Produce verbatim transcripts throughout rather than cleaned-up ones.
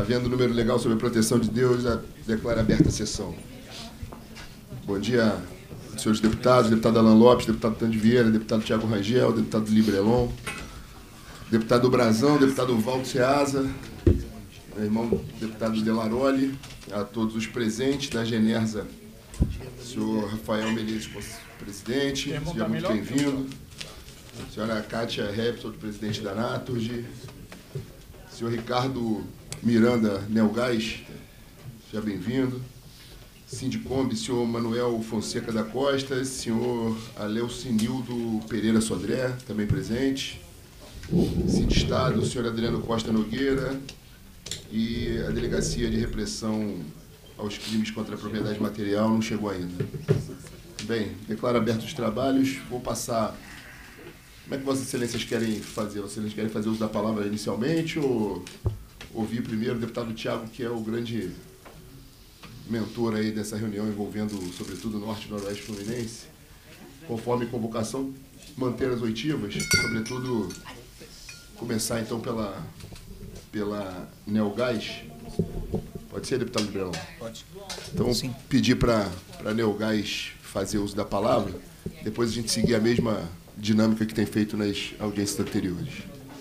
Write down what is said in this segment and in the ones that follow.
Havendo número legal sobre a proteção de Deus, declaro aberta a sessão. Bom dia, senhores deputados, deputado Alan Lopes, deputado Tande Vieira, deputado Tiago Rangel, deputado Librelon, deputado Brazão, deputado Valdo Ceasa, meu irmão deputado Delaroli, a todos os presentes da Genersa, senhor Rafael Menezes, presidente, seja muito bem-vindo. Senhora Kátia Repsol, presidente da Naturgy, senhor Ricardo Miranda Nelgás, seja bem-vindo. Sindicombi, senhor Manuel Fonseca da Costa, senhor Aleucinildo Pereira Sodré, também presente. Sindestado, senhor Adriano Costa Nogueira, e a Delegacia de Repressão aos Crimes contra a Propriedade Material não chegou ainda. Bem, declaro abertos os trabalhos. Vou passar... Como é que Vossas Excelências querem fazer? Vossas Excelências querem fazer uso da palavra inicialmente ou ouvir primeiro o deputado Tiago, que é o grande mentor aí dessa reunião envolvendo, sobretudo, o Norte e Noroeste Fluminense? Conforme convocação, manter as oitivas, sobretudo, começar então pela, pela Nelgás. Pode ser, deputado Librelon? Pode. Então, sim, pedir para a Nelgás fazer uso da palavra, depois a gente seguir a mesma dinâmica que tem feito nas audiências anteriores.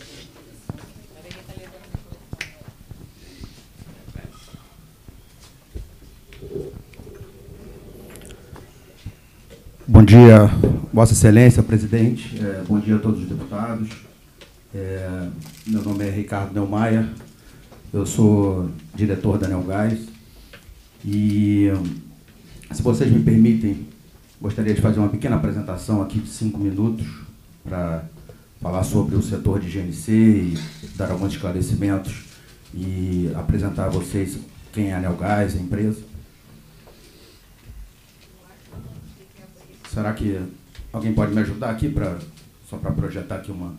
Bom dia, Vossa Excelência, presidente. É, bom dia a todos os deputados. É, meu nome é Ricardo Neumayer, eu sou diretor da Nelgás e, se vocês me permitem, gostaria de fazer uma pequena apresentação aqui de cinco minutos para falar sobre o setor de G N C e dar alguns esclarecimentos e apresentar a vocês quem é a Nelgás, a empresa. Será que alguém pode me ajudar aqui, pra, só para projetar aqui uma...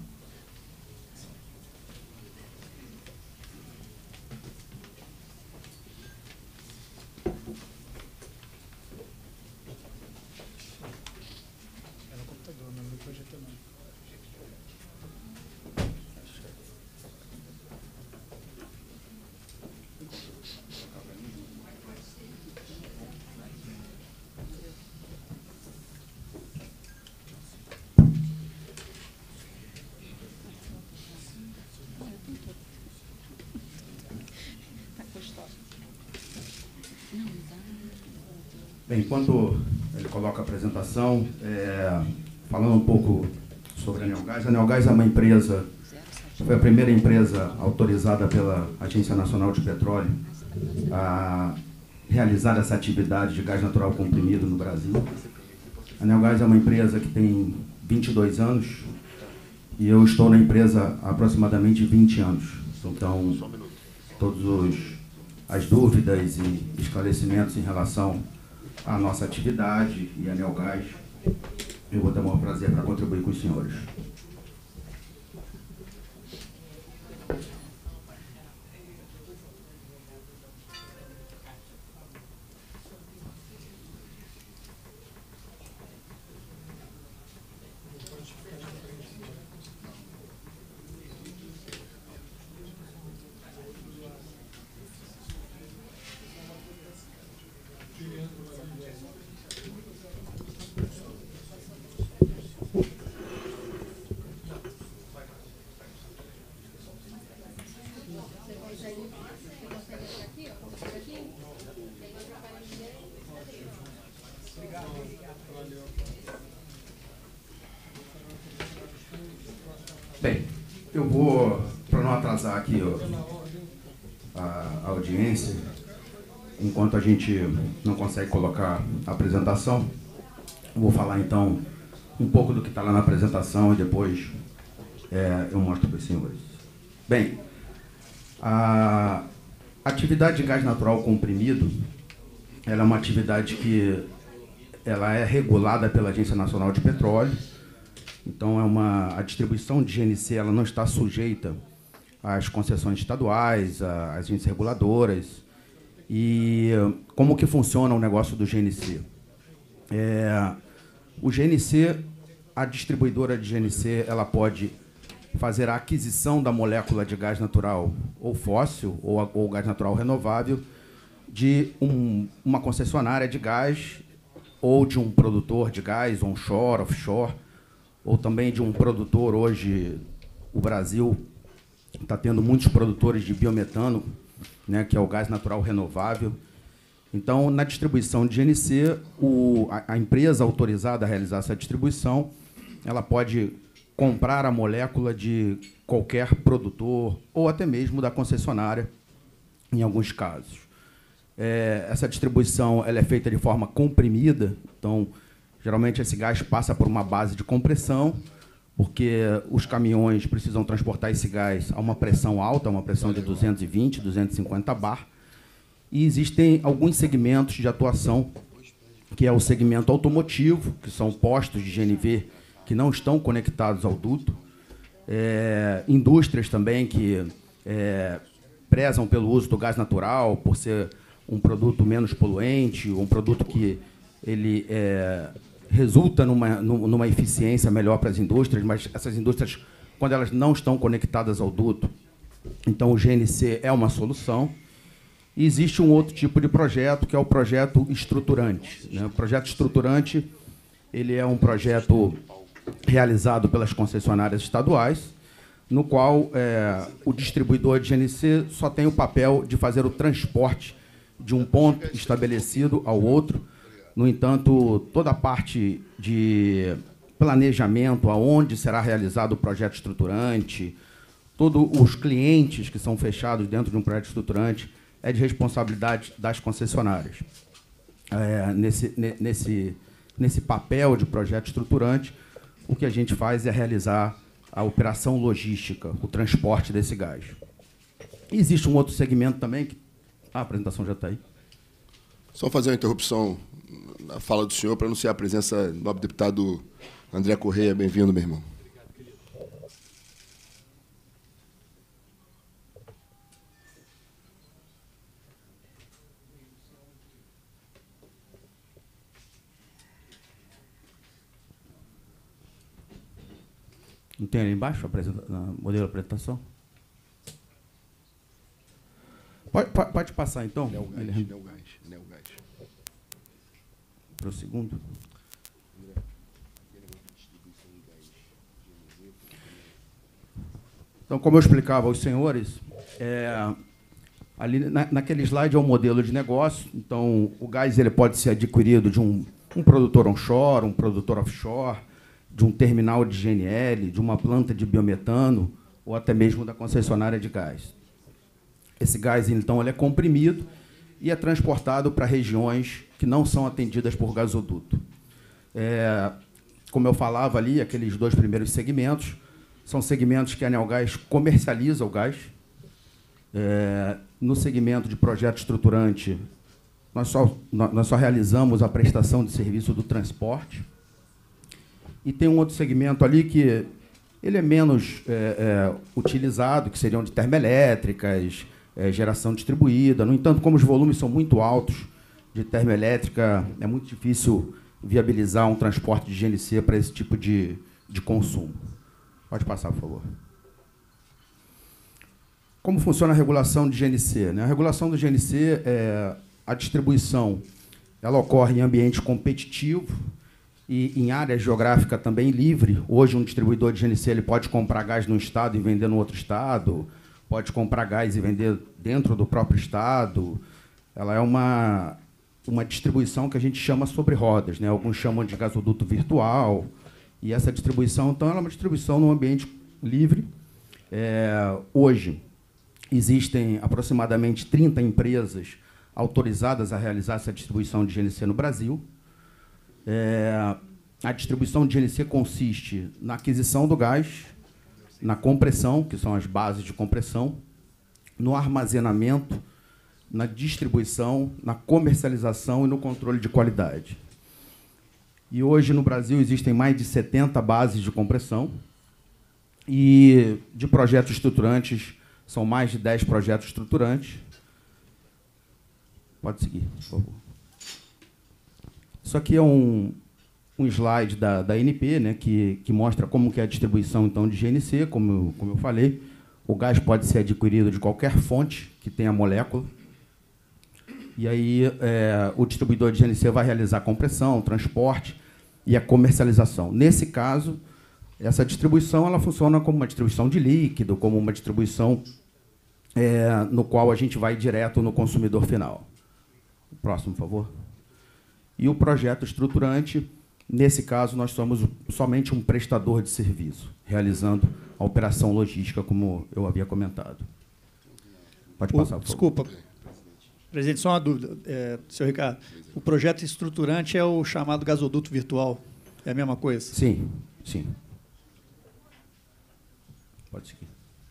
Bem, enquanto ele coloca a apresentação, é, falando um pouco sobre a Nelgás, a Nelgás é uma empresa, foi a primeira empresa autorizada pela Agência Nacional de Petróleo a realizar essa atividade de gás natural comprimido no Brasil. A Nelgás é uma empresa que tem vinte e dois anos e eu estou na empresa há aproximadamente vinte anos. Então, todas as dúvidas e esclarecimentos em relação à nossa atividade e a Nelgás, eu vou ter o maior prazer para contribuir com os senhores. Bem, eu vou, para não atrasar aqui ó, a, a audiência, enquanto a gente não consegue colocar a apresentação, eu vou falar então um pouco do que está lá na apresentação e depois é, eu mostro para os senhores. Bem, a atividade de gás natural comprimido, ela é uma atividade que ela é regulada pela Agência Nacional de Petróleo. Então, é uma, a distribuição de G N C ela não está sujeita às concessões estaduais, às agências reguladoras. E como que funciona o negócio do G N C? É, o G N C, a distribuidora de G N C, ela pode fazer a aquisição da molécula de gás natural ou fóssil ou, ou gás natural renovável de um, uma concessionária de gás ou de um produtor de gás onshore, offshore, ou também de um produtor. Hoje, o Brasil está tendo muitos produtores de biometano, né, que é o gás natural renovável. Então, na distribuição de G N C, o, a, a empresa autorizada a realizar essa distribuição, ela pode comprar a molécula de qualquer produtor ou até mesmo da concessionária, em alguns casos. É, essa distribuição ela é feita de forma comprimida, então, geralmente, esse gás passa por uma base de compressão, porque os caminhões precisam transportar esse gás a uma pressão alta, uma pressão de duzentos e vinte, duzentos e cinquenta bar. E existem alguns segmentos de atuação, que é o segmento automotivo, que são postos de G N V que não estão conectados ao duto, é, indústrias também que é, prezam pelo uso do gás natural, por ser um produto menos poluente, um produto que ele é, resulta numa, numa eficiência melhor para as indústrias, mas essas indústrias, quando elas não estão conectadas ao duto, então o G N C é uma solução. E existe um outro tipo de projeto, que é o projeto estruturante, né? O projeto estruturante ele é um projeto realizado pelas concessionárias estaduais, no qual é, o distribuidor de G N C só tem o papel de fazer o transporte de um ponto estabelecido ao outro. No entanto, toda a parte de planejamento, aonde será realizado o projeto estruturante, todos os clientes que são fechados dentro de um projeto estruturante, é de responsabilidade das concessionárias. É, nesse, nesse, nesse papel de projeto estruturante, o que a gente faz é realizar a operação logística, o transporte desse gás. E existe um outro segmento também, que ah, a apresentação já está aí. Só fazer uma interrupção na fala do senhor para anunciar a presença do nobre deputado André Correia. Bem-vindo, meu irmão. Não tem ali embaixo o modelo de apresentação? Pode, pode, pode passar, então. Neogás, Ele... Neogás, Neogás. Para o segundo. Então, como eu explicava aos senhores, é, ali na, naquele slide é um modelo de negócio. Então, o gás ele pode ser adquirido de um, um produtor onshore, um produtor offshore, de um terminal de G N L, de uma planta de biometano, ou até mesmo da concessionária de gás. Esse gás, então, ele é comprimido e é transportado para regiões que não são atendidas por gasoduto. É, como eu falava ali, aqueles dois primeiros segmentos são segmentos que a Neogás comercializa o gás. É, no segmento de projeto estruturante, nós só, nós só realizamos a prestação de serviço do transporte. E tem um outro segmento ali que ele é menos é, é, utilizado, que seriam de termoelétricas, é, geração distribuída. No entanto, como os volumes são muito altos de termoelétrica, é muito difícil viabilizar um transporte de G N C para esse tipo de, de consumo. Pode passar, por favor. Como funciona a regulação de G N C, né? A regulação do G N C, é, a distribuição, ela ocorre em ambiente competitivo e em área geográfica também livre. Hoje, um distribuidor de G N C ele pode comprar gás num estado e vender no outro estado, pode comprar gás e vender dentro do próprio estado. Ela é uma, uma distribuição que a gente chama sobre rodas, né? Alguns chamam de gasoduto virtual. E essa distribuição, então, ela é uma distribuição num ambiente livre. É, hoje, existem aproximadamente trinta empresas autorizadas a realizar essa distribuição de G N C no Brasil. É, a distribuição de G N C consiste na aquisição do gás, na compressão, que são as bases de compressão, no armazenamento, na distribuição, na comercialização e no controle de qualidade. E hoje, no Brasil, existem mais de setenta bases de compressão e de projetos estruturantes, são mais de dez projetos estruturantes. Pode seguir, por favor. Isso aqui é um, um slide da, da A N P, né, que, que mostra como que é a distribuição então, de G N C, como eu, como eu falei. O gás pode ser adquirido de qualquer fonte que tenha molécula. E aí é, o distribuidor de G N C vai realizar a compressão, o transporte e a comercialização. Nesse caso, essa distribuição ela funciona como uma distribuição de líquido, como uma distribuição é, no qual a gente vai direto no consumidor final. Próximo, por favor. E o projeto estruturante, nesse caso, nós somos somente um prestador de serviço, realizando a operação logística, como eu havia comentado. Pode passar, por favor. Desculpa, presidente, só uma dúvida, é, senhor Ricardo. O projeto estruturante é o chamado gasoduto virtual, é a mesma coisa? Sim, sim. Pode seguir.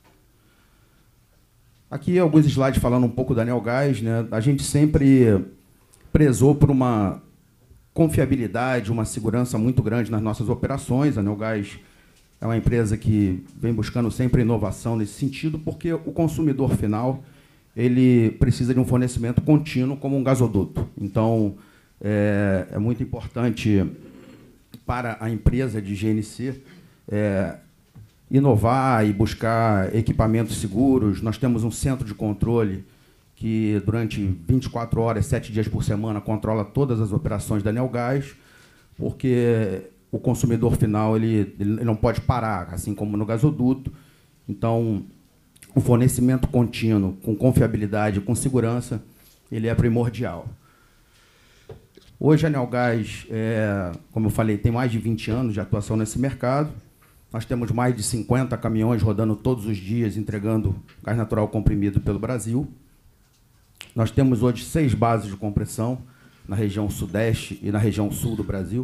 Aqui alguns slides falando um pouco da Neogás, né? A gente sempre prezou por uma confiabilidade, uma segurança muito grande nas nossas operações. A Neogás é uma empresa que vem buscando sempre inovação nesse sentido, porque o consumidor final ele precisa de um fornecimento contínuo como um gasoduto. Então, é, é muito importante para a empresa de G N C é, inovar e buscar equipamentos seguros. Nós temos um centro de controle que, durante vinte e quatro horas, sete dias por semana, controla todas as operações da Neogás, porque o consumidor final ele, ele não pode parar, assim como no gasoduto. Então, o fornecimento contínuo, com confiabilidade, com segurança, ele é primordial. Hoje, a Neogás, é, como eu falei, tem mais de vinte anos de atuação nesse mercado. Nós temos mais de cinquenta caminhões rodando todos os dias, entregando gás natural comprimido pelo Brasil. Nós temos hoje seis bases de compressão na região sudeste e na região sul do Brasil.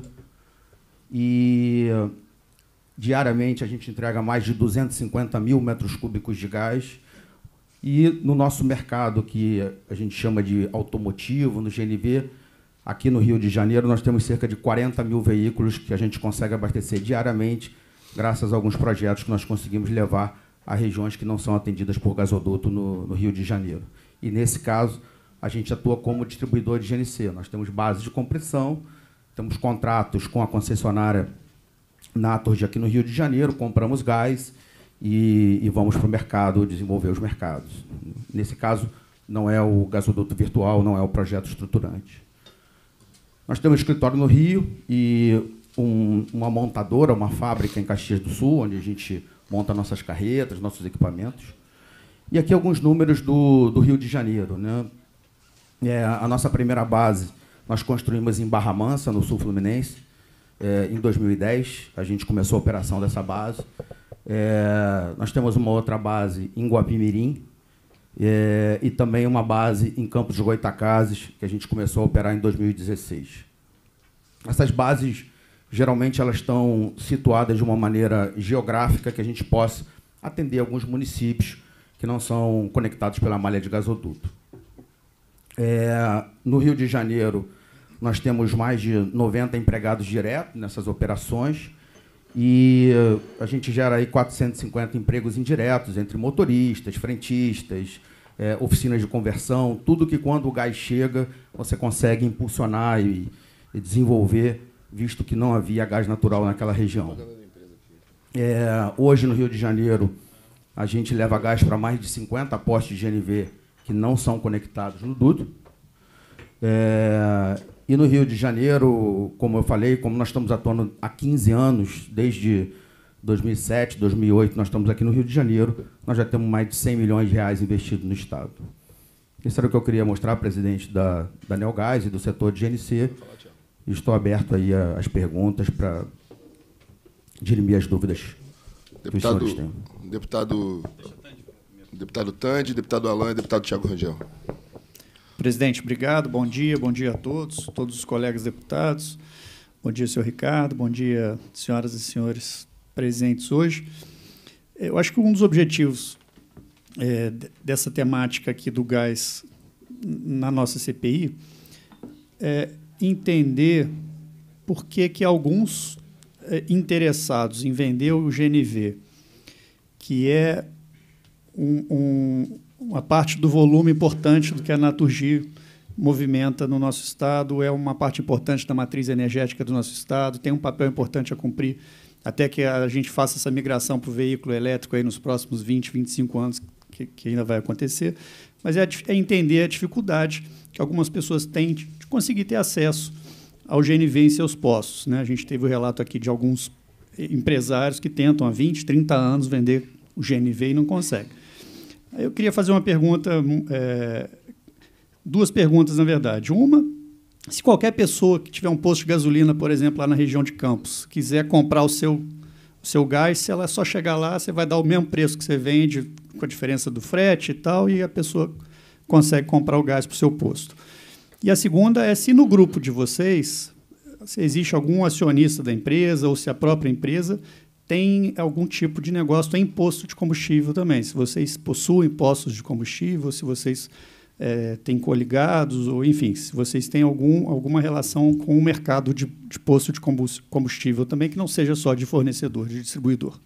E, diariamente, a gente entrega mais de duzentos e cinquenta mil metros cúbicos de gás. E, no nosso mercado, que a gente chama de automotivo, no G N V, aqui no Rio de Janeiro, nós temos cerca de quarenta mil veículos que a gente consegue abastecer diariamente, graças a alguns projetos que nós conseguimos levar a regiões que não são atendidas por gasoduto no, no Rio de Janeiro. E, nesse caso, a gente atua como distribuidor de G N C. Nós temos bases de compressão, temos contratos com a concessionária Naturgy aqui no Rio de Janeiro, compramos gás e, e vamos para o mercado desenvolver os mercados. Nesse caso, não é o gasoduto virtual, não é o projeto estruturante. Nós temos um escritório no Rio e um, uma montadora, uma fábrica em Caxias do Sul, onde a gente monta nossas carretas, nossos equipamentos. E aqui alguns números do, do Rio de Janeiro, né? É, a nossa primeira base nós construímos em Barra Mansa, no sul fluminense, é, em dois mil e dez. A gente começou a operação dessa base. É, nós temos uma outra base em Guapimirim é, e também uma base em Campos dos Goytacazes, que a gente começou a operar em dois mil e dezesseis. Essas bases, geralmente, elas estão situadas de uma maneira geográfica que a gente possa atender alguns municípios que não são conectados pela malha de gasoduto. É, no Rio de Janeiro, nós temos mais de noventa empregados diretos nessas operações e a gente gera aí quatrocentos e cinquenta empregos indiretos entre motoristas, frentistas, é, oficinas de conversão, tudo que, quando o gás chega, você consegue impulsionar e, e desenvolver, visto que não havia gás natural naquela região. É, hoje, no Rio de Janeiro, a gente leva gás para mais de cinquenta postos de G N V que não são conectados no duto. É, e no Rio de Janeiro, como eu falei, como nós estamos atuando há quinze anos, desde dois mil e sete, dois mil e oito, nós estamos aqui no Rio de Janeiro, nós já temos mais de cem milhões de reais investidos no Estado. Isso era o que eu queria mostrar, presidente da, da Neogás e do setor de G N C. Estou aberto aí às perguntas para dirimir as dúvidas que os senhores têm. Deputado, deputado Tandi, deputado Alain e deputado Thiago Rangel. Presidente, obrigado. Bom dia, bom dia a todos, todos os colegas deputados. Bom dia, senhor Ricardo. Bom dia, senhoras e senhores presentes hoje. Eu acho que um dos objetivos é, dessa temática aqui do gás na nossa C P I é entender por que que alguns é, interessados em vender o G N V, que é um, um, uma parte do volume importante do que a Naturgy movimenta no nosso Estado, é uma parte importante da matriz energética do nosso Estado, tem um papel importante a cumprir, até que a gente faça essa migração para o veículo elétrico aí nos próximos vinte, vinte e cinco anos, que, que ainda vai acontecer. Mas é, é entender a dificuldade que algumas pessoas têm de conseguir ter acesso ao G N V em seus postos, né? A gente teve o relato aqui de alguns empresários que tentam há vinte, trinta anos vender o G N V e não conseguem. Eu queria fazer uma pergunta, é, duas perguntas, na verdade. Uma, se qualquer pessoa que tiver um posto de gasolina, por exemplo, lá na região de Campos, quiser comprar o seu, o seu gás, se ela só chegar lá, você vai dar o mesmo preço que você vende, com a diferença do frete e tal, e a pessoa consegue comprar o gás para o seu posto. E a segunda é se no grupo de vocês, se existe algum acionista da empresa ou se a própria empresa tem algum tipo de negócio em posto de combustível também. Se vocês possuem postos de combustível, se vocês é, têm coligados, ou, enfim, se vocês têm algum, alguma relação com o mercado de, de posto de combustível também, que não seja só de fornecedor, de distribuidor.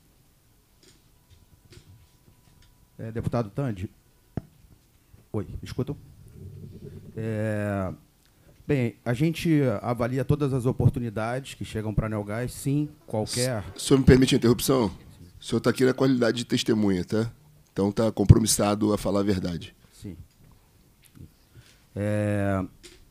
É, deputado Tandi. Oi, escutam? É, bem, a gente avalia todas as oportunidades que chegam para a Neogás, sim, qualquer... O senhor me permite a interrupção? O senhor está aqui na qualidade de testemunha, tá? Então está compromissado a falar a verdade. Sim. É,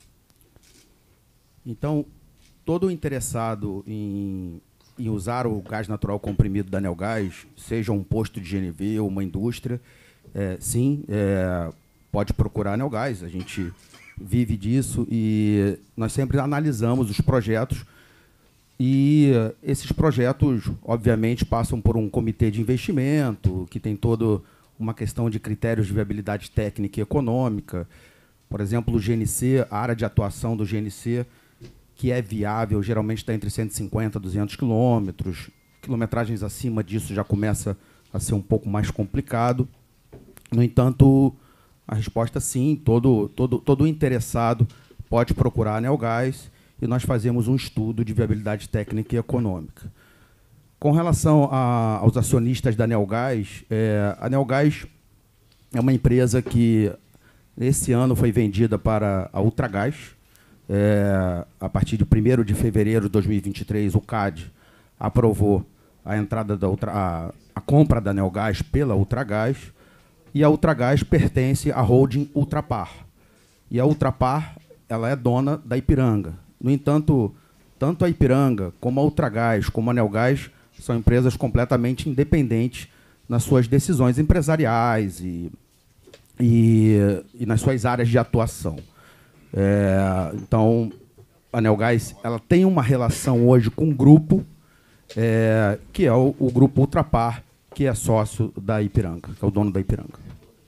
então, todo interessado em, em usar o gás natural comprimido da Neogás, seja um posto de G N V ou uma indústria, é, sim, é, pode procurar a Neogás. A gente vive disso e nós sempre analisamos os projetos e esses projetos, obviamente, passam por um comitê de investimento que tem toda uma questão de critérios de viabilidade técnica e econômica. Por exemplo, o G N C, a área de atuação do G N C, que é viável, geralmente está entre cento e cinquenta e duzentos quilômetros. Quilometragens acima disso já começa a ser um pouco mais complicado. No entanto, a resposta sim, todo, todo, todo interessado pode procurar a Neogás e nós fazemos um estudo de viabilidade técnica e econômica. Com relação a, aos acionistas da Neogás, é, a Neogás é uma empresa que, esse ano, foi vendida para a Ultragaz. É, a partir de primeiro de fevereiro de dois mil e vinte e três, o C A D aprovou a, entrada da Ultra, a, a compra da Neogás pela Ultragaz. E a Ultragaz pertence à holding Ultrapar. E a Ultrapar, ela é dona da Ipiranga. No entanto, tanto a Ipiranga, como a Ultragaz, como a Neogás, são empresas completamente independentes nas suas decisões empresariais e, e, e nas suas áreas de atuação. É, então, a Neogás, ela tem uma relação hoje com um grupo, é, que é o, o grupo Ultrapar, que é sócio da Ipiranga, que é o dono da Ipiranga.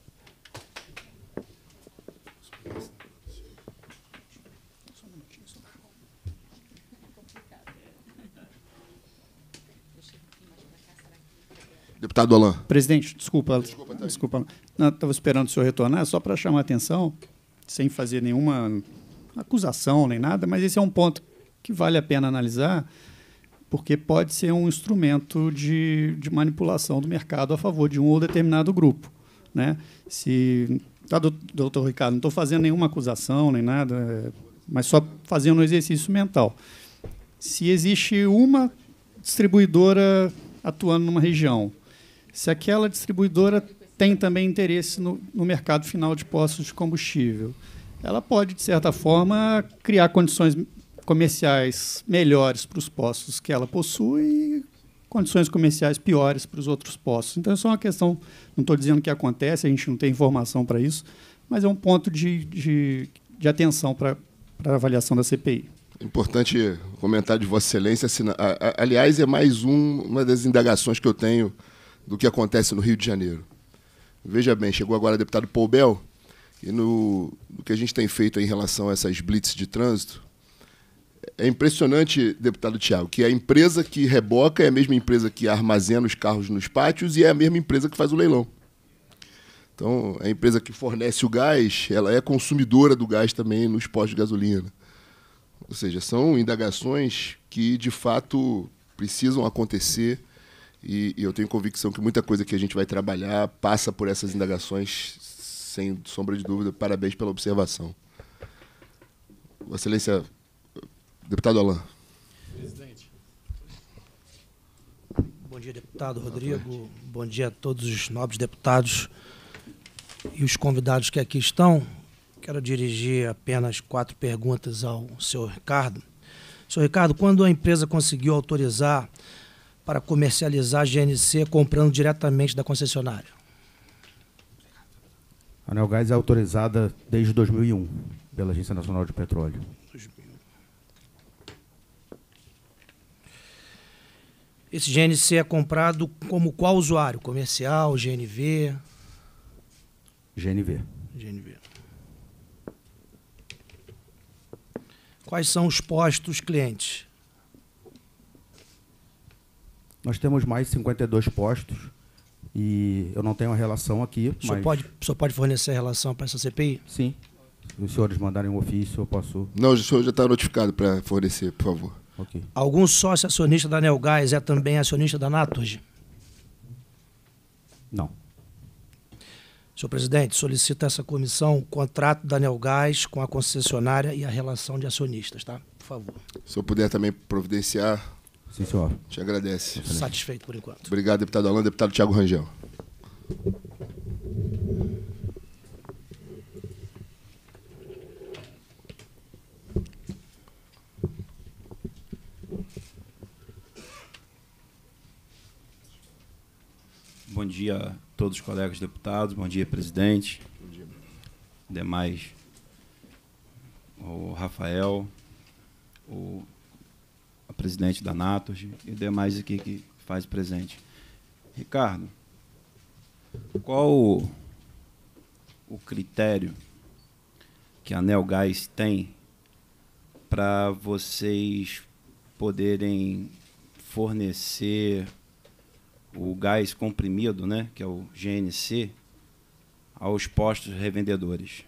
Deputado Alain. Presidente, desculpa. Desculpa, tá desculpa. Não, estava esperando o senhor retornar, só para chamar a atenção, sem fazer nenhuma acusação nem nada, mas esse é um ponto que vale a pena analisar, porque pode ser um instrumento de, de manipulação do mercado a favor de um ou determinado grupo, né? Se, tá, doutor Ricardo, não estou fazendo nenhuma acusação nem nada, mas só fazendo um exercício mental. Se existe uma distribuidora atuando numa região, se aquela distribuidora tem também interesse no, no mercado final de postos de combustível, ela pode, de certa forma, criar condições comerciais melhores para os postos que ela possui e condições comerciais piores para os outros postos. Então, isso é uma questão, não estou dizendo que acontece, a gente não tem informação para isso, mas é um ponto de, de, de atenção para a avaliação da C P I. Importante comentário de Vossa Excelência. Aliás, é mais um, uma das indagações que eu tenho do que acontece no Rio de Janeiro. Veja bem, chegou agora o deputado Paul Bell, e no, no que a gente tem feito em relação a essas blitz de trânsito, é impressionante, deputado Tiago, que a empresa que reboca é a mesma empresa que armazena os carros nos pátios e é a mesma empresa que faz o leilão. Então, a empresa que fornece o gás, ela é consumidora do gás também nos postos de gasolina. Ou seja, são indagações que, de fato, precisam acontecer e, e eu tenho convicção que muita coisa que a gente vai trabalhar passa por essas indagações, sem sombra de dúvida. Parabéns pela observação. Vossa Excelência, deputado Alain. Presidente. Bom dia, deputado Rodrigo. Bom dia a todos os nobres deputados e os convidados que aqui estão. Quero dirigir apenas quatro perguntas ao senhor Ricardo. Senhor Ricardo, quando a empresa conseguiu autorizar para comercializar a G N C comprando diretamente da concessionária? A Neogás é autorizada desde dois mil e um pela Agência Nacional de Petróleo. Esse G N C é comprado como qual usuário? Comercial, G N V? G N V. G N V. Quais são os postos clientes? Nós temos mais de cinquenta e dois postos e eu não tenho a relação aqui, O senhor, mas... pode, o senhor pode fornecer a relação para essa C P I? Sim. Se os senhores mandarem um ofício, eu posso... Não, o senhor já está notificado para fornecer, por favor. Ok. Algum sócio acionista da Neogás é também acionista da Naturgy? Não. Senhor presidente, solicita essa comissão o contrato da Neogás com a concessionária e a relação de acionistas, tá? Por favor. Se eu puder também providenciar, Sim, senhor. te agradece. Satisfeito por enquanto. Obrigado, deputado Alain. Deputado Tiago Rangel. Bom dia a todos os colegas deputados, bom dia, presidente. Bom dia. Demais, o Rafael, o a presidente da Naturgy e demais aqui que faz presente. Ricardo, qual o, o critério que a Neogás tem para vocês poderem fornecer o gás comprimido, né, que é o G N C, aos postos revendedores?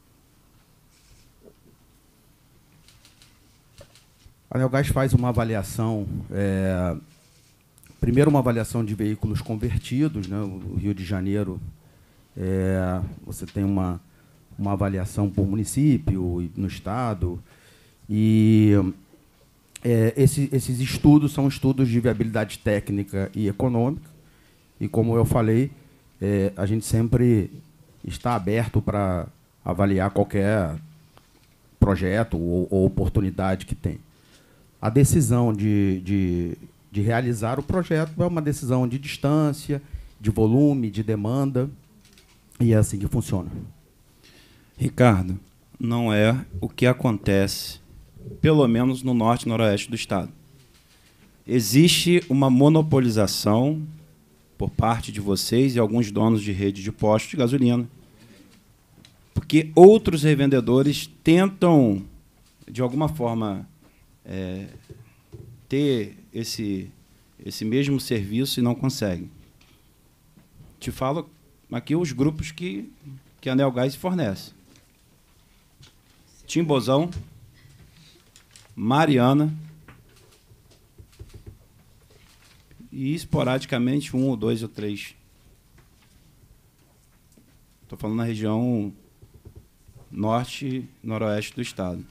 A Neogás faz uma avaliação, é, primeiro uma avaliação de veículos convertidos, né, o Rio de Janeiro, é, você tem uma, uma avaliação por município e no estado, e é, esse, esses estudos são estudos de viabilidade técnica e econômica, e como eu falei, é, a gente sempre está aberto para avaliar qualquer projeto ou, ou oportunidade que tem. A decisão de, de, de realizar o projeto é uma decisão de distância, de volume, de demanda, e é assim que funciona. Ricardo, não é o que acontece, pelo menos no norte e noroeste do estado. Existe uma monopolização por parte de vocês e alguns donos de rede de postos de gasolina, porque outros revendedores tentam, de alguma forma, É, ter esse, esse mesmo serviço e não conseguem. Te falo aqui os grupos que, que a Neogás fornece. Timbozão, Mariana e, esporadicamente, um ou dois ou três. Estou falando na região norte e noroeste do estado.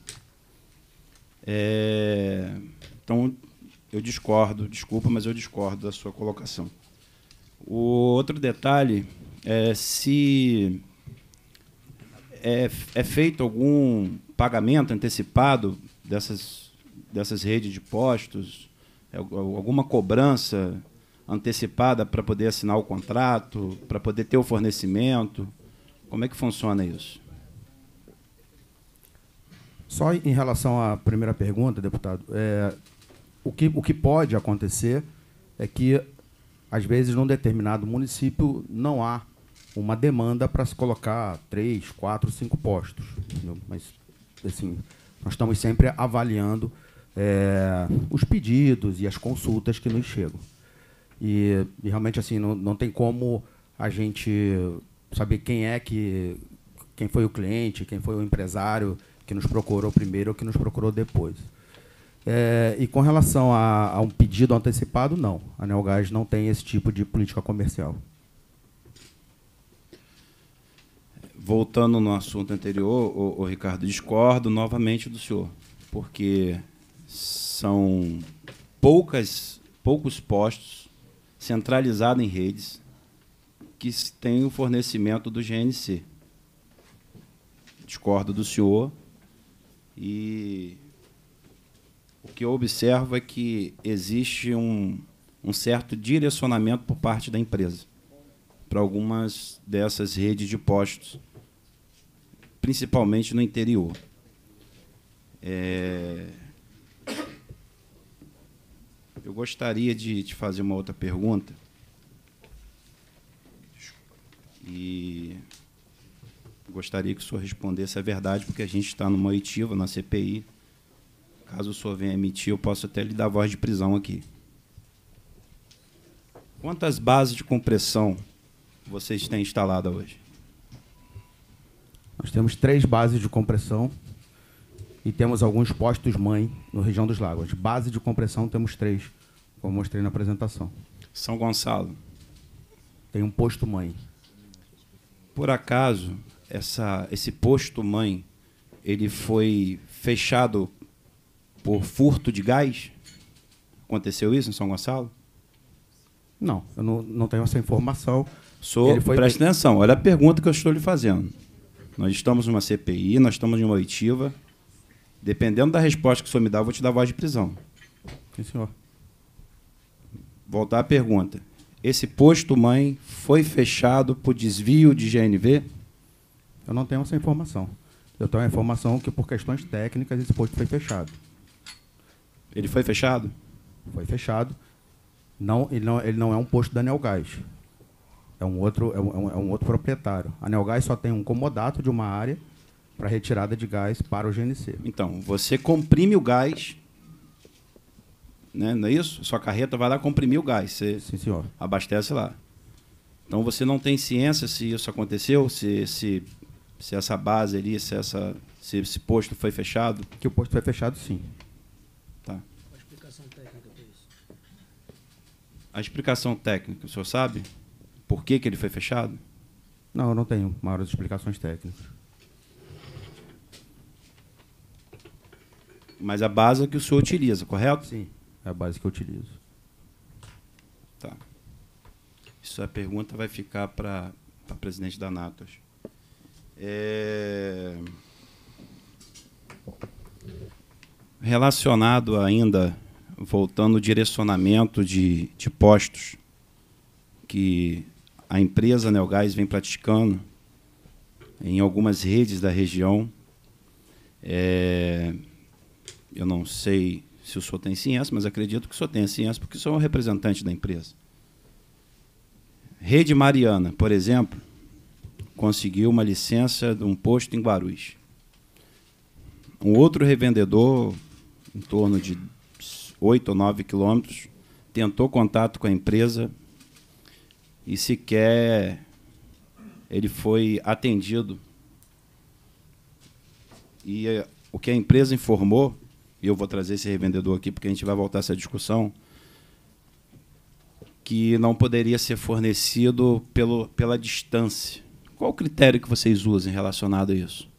É, então, eu discordo, desculpa, mas eu discordo da sua colocação. O outro detalhe é se é, é feito algum pagamento antecipado dessas, dessas redes de postos, alguma cobrança antecipada para poder assinar o contrato, para poder ter o fornecimento. Como é que funciona isso? Só em relação à primeira pergunta, deputado, é, o, que, o que pode acontecer é que, às vezes, num determinado município, não há uma demanda para se colocar três, quatro, cinco postos. Entendeu? Mas, assim, nós estamos sempre avaliando é, os pedidos e as consultas que nos chegam. E, e realmente, assim, não, não tem como a gente saber quem é que, quem foi o cliente, quem foi o empresário que nos procurou primeiro ou que nos procurou depois. É, e com relação a, a um pedido antecipado, não. A Neogás não tem esse tipo de política comercial. voltando no assunto anterior, o, o Ricardo, discordo novamente do senhor, porque são poucas, poucos postos centralizados em redes que têm o fornecimento do G N C. Discordo do senhor e o que eu observo é que existe um, um certo direcionamento por parte da empresa para algumas dessas redes de postos, principalmente no interior. É... Eu gostaria de te fazer uma outra pergunta. E gostaria que o senhor respondesse a verdade, porque a gente está numa oitiva, na C P I. Caso o senhor venha emitir, eu posso até lhe dar voz de prisão aqui. Quantas bases de compressão vocês têm instalada hoje? Nós temos três bases de compressão e temos alguns postos-mãe na região dos lagos. Base de compressão temos três, como mostrei na apresentação. São Gonçalo. Tem um posto-mãe. Por acaso, essa, esse posto-mãe, ele foi fechado por furto de gás? Aconteceu isso em São Gonçalo? Não, eu não, não tenho essa informação. Sou, foi... Preste atenção, olha a pergunta que eu estou lhe fazendo. Nós estamos numa C P I, nós estamos em uma oitiva. Dependendo da resposta que o senhor me dá, eu vou te dar voz de prisão. Sim, senhor. Voltar à pergunta. Esse posto-mãe foi fechado por desvio de G N V? Eu não tenho essa informação. Eu tenho a informação que, por questões técnicas, esse posto foi fechado. Ele foi fechado? Foi fechado. Não, ele, não, ele não é um posto da Neogás. É um outro, é um, é um outro proprietário. A Neogás só tem um comodato de uma área para retirada de gás para o G N C. Então, você comprime o gás, né? Não é isso? Sua carreta vai lá comprimir o gás. Você Sim, senhor. Abastece lá. Então, você não tem ciência se isso aconteceu, se, se, se essa base ali, se, essa, se esse posto foi fechado? Que o posto foi fechado, sim. Tá. A explicação técnica para isso. A explicação técnica, o senhor sabe por que, que ele foi fechado? Não, eu não tenho maiores explicações técnicas. Mas a base é que o senhor utiliza, correto? Sim, é a base que eu utilizo. Tá. Isso a pergunta vai ficar para a presidente da Natos. É... Relacionado ainda, voltando ao direcionamento de, de postos que a empresa Neogás vem praticando em algumas redes da região, é... eu não sei se o senhor tem ciência, mas acredito que o senhor tenha ciência, porque o senhor é um representante da empresa. Rede Mariana, por exemplo, conseguiu uma licença de um posto em Guarulhos. Um outro revendedor, em torno de oito ou nove quilômetros, tentou contato com a empresa e sequer ele foi atendido. E o que a empresa informou, e eu vou trazer esse revendedor aqui porque a gente vai voltar a essa discussão, que não poderia ser fornecido pelo, pela distância. Qual o critério que vocês usam relacionado a isso?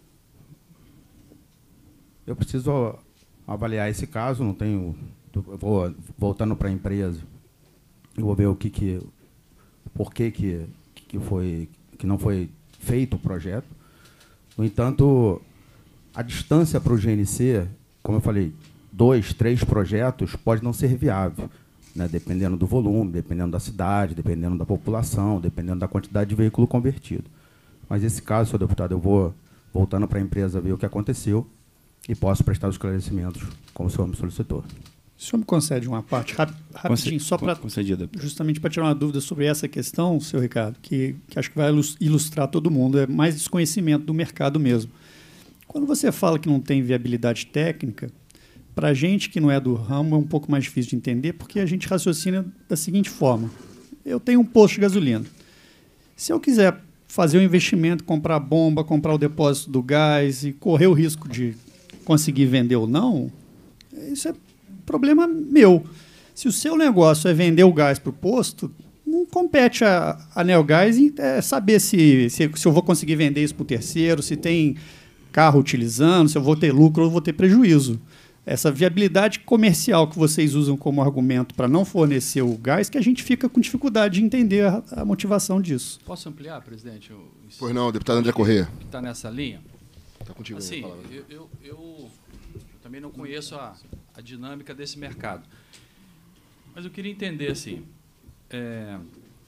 Eu preciso avaliar esse caso, não tenho... Eu vou voltando para a empresa, eu vou ver o que que... por que que, que, foi, que não foi feito o projeto. No entanto, a distância para o G N C, como eu falei, dois, três projetos pode não ser viável, né, dependendo do volume, dependendo da cidade, dependendo da população, dependendo da quantidade de veículo convertido. Mas esse caso, senhor deputado, eu vou voltando para a empresa ver o que aconteceu e posso prestar os esclarecimentos, como o senhor me solicitou. O senhor me concede uma parte rap, rapidinho, só para justamente para tirar uma dúvida sobre essa questão, senhor Ricardo, que, que acho que vai ilustrar todo mundo, é mais desconhecimento do mercado mesmo. Quando você fala que não tem viabilidade técnica, para a gente que não é do ramo é um pouco mais difícil de entender, porque a gente raciocina da seguinte forma. Eu tenho um posto de gasolina. Se eu quiser fazer o um investimento, comprar bomba, comprar o depósito do gás e correr o risco de conseguir vender ou não, isso é problema meu. Se o seu negócio é vender o gás para o posto, não, compete a, a Neogás em é, saber se, se, se eu vou conseguir vender isso para o terceiro, se tem carro utilizando, se eu vou ter lucro ou vou ter prejuízo. Essa viabilidade comercial que vocês usam como argumento para não fornecer o gás, que a gente fica com dificuldade de entender a, a motivação disso. Posso ampliar, presidente? O, Pois não, deputado André Corrêa. que está nessa linha? Está contigo. Assim, a palavra. eu, eu, eu, eu também não conheço a, a dinâmica desse mercado. Mas eu queria entender, assim, é,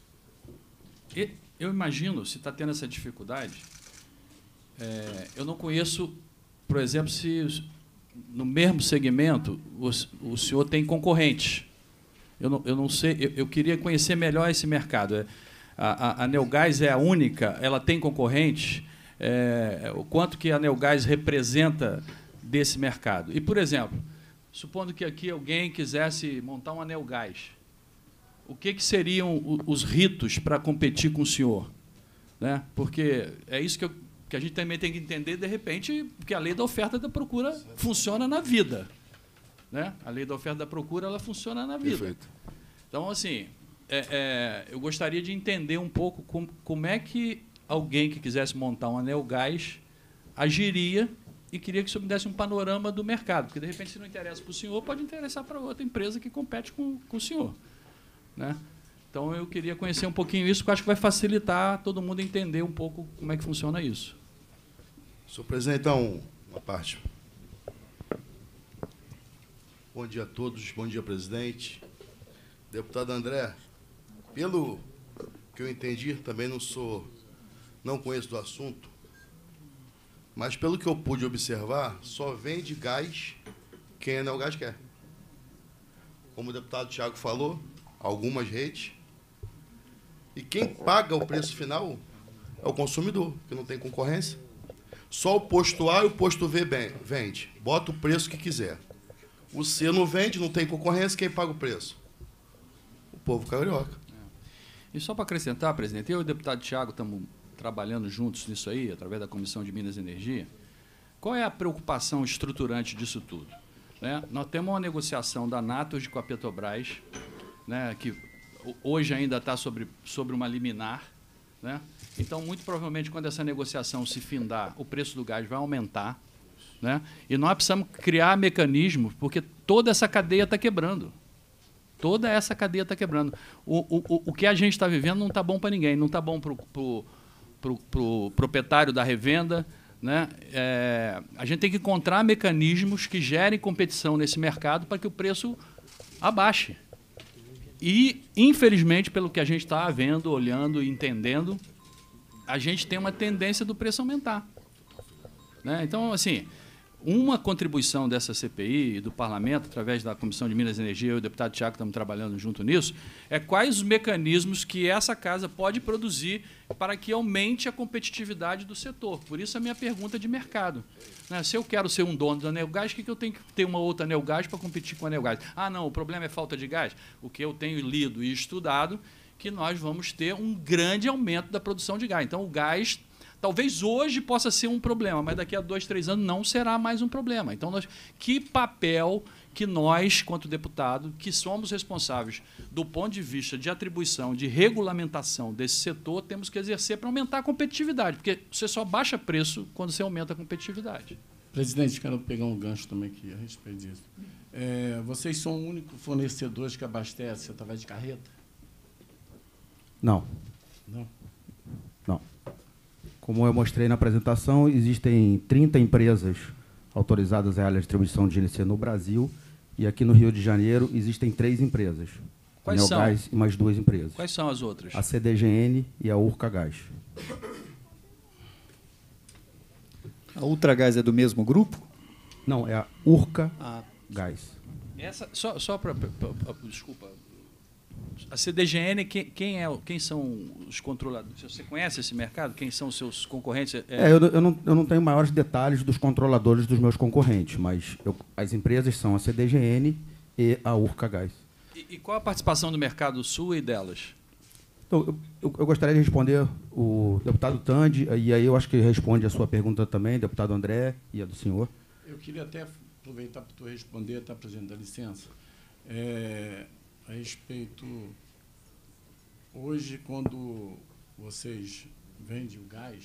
eu imagino, se está tendo essa dificuldade, é, eu não conheço, por exemplo, se no mesmo segmento o, o senhor tem concorrentes. Eu não, eu não sei, eu, eu queria conhecer melhor esse mercado. A, a, a Neogás é a única, ela tem concorrentes, é, o quanto que a Neogás representa desse mercado. E, por exemplo, supondo que aqui alguém quisesse montar uma Neogás, o que, que seriam os ritos para competir com o senhor? Né? Porque é isso que, eu, que a gente também tem que entender, de repente, que a lei da oferta e da procura funciona na vida. Né? A lei da oferta e da procura ela funciona na vida. Perfeito. Então, assim, é, é, eu gostaria de entender um pouco como, como é que alguém que quisesse montar uma Neogás agiria. E queria que o senhor me desse um panorama do mercado, porque, de repente, se não interessa para o senhor, pode interessar para outra empresa que compete com, com o senhor. Né? Então, eu queria conhecer um pouquinho isso, porque eu acho que vai facilitar todo mundo entender um pouco como é que funciona isso. Senhor presidente, então, uma parte. Bom dia a todos, bom dia, presidente. Deputado André, pelo que eu entendi, também não sou, não conheço do assunto, mas, pelo que eu pude observar, só vende gás quem a Neogás quer. Como o deputado Tiago falou, algumas redes. E quem paga o preço final é o consumidor, que não tem concorrência. Só o posto A e o posto B vende. Bota o preço que quiser. O C não vende, não tem concorrência, quem paga o preço? O povo carioca. É. E só para acrescentar, presidente, eu e o deputado Tiago estamos trabalhando juntos nisso aí, através da Comissão de Minas e Energia. Qual é a preocupação estruturante disso tudo? Né? Nós temos uma negociação da Natos com a Petrobras, né, que hoje ainda está sobre, sobre uma liminar. Né? Então, muito provavelmente, quando essa negociação se findar, o preço do gás vai aumentar. Né? E nós precisamos criar mecanismos, porque toda essa cadeia está quebrando. Toda essa cadeia está quebrando. O, o, o que a gente está vivendo não está bom para ninguém, não está bom para o para o pro proprietário da revenda. Né? É, a gente tem que encontrar mecanismos que gerem competição nesse mercado para que o preço abaixe. E, infelizmente, pelo que a gente está vendo, olhando e entendendo, a gente tem uma tendência do preço aumentar. Né? Então, assim, uma contribuição dessa C P I e do Parlamento, através da Comissão de Minas e Energia, eu e o deputado Tiago estamos trabalhando junto nisso, é quais os mecanismos que essa casa pode produzir para que aumente a competitividade do setor. Por isso a minha pergunta de mercado. Né? Se eu quero ser um dono da Neogás, o que eu tenho que ter uma outra Neogás para competir com a Neogás? Ah, não, o problema é falta de gás? O que eu tenho lido e estudado, que nós vamos ter um grande aumento da produção de gás. Então, o gás... Talvez hoje possa ser um problema, mas daqui a dois, três anos não será mais um problema. Então, nós, que papel que nós, quanto deputado, que somos responsáveis do ponto de vista de atribuição, de regulamentação desse setor, temos que exercer para aumentar a competitividade, porque você só baixa preço quando você aumenta a competitividade. Presidente, quero pegar um gancho também aqui a respeito disso. É, vocês são o único fornecedor que abastece através de carreta? Não. Não? Não. Como eu mostrei na apresentação, existem trinta empresas autorizadas a realizar a distribuição de G N C no Brasil, e aqui no Rio de Janeiro existem três empresas. Quais são? A Neogás e mais duas empresas. Quais são as outras? A C D G N e a Urca Gás. A Ultragás é do mesmo grupo? Não, é a Urca Ah. Gás. Essa, só só para... Desculpa. A C D G N, quem, quem, é, quem são os controladores? Você conhece esse mercado? Quem são os seus concorrentes? É... É, eu, eu, não, eu não tenho maiores detalhes dos controladores dos meus concorrentes, mas eu, as empresas são a C D G N e a Urca Gás. E, e qual a participação do mercado sua e delas? Então, eu, eu, eu gostaria de responder o deputado Tandi, e aí eu acho que responde a sua pergunta também, deputado André, e a do senhor. Eu queria até aproveitar para tu responder, tá, presidente, dá licença. É, a respeito... hoje, quando vocês vendem o gás,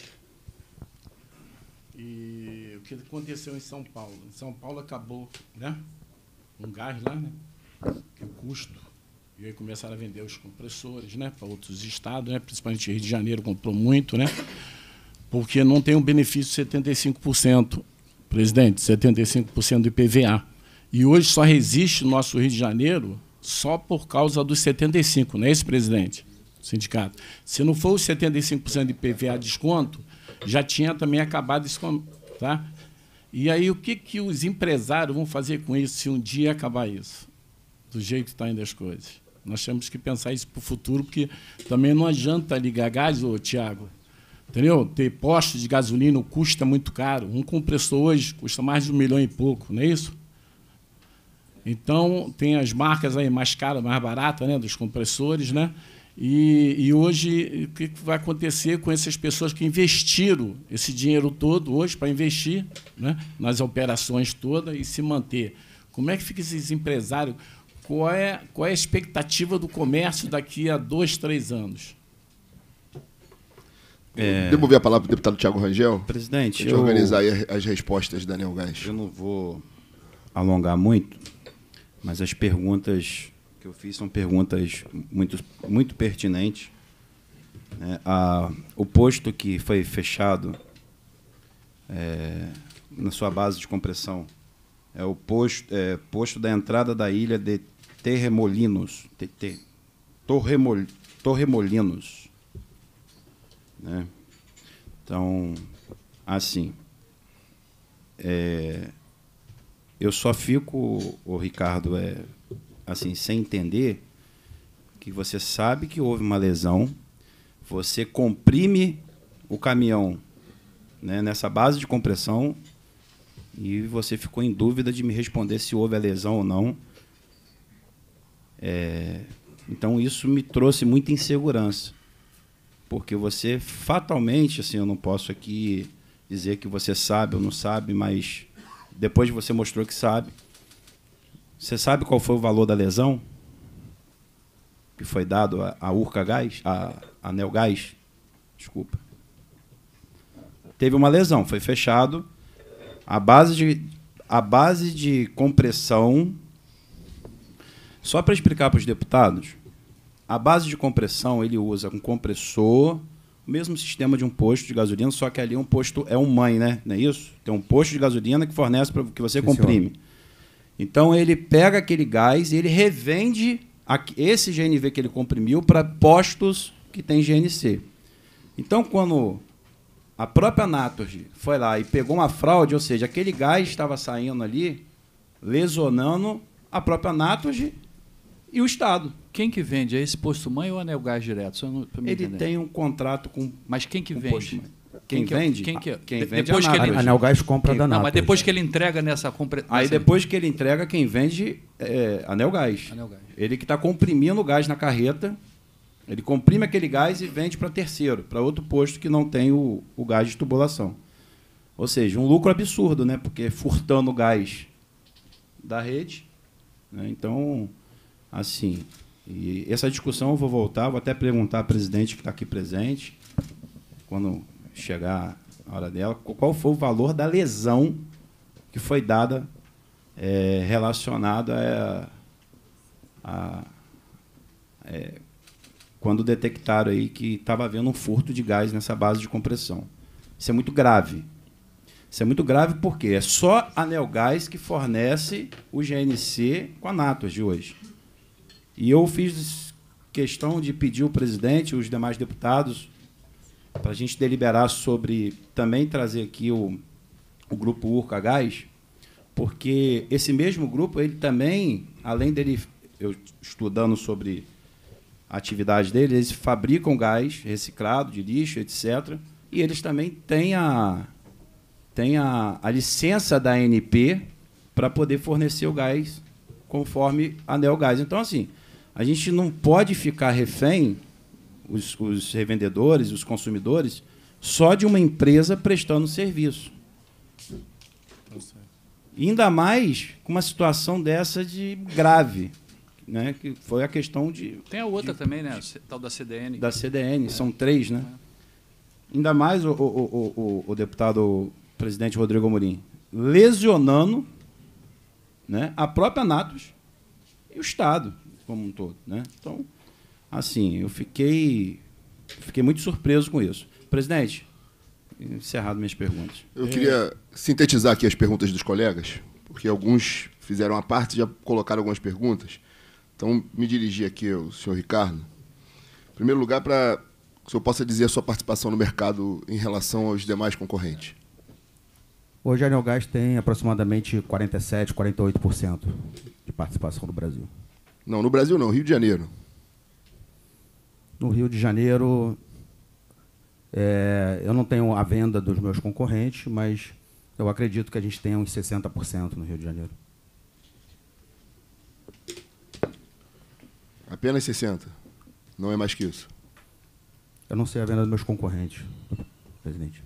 e o que aconteceu em São Paulo? Em São Paulo acabou, né? Um gás lá, né? Que o custo. E aí começaram a vender os compressores, né? Para outros estados, né? Principalmente Rio de Janeiro comprou muito, né? Porque não tem um benefício de setenta e cinco por cento, presidente, setenta e cinco por cento do I P V A. E hoje só resiste o nosso Rio de Janeiro só por causa dos setenta e cinco por cento, não é esse, presidente? O sindicato. Se não for os setenta e cinco por cento de I P V A desconto, já tinha também acabado isso. Tá? E aí, o que, que os empresários vão fazer com isso se um dia acabar isso? Do jeito que estão indo as coisas. Nós temos que pensar isso para o futuro, porque também não adianta ligar gás, ô, Tiago. Entendeu? Ter postos de gasolina custa muito caro. Um compressor hoje custa mais de um milhão e pouco, não é isso? Então, tem as marcas aí mais caras, mais baratas, né, dos compressores, né? E, e hoje, o que vai acontecer com essas pessoas que investiram esse dinheiro todo hoje para investir, né, nas operações todas e se manter? Como é que fica esses empresários? Qual é, qual é a expectativa do comércio daqui a dois, três anos? É... Devolver a palavra para o deputado Tiago Rangel. Presidente, Deixa eu organizar aí as respostas da Daniel Gás. Eu não vou alongar muito, mas as perguntas que eu fiz são perguntas muito, muito pertinentes. É, a, o posto que foi fechado é, na sua base de compressão é o posto, é, posto da entrada da ilha de Terremolinos, T T, Torremol, Torremolinos. Né? Então, assim, é, eu só fico, o Ricardo, é, assim, sem entender que você sabe que houve uma lesão, você comprime o caminhão, né, nessa base de compressão e você ficou em dúvida de me responder se houve a lesão ou não. É, então, isso me trouxe muita insegurança. Porque você, fatalmente, assim, eu não posso aqui dizer que você sabe ou não sabe, mas depois você mostrou que sabe. Você sabe qual foi o valor da lesão que foi dado à Urca Gás, à Anel Gás? Desculpa. Teve uma lesão, foi fechado. A base de, a base de compressão... Só para explicar para os deputados... A base de compressão, ele usa um compressor, o mesmo sistema de um posto de gasolina, só que ali um posto é um mãe, né? Não é isso? Tem um posto de gasolina que fornece para que você Sim, comprime. Senhor. Então, ele pega aquele gás e ele revende esse G N V que ele comprimiu para postos que tem G N C. Então, quando a própria Naturgy foi lá e pegou uma fraude, ou seja, aquele gás estava saindo ali, lesionando a própria Naturgy e o Estado. Quem que vende? É esse posto mãe ou Anel Gás direto? Só não, Ele entender. Tem um contrato com... Mas quem que com vende? Quem, quem vende? Quem que, quem de, vende depois é a que ele, Anel Gás compra quem, da Não, Naturgy. mas depois que ele entrega nessa... Compre, Aí nessa... depois que ele entrega, quem vende é Anel Gás. Anel Gás. Ele que está comprimindo o gás na carreta, ele comprime aquele gás e vende para terceiro, para outro posto que não tem o, o gás de tubulação. Ou seja, um lucro absurdo, né? Porque furtando o gás da rede. Né? Então, assim... E essa discussão eu vou voltar, vou até perguntar à presidente que está aqui presente, quando chegar a hora dela, qual foi o valor da lesão que foi dada é, relacionada a, a é, quando detectaram aí que estava havendo um furto de gás nessa base de compressão. Isso é muito grave. Isso é muito grave porque é só a Anel Gás que fornece o G N C com a Naturgy hoje. E eu fiz questão de pedir ao presidente e os demais deputados para a gente deliberar sobre também trazer aqui o, o grupo Urca Gás, porque esse mesmo grupo, ele também, além dele, eu estudando sobre a atividade dele, eles fabricam gás reciclado, de lixo, etcétera. E eles também têm a, têm a, a licença da A N P para poder fornecer o gás conforme a Anel Gás. Então, assim, a gente não pode ficar refém, os, os revendedores, os consumidores, só de uma empresa prestando serviço. E ainda mais com uma situação dessa de grave. né, que foi a questão de... Tem a outra de, também, né? O tal da C D N. Da C D N, é. São três, né? É. Ainda mais o, o, o, o, o deputado presidente Rodrigo Amorim lesionando, né, a própria Natos e o Estado como um todo, né? Então, assim, eu fiquei, fiquei muito surpreso com isso. Presidente, encerrado minhas perguntas. Eu queria sintetizar aqui as perguntas dos colegas, porque alguns fizeram a parte e já colocaram algumas perguntas. Então, me dirigir aqui ao senhor Ricardo. Em primeiro lugar, para que o senhor possa dizer a sua participação no mercado em relação aos demais concorrentes. Hoje a Neogás tem aproximadamente quarenta e sete por cento, quarenta e oito por cento de participação no Brasil. Não, no Brasil não, Rio de Janeiro. No Rio de Janeiro, é, eu não tenho a venda dos meus concorrentes, mas eu acredito que a gente tenha uns sessenta por cento no Rio de Janeiro. Apenas sessenta? Não é mais que isso? Eu não sei a venda dos meus concorrentes, presidente.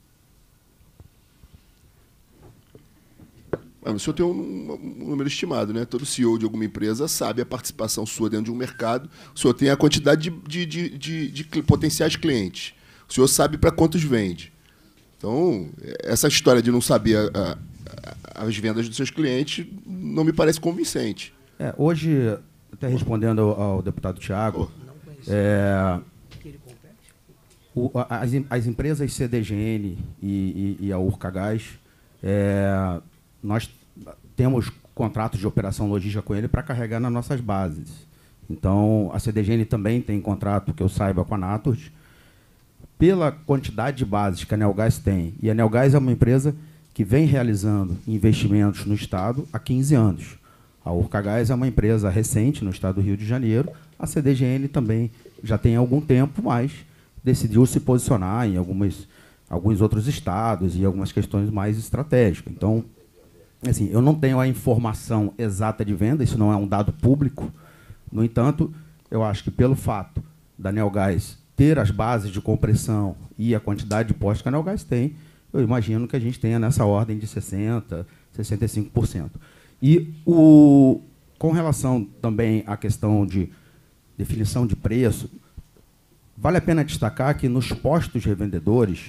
O senhor tem um, um número estimado, né? Todo C E O de alguma empresa sabe a participação sua dentro de um mercado. O senhor tem a quantidade de, de, de, de, de potenciais clientes. O senhor sabe para quantos vende. Então, essa história de não saber a, a, as vendas dos seus clientes não me parece convincente. É, hoje, até respondendo ao, ao deputado Tiago, oh. é, o, as, as empresas C D G N e, e, e a Urcagás, é, nós temos contratos de operação logística com ele para carregar nas nossas bases. Então, a C D G N também tem contrato, que eu saiba, com a Natos. Pela quantidade de bases que a Neogás tem, e a Neogás é uma empresa que vem realizando investimentos no Estado há quinze anos. A Urcagás é uma empresa recente no Estado do Rio de Janeiro. A C D G N também já tem algum tempo, mas decidiu se posicionar em algumas, alguns outros estados e algumas questões mais estratégicas. Então, assim, eu não tenho a informação exata de venda, isso não é um dado público. No entanto, eu acho que pelo fato da Neogás ter as bases de compressão e a quantidade de postos que a Neogás tem, eu imagino que a gente tenha nessa ordem de sessenta por cento, sessenta e cinco por cento. E o, com relação também à questão de definição de preço, vale a pena destacar que nos postos revendedores,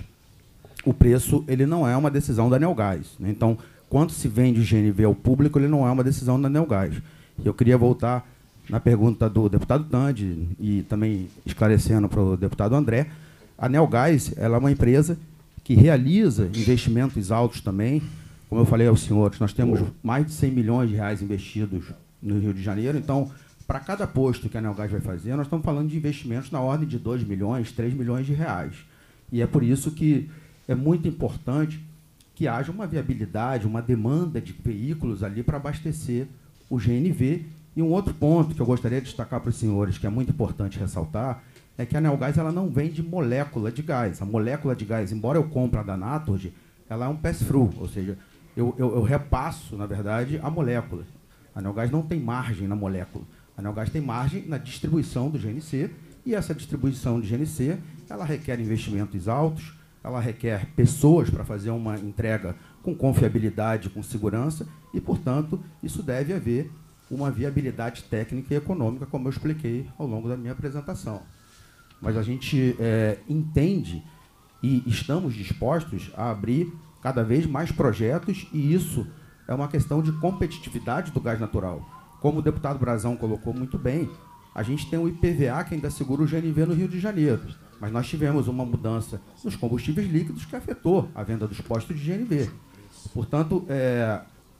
o preço ele não é uma decisão da Neogás, né? Então, quanto se vende G N V ao público, ele não é uma decisão da Neogás. Eu queria voltar na pergunta do deputado Tandi e também esclarecendo para o deputado André. A Neogás ela é uma empresa que realiza investimentos altos também. Como eu falei aos senhores, nós temos mais de cem milhões de reais investidos no Rio de Janeiro. Então, para cada posto que a Neogás vai fazer, nós estamos falando de investimentos na ordem de dois milhões, três milhões de reais. E é por isso que é muito importante que haja uma viabilidade, uma demanda de veículos ali para abastecer o G N V. E um outro ponto que eu gostaria de destacar para os senhores, que é muito importante ressaltar, é que a Neogás ela não vende molécula de gás. A molécula de gás, embora eu compre a da Natorg, ela é um pass-through, ou seja, eu, eu, eu repasso, na verdade, a molécula. A Neogás não tem margem na molécula. A Neogás tem margem na distribuição do G N C, e essa distribuição de G N C ela requer investimentos altos, ela requer pessoas para fazer uma entrega com confiabilidade, com segurança, e, portanto, isso deve haver uma viabilidade técnica e econômica, como eu expliquei ao longo da minha apresentação. Mas a gente é, entende e estamos dispostos a abrir cada vez mais projetos, e isso é uma questão de competitividade do gás natural. Como o deputado Brazão colocou muito bem, a gente tem o I P V A que ainda segura o G N V no Rio de Janeiro, mas nós tivemos uma mudança nos combustíveis líquidos que afetou a venda dos postos de G N V. Portanto, é,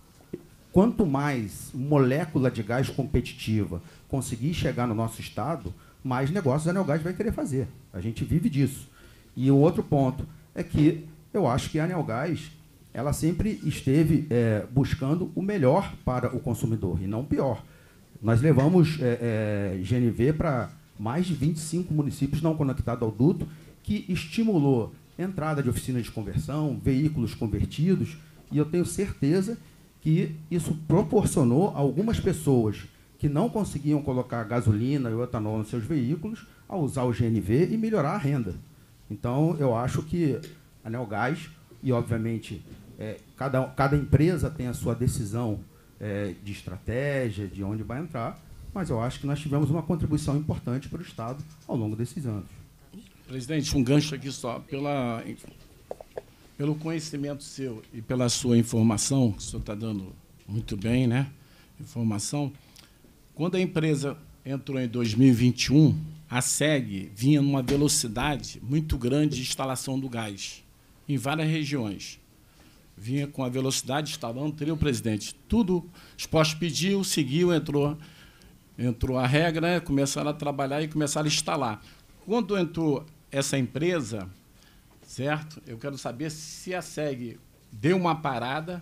quanto mais molécula de gás competitiva conseguir chegar no nosso estado, mais negócios a Neogás vai querer fazer. A gente vive disso. E o outro ponto é que eu acho que a Neogás ela sempre esteve é, buscando o melhor para o consumidor, e não o pior. Nós levamos é, é, G N V para mais de vinte e cinco municípios não conectados ao duto, que estimulou entrada de oficinas de conversão, veículos convertidos, e eu tenho certeza que isso proporcionou a algumas pessoas que não conseguiam colocar gasolina e o etanol nos seus veículos a usar o G N V e melhorar a renda. Então, eu acho que a Neogás, e obviamente é, cada, cada empresa tem a sua decisão é, de estratégia, de onde vai entrar, mas eu acho que nós tivemos uma contribuição importante para o Estado ao longo desses anos. Presidente, um gancho aqui só. Pela, pelo conhecimento seu e pela sua informação, que o senhor está dando muito bem, né? Informação. Quando a empresa entrou em dois mil e vinte e um, a SEG vinha numa velocidade muito grande de instalação do gás, em várias regiões. Vinha com a velocidade instalando, teria o presidente. Tudo, os postos pediu, seguiu, entrou, entrou a regra, né? Começaram a trabalhar e começaram a instalar. Quando entrou essa empresa, certo? Eu quero saber se a SEG deu uma parada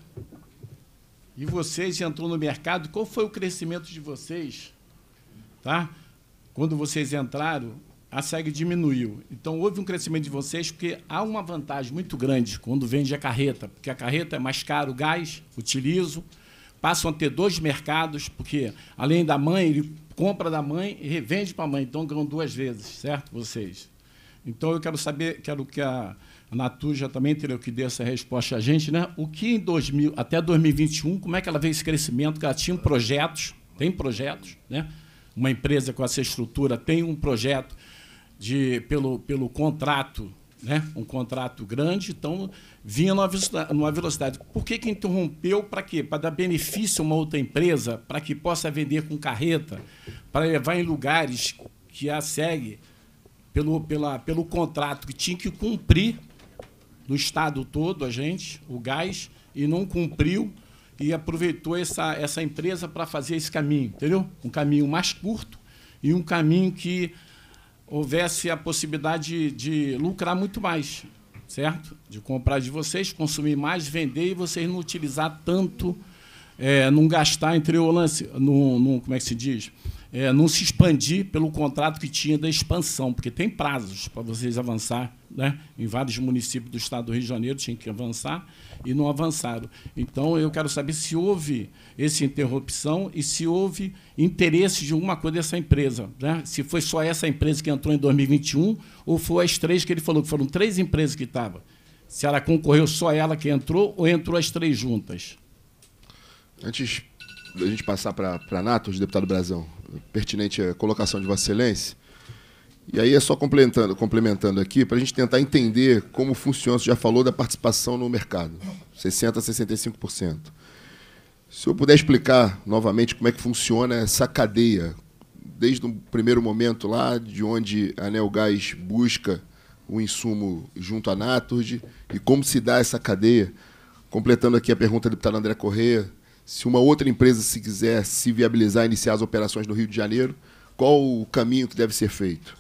e vocês entrou no mercado, qual foi o crescimento de vocês, tá? Quando vocês entraram, a SEG diminuiu. Então, houve um crescimento de vocês, porque há uma vantagem muito grande quando vende a carreta, porque a carreta é mais caro, o gás, utilizo, passam a ter dois mercados, porque, além da mãe, ele compra da mãe e revende para a mãe, então ganham duas vezes, certo, vocês? Então, eu quero saber, quero que a, a Natuja também teria que dar essa resposta a gente, né? O que em dois mil, até dois mil e vinte e um, como é que ela veio esse crescimento, que ela tinha projetos, tem projetos, né? Uma empresa com essa estrutura tem um projeto de, pelo, pelo contrato, né? Um contrato grande, então vinha numa velocidade. Numa velocidade. Por que, que interrompeu? Para quê? Para dar benefício a uma outra empresa, para que possa vender com carreta, para levar em lugares que a SEG, pelo, pela, pelo contrato que tinha que cumprir no estado todo, a gente, o gás, e não cumpriu, e aproveitou essa, essa empresa para fazer esse caminho, entendeu? Um caminho mais curto e um caminho que houvesse a possibilidade de, de lucrar muito mais, certo? De comprar de vocês, consumir mais, vender e vocês não utilizar tanto, é, não gastar entre o lance, não, não, como é que se diz? É, não se expandir pelo contrato que tinha da expansão, porque tem prazos para vocês avançar, né? Em vários municípios do estado do Rio de Janeiro tinham que avançar e não avançaram. Então, eu quero saber se houve essa interrupção e se houve interesse de alguma coisa dessa empresa, né? Se foi só essa empresa que entrou em dois mil e vinte e um ou foi as três que ele falou, que foram três empresas que estavam. Se ela concorreu só ela que entrou ou entrou as três juntas? Antes da gente passar para a Natos, deputado Brazão, pertinente à colocação de Vossa Excelência, e aí é só complementando, complementando aqui, para a gente tentar entender como funciona, você já falou da participação no mercado, sessenta por cento a sessenta e cinco por cento. Se eu puder explicar novamente como é que funciona essa cadeia, desde o primeiro momento lá, de onde a Neogás busca o insumo junto à Naturgy, e como se dá essa cadeia, completando aqui a pergunta do deputado André Corrêa, se uma outra empresa se quiser se viabilizar, iniciar as operações no Rio de Janeiro, qual o caminho que deve ser feito?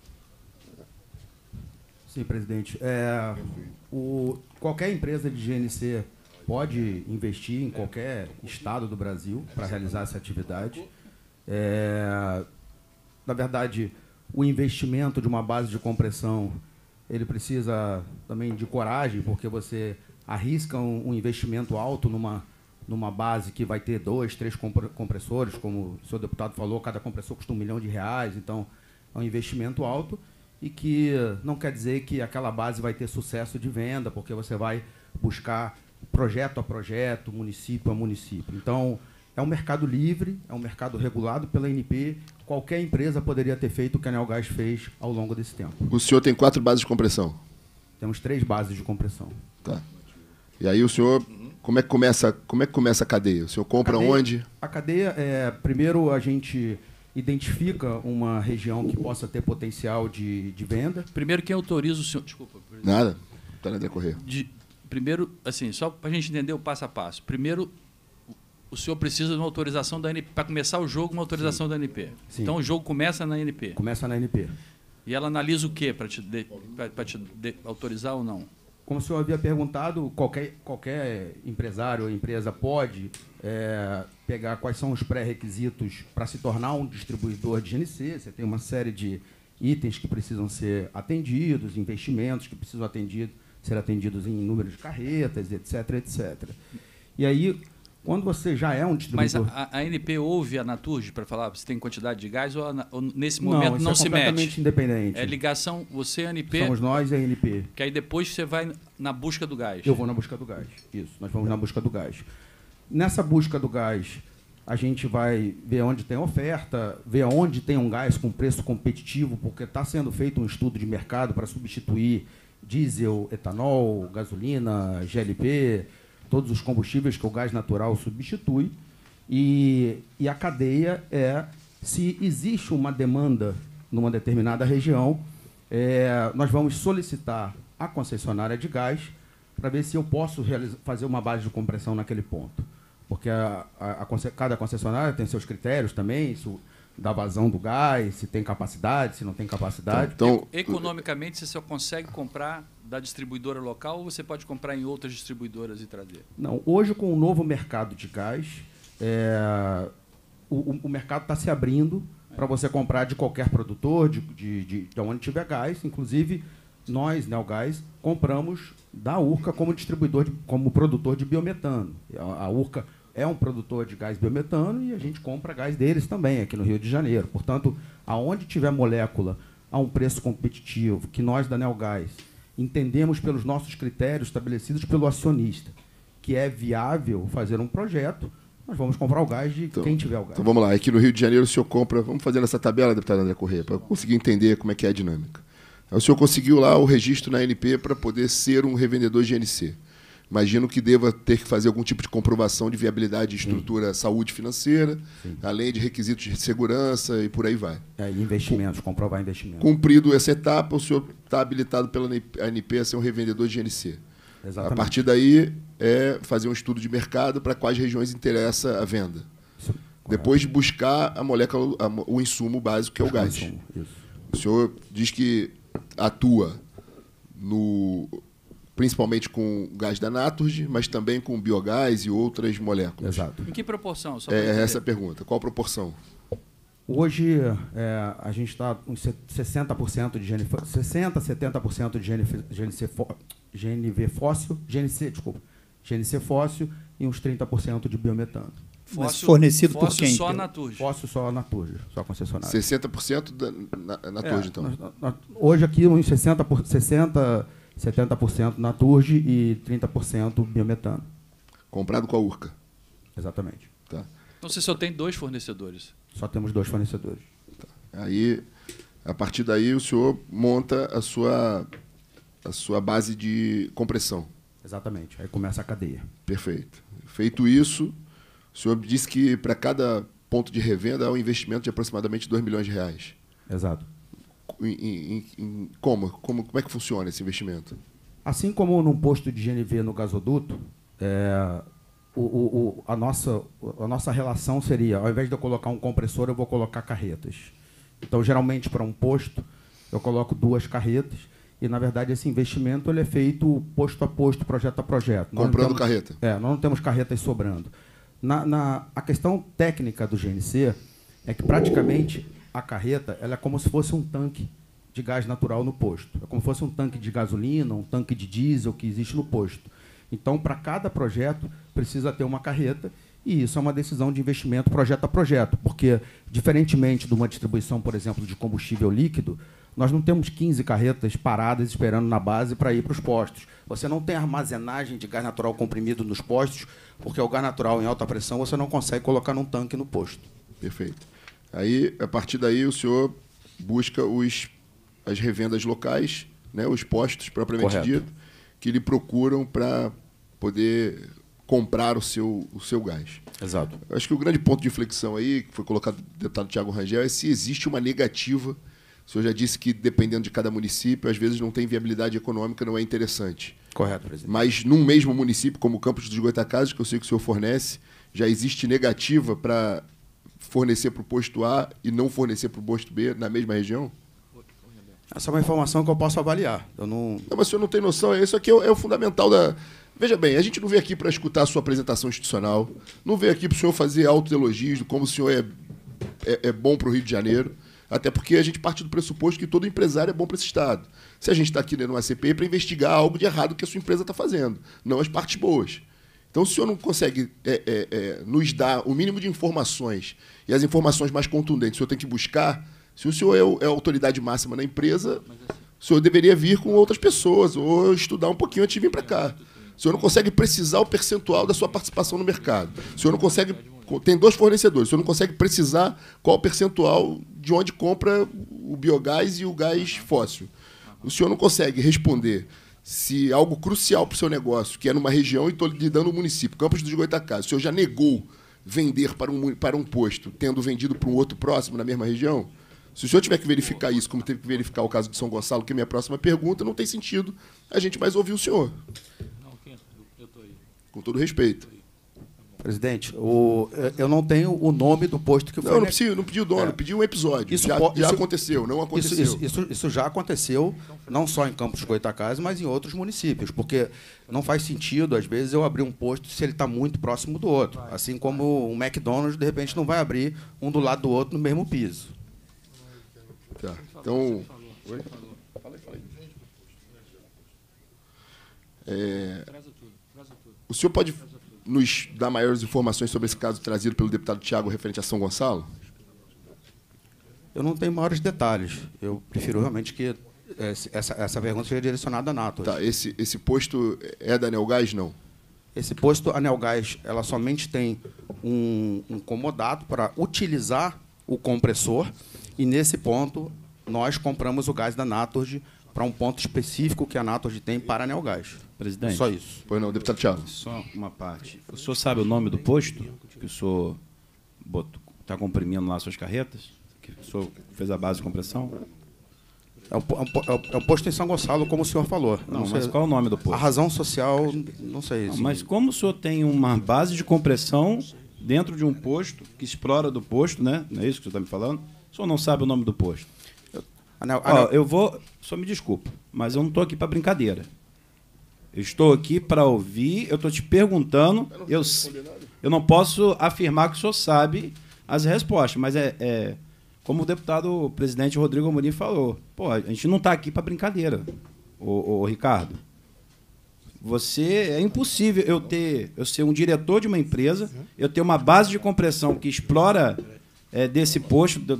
Sim, presidente. É, o, qualquer empresa de G N C pode investir em qualquer estado do Brasil para realizar essa atividade. É, na verdade, o investimento de uma base de compressão, ele precisa também de coragem, porque você arrisca um, um investimento alto numa numa base que vai ter dois, três compressores, como o senhor deputado falou, cada compressor custa um milhão de reais, então é um investimento alto e que não quer dizer que aquela base vai ter sucesso de venda, porque você vai buscar projeto a projeto, município a município. Então, é um mercado livre, é um mercado regulado pela A N P, qualquer empresa poderia ter feito o que a Neogás fez ao longo desse tempo. O senhor tem quatro bases de compressão? Temos três bases de compressão. Tá. E aí o senhor... Como é que começa, como é que começa a cadeia? O senhor compra a cadeia, onde? A cadeia, é, primeiro a gente identifica uma região que possa ter potencial de, de venda. Primeiro, quem autoriza o senhor... Desculpa. Presidente. Nada. Está na decorrer. De, primeiro, assim, só para a gente entender o passo a passo. Primeiro, o senhor precisa de uma autorização da A N P. Para começar o jogo, uma autorização Sim. da A N P. Sim. Então, o jogo começa na A N P. Começa na A N P. E ela analisa o quê para te, de, te de, autorizar ou não? Como o senhor havia perguntado, qualquer, qualquer empresário ou empresa pode é, pegar quais são os pré-requisitos para se tornar um distribuidor de G N C. Você tem uma série de itens que precisam ser atendidos, investimentos que precisam atendido, ser atendidos em número de carretas, etc, etcétera. E aí, quando você já é um distribuidor... Mas a, a A N P ouve a Naturgy para falar se tem quantidade de gás ou, a, ou nesse momento não, não é se mete? Não, completamente independente. É ligação, você e a A N P... Somos nós e a A N P. Que aí depois você vai na busca do gás. Eu vou na busca do gás, isso. Nós vamos na busca do gás. Nessa busca do gás, a gente vai ver onde tem oferta, ver onde tem um gás com preço competitivo, porque está sendo feito um estudo de mercado para substituir diesel, etanol, gasolina, G L P, todos os combustíveis que o gás natural substitui. E, e a cadeia é se existe uma demanda numa determinada região, é, nós vamos solicitar à concessionária de gás para ver se eu posso realizar, fazer uma base de compressão naquele ponto. Porque a, a, a, cada concessionária tem seus critérios também, isso, da vazão do gás, se tem capacidade, se não tem capacidade. Então, economicamente, você só consegue comprar da distribuidora local ou você pode comprar em outras distribuidoras e trazer? Não, hoje, com o novo mercado de gás, é, o, o mercado está se abrindo para você comprar de qualquer produtor, de, de, de, de onde tiver gás. Inclusive, nós, Neogás, compramos da Urca como distribuidor, de, como produtor de biometano. A, a Urca é um produtor de gás biometano e a gente compra gás deles também, aqui no Rio de Janeiro. Portanto, aonde tiver molécula a um preço competitivo, que nós, da Neogás, entendemos pelos nossos critérios estabelecidos pelo acionista, que é viável fazer um projeto, nós vamos comprar o gás de então, quem tiver o gás. Então vamos lá, aqui no Rio de Janeiro o senhor compra, vamos fazer essa tabela, deputado André Corrêa, para conseguir entender como é que é a dinâmica. O senhor conseguiu lá o registro na A N P para poder ser um revendedor de G N C. Imagino que deva ter que fazer algum tipo de comprovação de viabilidade de estrutura, Sim. saúde financeira, Sim. além de requisitos de segurança e por aí vai. É, investimentos, Com, comprovar investimentos. Cumprido essa etapa, o senhor está habilitado pela A N P a ser um revendedor de G N C. Exatamente. A partir daí, é fazer um estudo de mercado para quais regiões interessa a venda. Isso. Depois de buscar a molécula, a, o insumo básico, que é o gás. Insumo, isso. O senhor diz que atua no... principalmente com gás da Naturgy, mas também com biogás e outras moléculas. Exato. Em que proporção? Só é essa a pergunta. Qual a proporção? Hoje, é, a gente está com sessenta por cento de G N V, sessenta, setenta por cento de G N V, G N C, G N V fóssil, G N C, desculpa, G N C fóssil e uns trinta por cento de biometano. Fóssil, mas fornecido fóssil por quem? Só a Naturgy. Fóssil só a Naturgy, só a concessionária. sessenta por cento da Naturgy, é, então? Nós, nós, hoje aqui, uns sessenta por cento, sessenta, setenta por cento Naturgy e trinta por cento biometano. Comprado com a Urca. Exatamente. Tá. Então você só tem dois fornecedores? Só temos dois fornecedores. Tá. Aí, a partir daí, o senhor monta a sua, a sua base de compressão. Exatamente. Aí começa a cadeia. Perfeito. Feito isso, o senhor disse que para cada ponto de revenda há um investimento de aproximadamente dois milhões de reais. Exato. Em, em, em, como? como? Como é que funciona esse investimento? Assim como num posto de G N V no gasoduto, é, o, o, a, nossa, a nossa relação seria, ao invés de eu colocar um compressor, eu vou colocar carretas. Então, geralmente, para um posto, eu coloco duas carretas e, na verdade, esse investimento ele é feito posto a posto, projeto a projeto. Comprando nós temos, carreta. É, nós não temos carretas sobrando. Na, na, a questão técnica do G N C é que, praticamente, a carreta ela é como se fosse um tanque de gás natural no posto. É como se fosse um tanque de gasolina, um tanque de diesel que existe no posto. Então, para cada projeto, precisa ter uma carreta, e isso é uma decisão de investimento projeto a projeto, porque, diferentemente de uma distribuição, por exemplo, de combustível líquido, nós não temos quinze carretas paradas esperando na base para ir para os postos. Você não tem armazenagem de gás natural comprimido nos postos, porque o gás natural em alta pressão você não consegue colocar num tanque no posto. Perfeito. Aí, a partir daí, o senhor busca os, as revendas locais, né, os postos propriamente Correto. dito, que lhe procuram para poder comprar o seu, o seu gás. Exato. Acho que o grande ponto de inflexão aí, que foi colocado pelo deputado Tiago Rangel, é se existe uma negativa. O senhor já disse que, dependendo de cada município, às vezes não tem viabilidade econômica, não é interessante. Correto, presidente. Mas num mesmo município, como o Campos dos Goitacazes, que eu sei que o senhor fornece, já existe negativa para fornecer para o posto A e não fornecer para o posto B na mesma região? Essa é uma informação que eu posso avaliar. Eu não... Não, mas o senhor não tem noção, isso aqui é o, é o fundamental da... Veja bem, a gente não veio aqui para escutar a sua apresentação institucional, não veio aqui para o senhor fazer autoelogios de como o senhor é, é, é bom para o Rio de Janeiro, até porque a gente parte do pressuposto que todo empresário é bom para esse Estado. Se a gente está aqui dentro de uma C P I para investigar algo de errado que a sua empresa está fazendo, não as partes boas. Então, se o senhor não consegue é, é, é, nos dar o mínimo de informações e as informações mais contundentes, o senhor tem que buscar. Se o senhor é, o, é a autoridade máxima na empresa, o senhor deveria vir com outras pessoas ou estudar um pouquinho antes de vir para cá. O senhor não consegue precisar o percentual da sua participação no mercado. O senhor não consegue tem dois fornecedores, o senhor não consegue precisar qual o percentual de onde compra o biogás e o gás fóssil. O senhor não consegue responder se algo crucial para o seu negócio, que é numa região, e estou lhe dando o município, Campos dos Goytacazes, o senhor já negou vender para um, para um posto, tendo vendido para um outro próximo na mesma região? Se o senhor tiver que verificar isso, como teve que verificar o caso de São Gonçalo, que é a minha próxima pergunta, não tem sentido a gente mais ouvir o senhor. Com todo respeito. Presidente, o, eu não tenho o nome do posto que foi... Não, não pedi, não pedi o dono, é. pedi um episódio. Isso já, já isso, aconteceu, não aconteceu. Isso, isso, isso já aconteceu, não só em Campos dos Goytacazes, mas em outros municípios, porque não faz sentido, às vezes, eu abrir um posto se ele está muito próximo do outro. Assim como um McDonald's, de repente, não vai abrir um do lado do outro no mesmo piso. Tá, então... Oi? É, o senhor pode nos dar maiores informações sobre esse caso trazido pelo deputado Thiago referente a São Gonçalo? Eu não tenho maiores detalhes. Eu prefiro realmente que essa, essa pergunta seja direcionada à NATO. Tá, esse, esse posto é da Neogás, não? Esse posto, a Neogás, ela somente tem um, um comodato para utilizar o compressor, e, nesse ponto, nós compramos o gás da Naturgy para um ponto específico que a Naturgy tem para a Neogás. Presidente. Só isso. Pois não, deputado Thiago. Só uma parte. O senhor sabe o nome do posto que o senhor está comprimindo lá suas carretas? Que o senhor fez a base de compressão? É o, é, o, é o posto em São Gonçalo, como o senhor falou. Não, não mas sei, qual é o nome do posto? A razão social, não sei. Não, mas como o senhor tem uma base de compressão dentro de um posto que explora do posto, né? Não é isso que o senhor está me falando? O senhor não sabe o nome do posto? Eu, anel, anel... Ó, eu vou... Só me desculpa, mas eu não estou aqui para brincadeira. Eu estou aqui para ouvir, eu estou te perguntando, eu, eu não posso afirmar que o senhor sabe as respostas, mas é, é como o deputado o presidente Rodrigo Amorim falou, pô, a gente não está aqui para brincadeira, ô, ô, Ricardo. Você, é impossível eu ter, eu ser um diretor de uma empresa, eu ter uma base de compressão que explora é, desse posto do,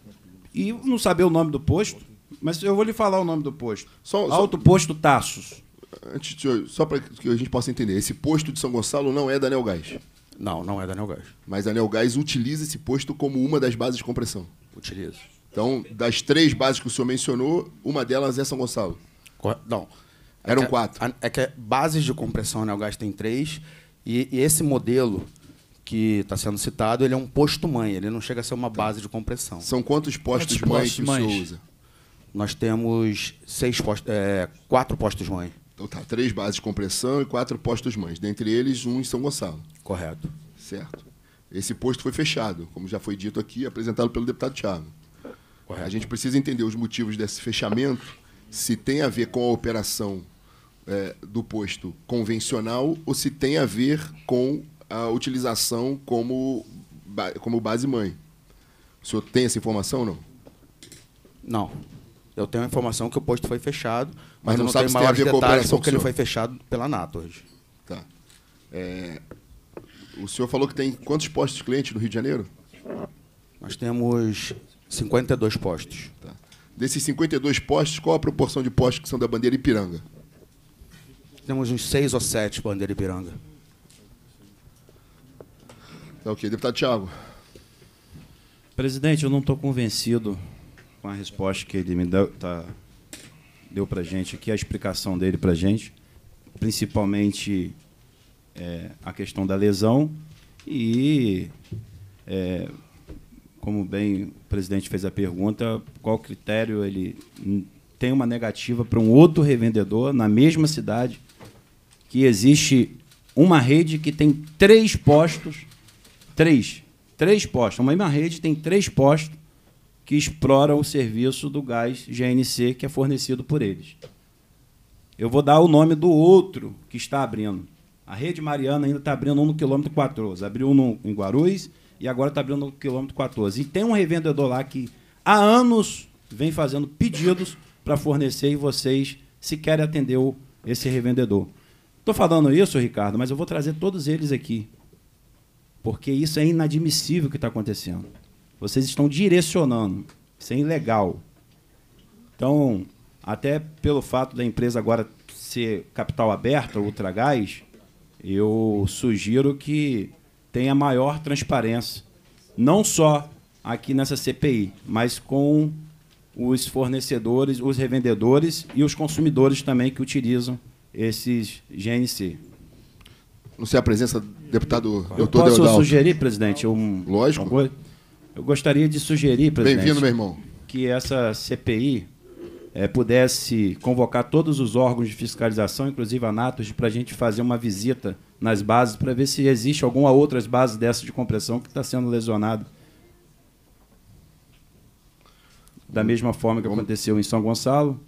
e não saber o nome do posto, mas eu vou lhe falar o nome do posto. Só, Alto só... Posto Taços. Antes de, só para que a gente possa entender, esse posto de São Gonçalo não é da Neogás? Não, não é da Neogás. Mas a Neogás utiliza esse posto como uma das bases de compressão? Utiliza. Então, das três bases que o senhor mencionou, uma delas é São Gonçalo? Não. É Eram que, quatro. A, é que bases de compressão a Neogás tem três, e, e esse modelo que está sendo citado, ele é um posto-mãe, ele não chega a ser uma base de compressão. São quantos postos-mãe que o senhor usa? Nós temos seis postos, é, quatro postos-mãe. Então tá, três bases de compressão e quatro postos-mães. Dentre eles, um em São Gonçalo. Correto. Certo. Esse posto foi fechado, como já foi dito aqui, apresentado pelo deputado Thiago. Correto. A gente precisa entender os motivos desse fechamento, se tem a ver com a operação é, do posto convencional ou se tem a ver com a utilização como, como base-mãe. O senhor tem essa informação ou não? Não. Eu tenho a informação que o posto foi fechado, mas, mas não eu não sabe tenho se tem a maiores ver com a detalhes operação porque ele foi fechado pela Naturgy. Tá. É, o senhor falou que tem quantos postos clientes no Rio de Janeiro? Nós temos cinquenta e dois postos. Tá. Desses cinquenta e dois postos, qual a proporção de postos que são da bandeira Ipiranga? Temos uns seis ou sete bandeira Ipiranga. Tá ok. Deputado Thiago. Presidente, eu não estou convencido com a resposta que ele me deu, tá, deu para a gente aqui, a explicação dele para a gente, principalmente é, a questão da lesão e, é, como bem o presidente fez a pergunta, qual critério ele tem uma negativa para um outro revendedor na mesma cidade, que existe uma rede que tem três postos, três, três postos, uma mesma rede tem três postos que explora o serviço do gás G N C que é fornecido por eles. Eu vou dar o nome do outro que está abrindo. A Rede Mariana ainda está abrindo um no quilômetro quatorze. Abriu um no, em Guarulhos e agora está abrindo no quilômetro quatorze. E tem um revendedor lá que há anos vem fazendo pedidos para fornecer e vocês se querem atender o, esse revendedor. Estou falando isso, Ricardo, mas eu vou trazer todos eles aqui, porque isso é inadmissível o que está acontecendo. Vocês estão direcionando. Isso é ilegal. Então, até pelo fato da empresa agora ser capital aberto, Ultragás, eu sugiro que tenha maior transparência, não só aqui nessa C P I, mas com os fornecedores, os revendedores e os consumidores também que utilizam esses G N C. Não sei a presença do deputado Eu doutor posso Deodalto. sugerir, presidente? Um, Lógico. uma Eu gostaria de sugerir, presidente, Bem-vindo, meu irmão. que essa C P I eh, pudesse convocar todos os órgãos de fiscalização, inclusive a Natos, para a gente fazer uma visita nas bases para ver se existe alguma outras bases dessa de compressão que está sendo lesionada. Da mesma forma que aconteceu em São Gonçalo,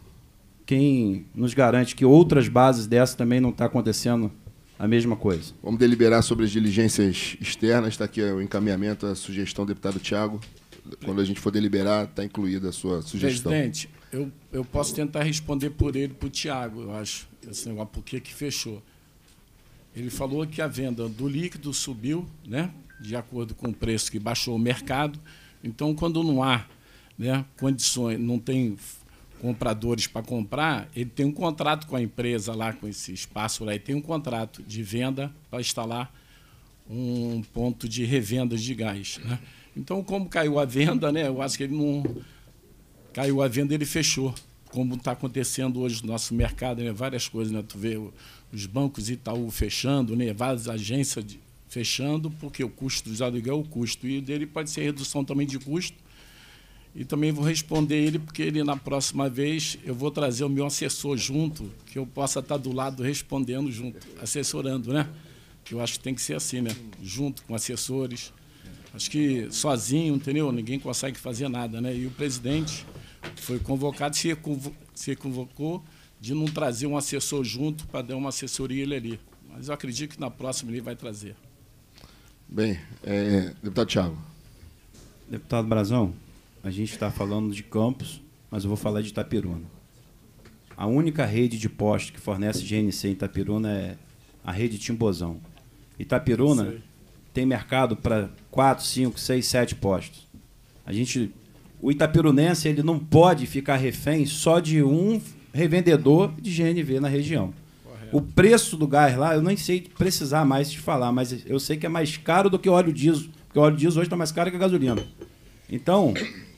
quem nos garante que outras bases dessas também não está acontecendo a mesma coisa? Vamos deliberar sobre as diligências externas. Está aqui o encaminhamento, a sugestão do deputado Tiago. Quando a gente for deliberar, está incluída a sua sugestão. Presidente, eu, eu posso tentar responder por ele, para o Tiago, eu acho, esse negócio, por que que fechou. Ele falou que a venda do líquido subiu, né, de acordo com o preço que baixou o mercado. Então, quando não há, né, condições, não tem compradores para comprar, ele tem um contrato com a empresa lá, com esse espaço lá, e tem um contrato de venda para instalar um ponto de revenda de gás, né? Então, como caiu a venda, né, eu acho que ele não... Caiu a venda, ele fechou, como está acontecendo hoje no nosso mercado, né, várias coisas, né? Tu vê os bancos Itaú fechando, né, várias agências de, fechando, porque o custo dos aluguel é o custo, e dele pode ser redução também de custo. E também vou responder ele, porque ele, na próxima vez, eu vou trazer o meu assessor junto, que eu possa estar do lado respondendo junto, assessorando, né? Que eu acho que tem que ser assim, né? Junto com assessores. Acho que sozinho, entendeu? Ninguém consegue fazer nada, né? E o presidente foi convocado, se convo- se convocou de não trazer um assessor junto para dar uma assessoria ele ali. Mas eu acredito que na próxima ele vai trazer. Bem, é, deputado Tiago. Deputado Brazão, a gente está falando de Campos, mas eu vou falar de Itapiruna. A única rede de postos que fornece G N C em Itapiruna é a rede Timbozão. Itapiruna Sei. tem mercado para quatro, cinco, seis, sete postos. A gente, o itapirunense ele não pode ficar refém só de um revendedor de G N V na região. Correto. O preço do gás lá, eu nem sei precisar mais te falar, mas eu sei que é mais caro do que o óleo diesel, porque o óleo diesel hoje está mais caro que a gasolina. Então,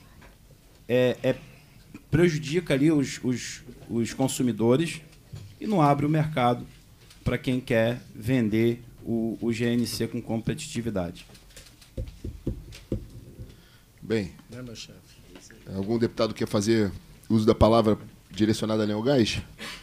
é, é, prejudica ali os, os, os consumidores e não abre o mercado para quem quer vender o, o G N C com competitividade. Bem, Né, meu chefe? algum deputado quer fazer uso da palavra direcionada a Neogás?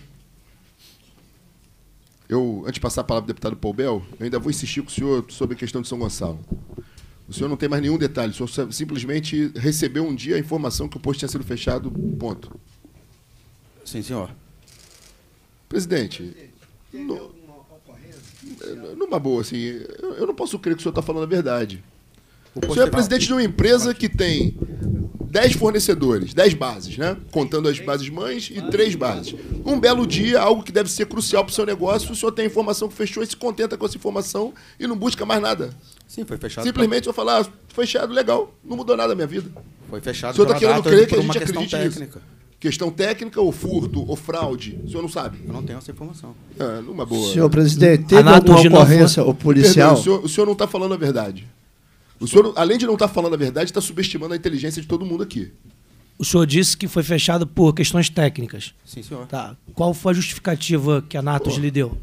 Eu, antes de passar a palavra ao deputado Paul Bel, eu ainda vou insistir com o senhor sobre a questão de São Gonçalo. O senhor não tem mais nenhum detalhe, o senhor simplesmente recebeu um dia a informação que o posto tinha sido fechado, ponto. Sim, senhor. Presidente, no, numa boa, assim, eu eu não posso crer que o senhor está falando a verdade. O senhor é presidente de uma empresa que tem dez fornecedores, dez bases, né? Contando as bases mães e três bases. Um belo dia, algo que deve ser crucial para o seu negócio, o senhor tem a informação que fechou e se contenta com essa informação e não busca mais nada. Sim, foi fechado. Simplesmente eu falar, ah, fechado, legal, não mudou nada na minha vida. Foi fechado O senhor está pela querendo Natos crer que por a uma gente questão acredite nisso? técnica. Questão técnica ou furto ou fraude? O senhor não sabe? Eu não tenho essa informação. Ah, numa boa. Senhor presidente, teve Natos alguma de novo- ocorrência, o policial... Perdão, o senhor, o senhor não está falando a verdade. O senhor, além de não estar falando a verdade, está subestimando a inteligência de todo mundo aqui. O senhor disse que foi fechado por questões técnicas. Sim, senhor. Tá. Qual foi a justificativa que a Natos lhe deu?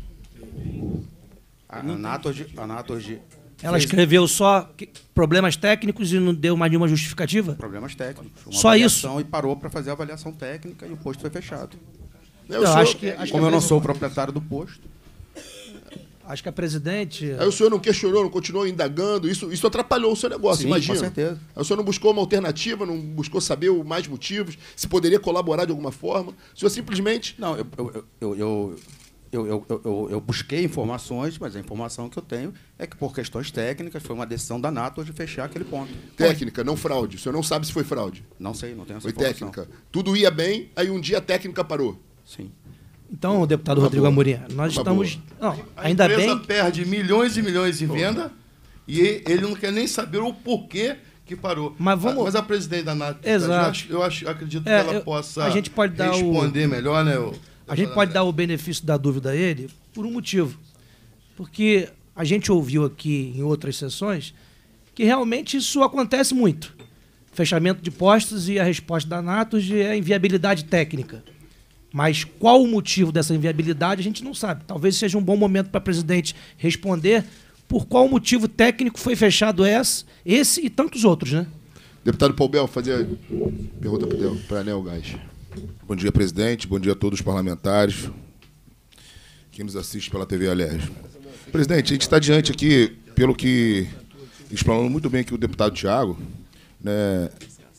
A Natos, a Natos de Ela escreveu só que- problemas técnicos e não deu mais nenhuma justificativa? problemas técnicos. Uma Só avaliação E parou para fazer a avaliação técnica e o posto foi fechado. Né, o Eu senhor- acho que, acho, Como que eu a não presi- sou o proprietário do posto, acho que a presidente... Aí o senhor não questionou, não continuou indagando, isso, isso atrapalhou o seu negócio, sim, imagina. com certeza. Aí o senhor não buscou uma alternativa, não buscou saber o mais motivos, se poderia colaborar de alguma forma. O senhor simplesmente... Não, eu, eu, eu, eu, eu, eu, eu, eu, eu busquei informações, mas a informação que eu tenho é que, por questões técnicas, foi uma decisão da Natos de fechar aquele ponto. Técnica, não fraude. O senhor não sabe se foi fraude. Não sei, não tenho essa Foi informação. técnica. Tudo ia bem, aí um dia a técnica parou. Sim. Então, deputado Uma Rodrigo boa. Amorim, nós Uma estamos... Não, A ainda empresa bem... perde milhões e milhões em venda e ele não quer nem saber o porquê que parou. Mas vamos- A- Mas a presidente da Nath, Exato. eu, acho, eu acho- acredito É, que ela eu- possa a gente pode dar o- responder melhor, né? o- A gente pode dar o benefício da dúvida a ele por um motivo. Porque a gente ouviu aqui em outras sessões que realmente isso acontece muito. Fechamento de postos e a resposta da Anatos é inviabilidade técnica. Mas qual o motivo dessa inviabilidade, a gente não sabe. Talvez seja um bom momento para o presidente responder por qual motivo técnico foi fechado esse, esse e tantos outros, né? Deputado Paul Bel, fazer pergunta para a Neogás. Bom dia, presidente. Bom dia a todos os parlamentares. Quem nos assiste pela T V Alerj. Presidente, a gente está diante aqui, pelo que explanou muito bem aqui o deputado Thiago, né,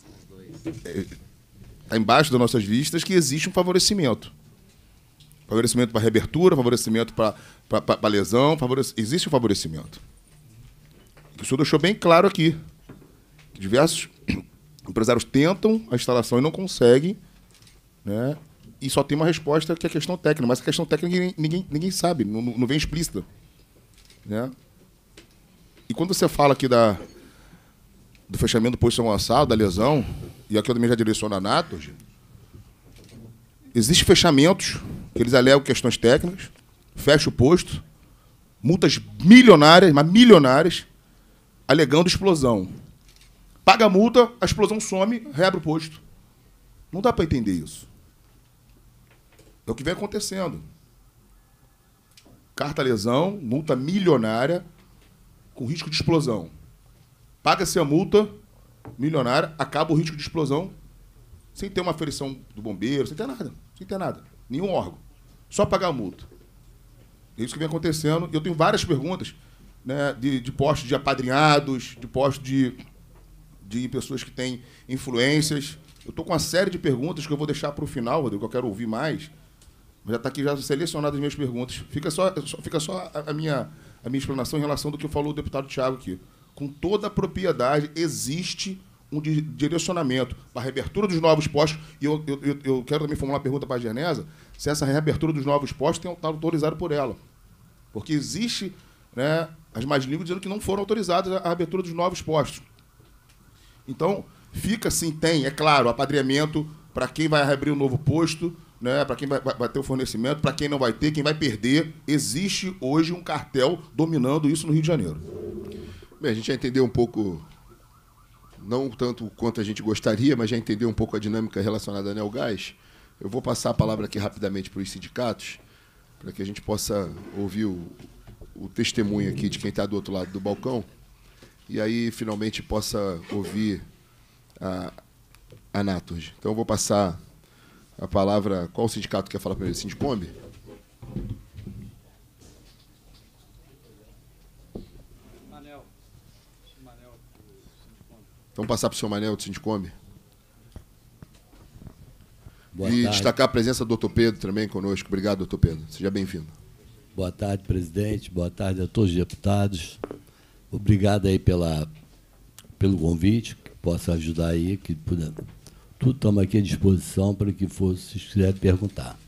está embaixo das nossas vistas que existe um favorecimento. Favorecimento para reabertura, favorecimento para a lesão, favorec... existe um favorecimento. O senhor deixou bem claro aqui. Que diversos empresários tentam a instalação e não conseguem, né, e só tem uma resposta que é a questão técnica, mas a questão técnica ninguém, ninguém, ninguém sabe, não, não vem explícita. Né? E quando você fala aqui da, do fechamento do posto São Gonçalo, da lesão, e aqui eu também já direciono a Anatos, existem fechamentos, que eles alegam questões técnicas, fecha o posto, multas milionárias, mas milionárias, alegando explosão. Paga a multa, a explosão some, reabre o posto. Não dá para entender isso. É o que vem acontecendo. Carta lesão, multa milionária, com risco de explosão. Paga-se a multa milionária, acaba o risco de explosão, sem ter uma aferição do bombeiro, sem ter nada. Sem ter nada. Nenhum órgão. Só pagar a multa. É isso que vem acontecendo. Eu tenho várias perguntas, né, de, de postos de apadrinhados, de postos de, de pessoas que têm influências. Eu estou com uma série de perguntas que eu vou deixar para o final, Rodrigo, que eu quero ouvir mais. Mas já está aqui já selecionado as minhas perguntas. Fica só, fica só a, minha, a minha explanação em relação do que falou o deputado Thiago aqui. Com toda a propriedade, existe um direcionamento para a reabertura dos novos postos. E eu, eu, eu quero também formular uma pergunta para a Genesa, se essa reabertura dos novos postos está autorizada por ela. Porque existe, né, as mais línguas dizendo que não foram autorizadas a abertura dos novos postos. Então, fica assim, tem, é claro, apadrinhamento para quem vai reabrir um novo posto, né, para quem vai, vai ter o fornecimento, para quem não vai ter, quem vai perder. Existe hoje um cartel dominando isso no Rio de Janeiro. Bem, a gente já entendeu um pouco, não tanto quanto a gente gostaria, mas já entendeu um pouco a dinâmica relacionada à Neogás. Eu vou passar a palavra aqui rapidamente para os sindicatos, para que a gente possa ouvir o, o testemunho aqui de quem está do outro lado do balcão, e aí finalmente possa ouvir a, a Anatos. Então eu vou passar a palavra. Qual o sindicato quer falar primeiro? Sindicombe? Manel. Manel. Então passar para o senhor Manel do Sindicombe. Boa e tarde. destacar a presença do doutor Pedro também conosco. Obrigado, doutor Pedro. Seja bem-vindo. Boa tarde, presidente. Boa tarde a todos os deputados. Obrigado aí pela, pelo convite, que possa ajudar aí, que puder. Tudo estamos aqui à disposição para que vocês quiserem perguntar.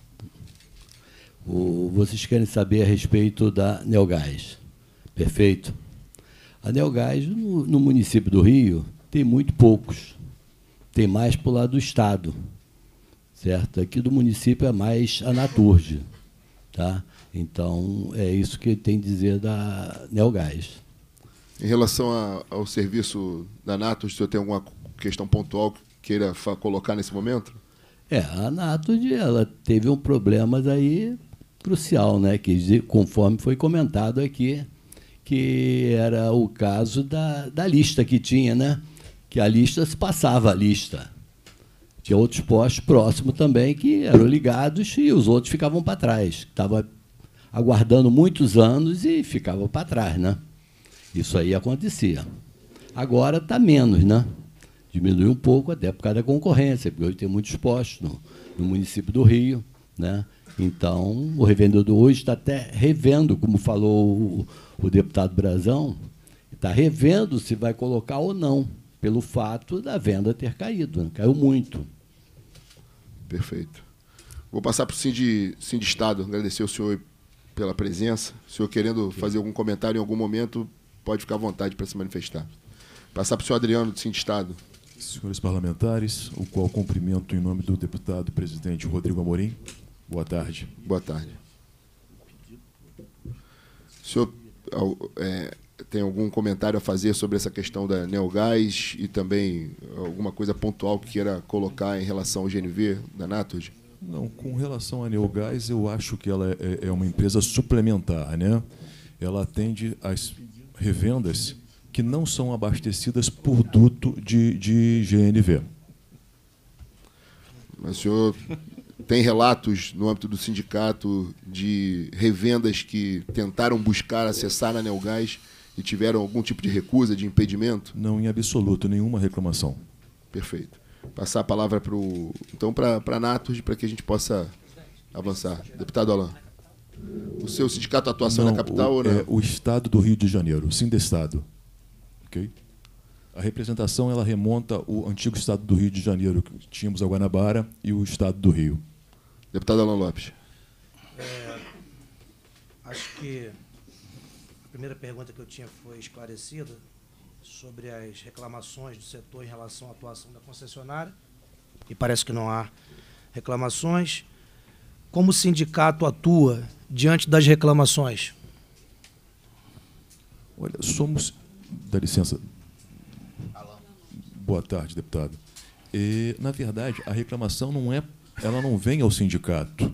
O, vocês querem saber a respeito da Neogás. Perfeito? A Neogás, no, no município do Rio, tem muito poucos. Tem mais para o lado do Estado. Certo? Aqui do município é mais a Naturge. Tá? Então, é isso que tem a dizer da Neogás. Em relação a, ao serviço da Anatos, o senhor tem alguma questão pontual que queira colocar nesse momento? É, a Anatos, ela teve um problema aí crucial, né? Que, conforme foi comentado aqui, que era o caso da, da lista que tinha, né? Que a lista se passava a lista. Tinha outros postos próximos também que eram ligados e os outros ficavam para trás. Estava aguardando muitos anos e ficavam para trás, né? Isso aí acontecia. Agora está menos, né? Diminuiu um pouco, até por causa da concorrência, porque hoje tem muitos postos no, no município do Rio, né? Então, o revendedor hoje está até revendo, como falou o, o deputado Brazão, está revendo se vai colocar ou não, pelo fato da venda ter caído, né? Caiu muito. Perfeito. Vou passar para o Cindy, Cindy Estado, agradecer ao senhor pela presença. O senhor querendo fazer algum comentário em algum momento, pode ficar à vontade para se manifestar. Passar para o senhor Adriano, do Cindy Estado. Senhores parlamentares, o qual cumprimento em nome do deputado presidente Rodrigo Amorim. Boa tarde. Boa tarde. O senhor é, tem algum comentário a fazer sobre essa questão da Neogás e também alguma coisa pontual que queira colocar em relação ao G N V da Naturgy? Não, com relação à Neogás, eu acho que ela é, é uma empresa suplementar, né? Ela atende às revendas que não são abastecidas por duto de, de G N V. Mas o senhor tem relatos no âmbito do sindicato de revendas que tentaram buscar acessar a Neogás e tiveram algum tipo de recusa, de impedimento? Não, em absoluto, nenhuma reclamação. Perfeito. Passar a palavra para o, então, para a Naturgy, para que a gente possa avançar. Deputado Alain, o seu sindicato atuação não, na capital o, ou não? É o Estado do Rio de Janeiro, Sindestado. Okay? A representação ela remonta ao antigo Estado do Rio de Janeiro, que tínhamos a Guanabara e o Estado do Rio. Deputado Alain Lopes. É, acho que a primeira pergunta que eu tinha foi esclarecida sobre as reclamações do setor em relação à atuação da concessionária, e parece que não há reclamações. Como o sindicato atua diante das reclamações? Olha, somos... Dá licença. Boa tarde, deputado. E, na verdade, a reclamação não é, ela não vem ao sindicato.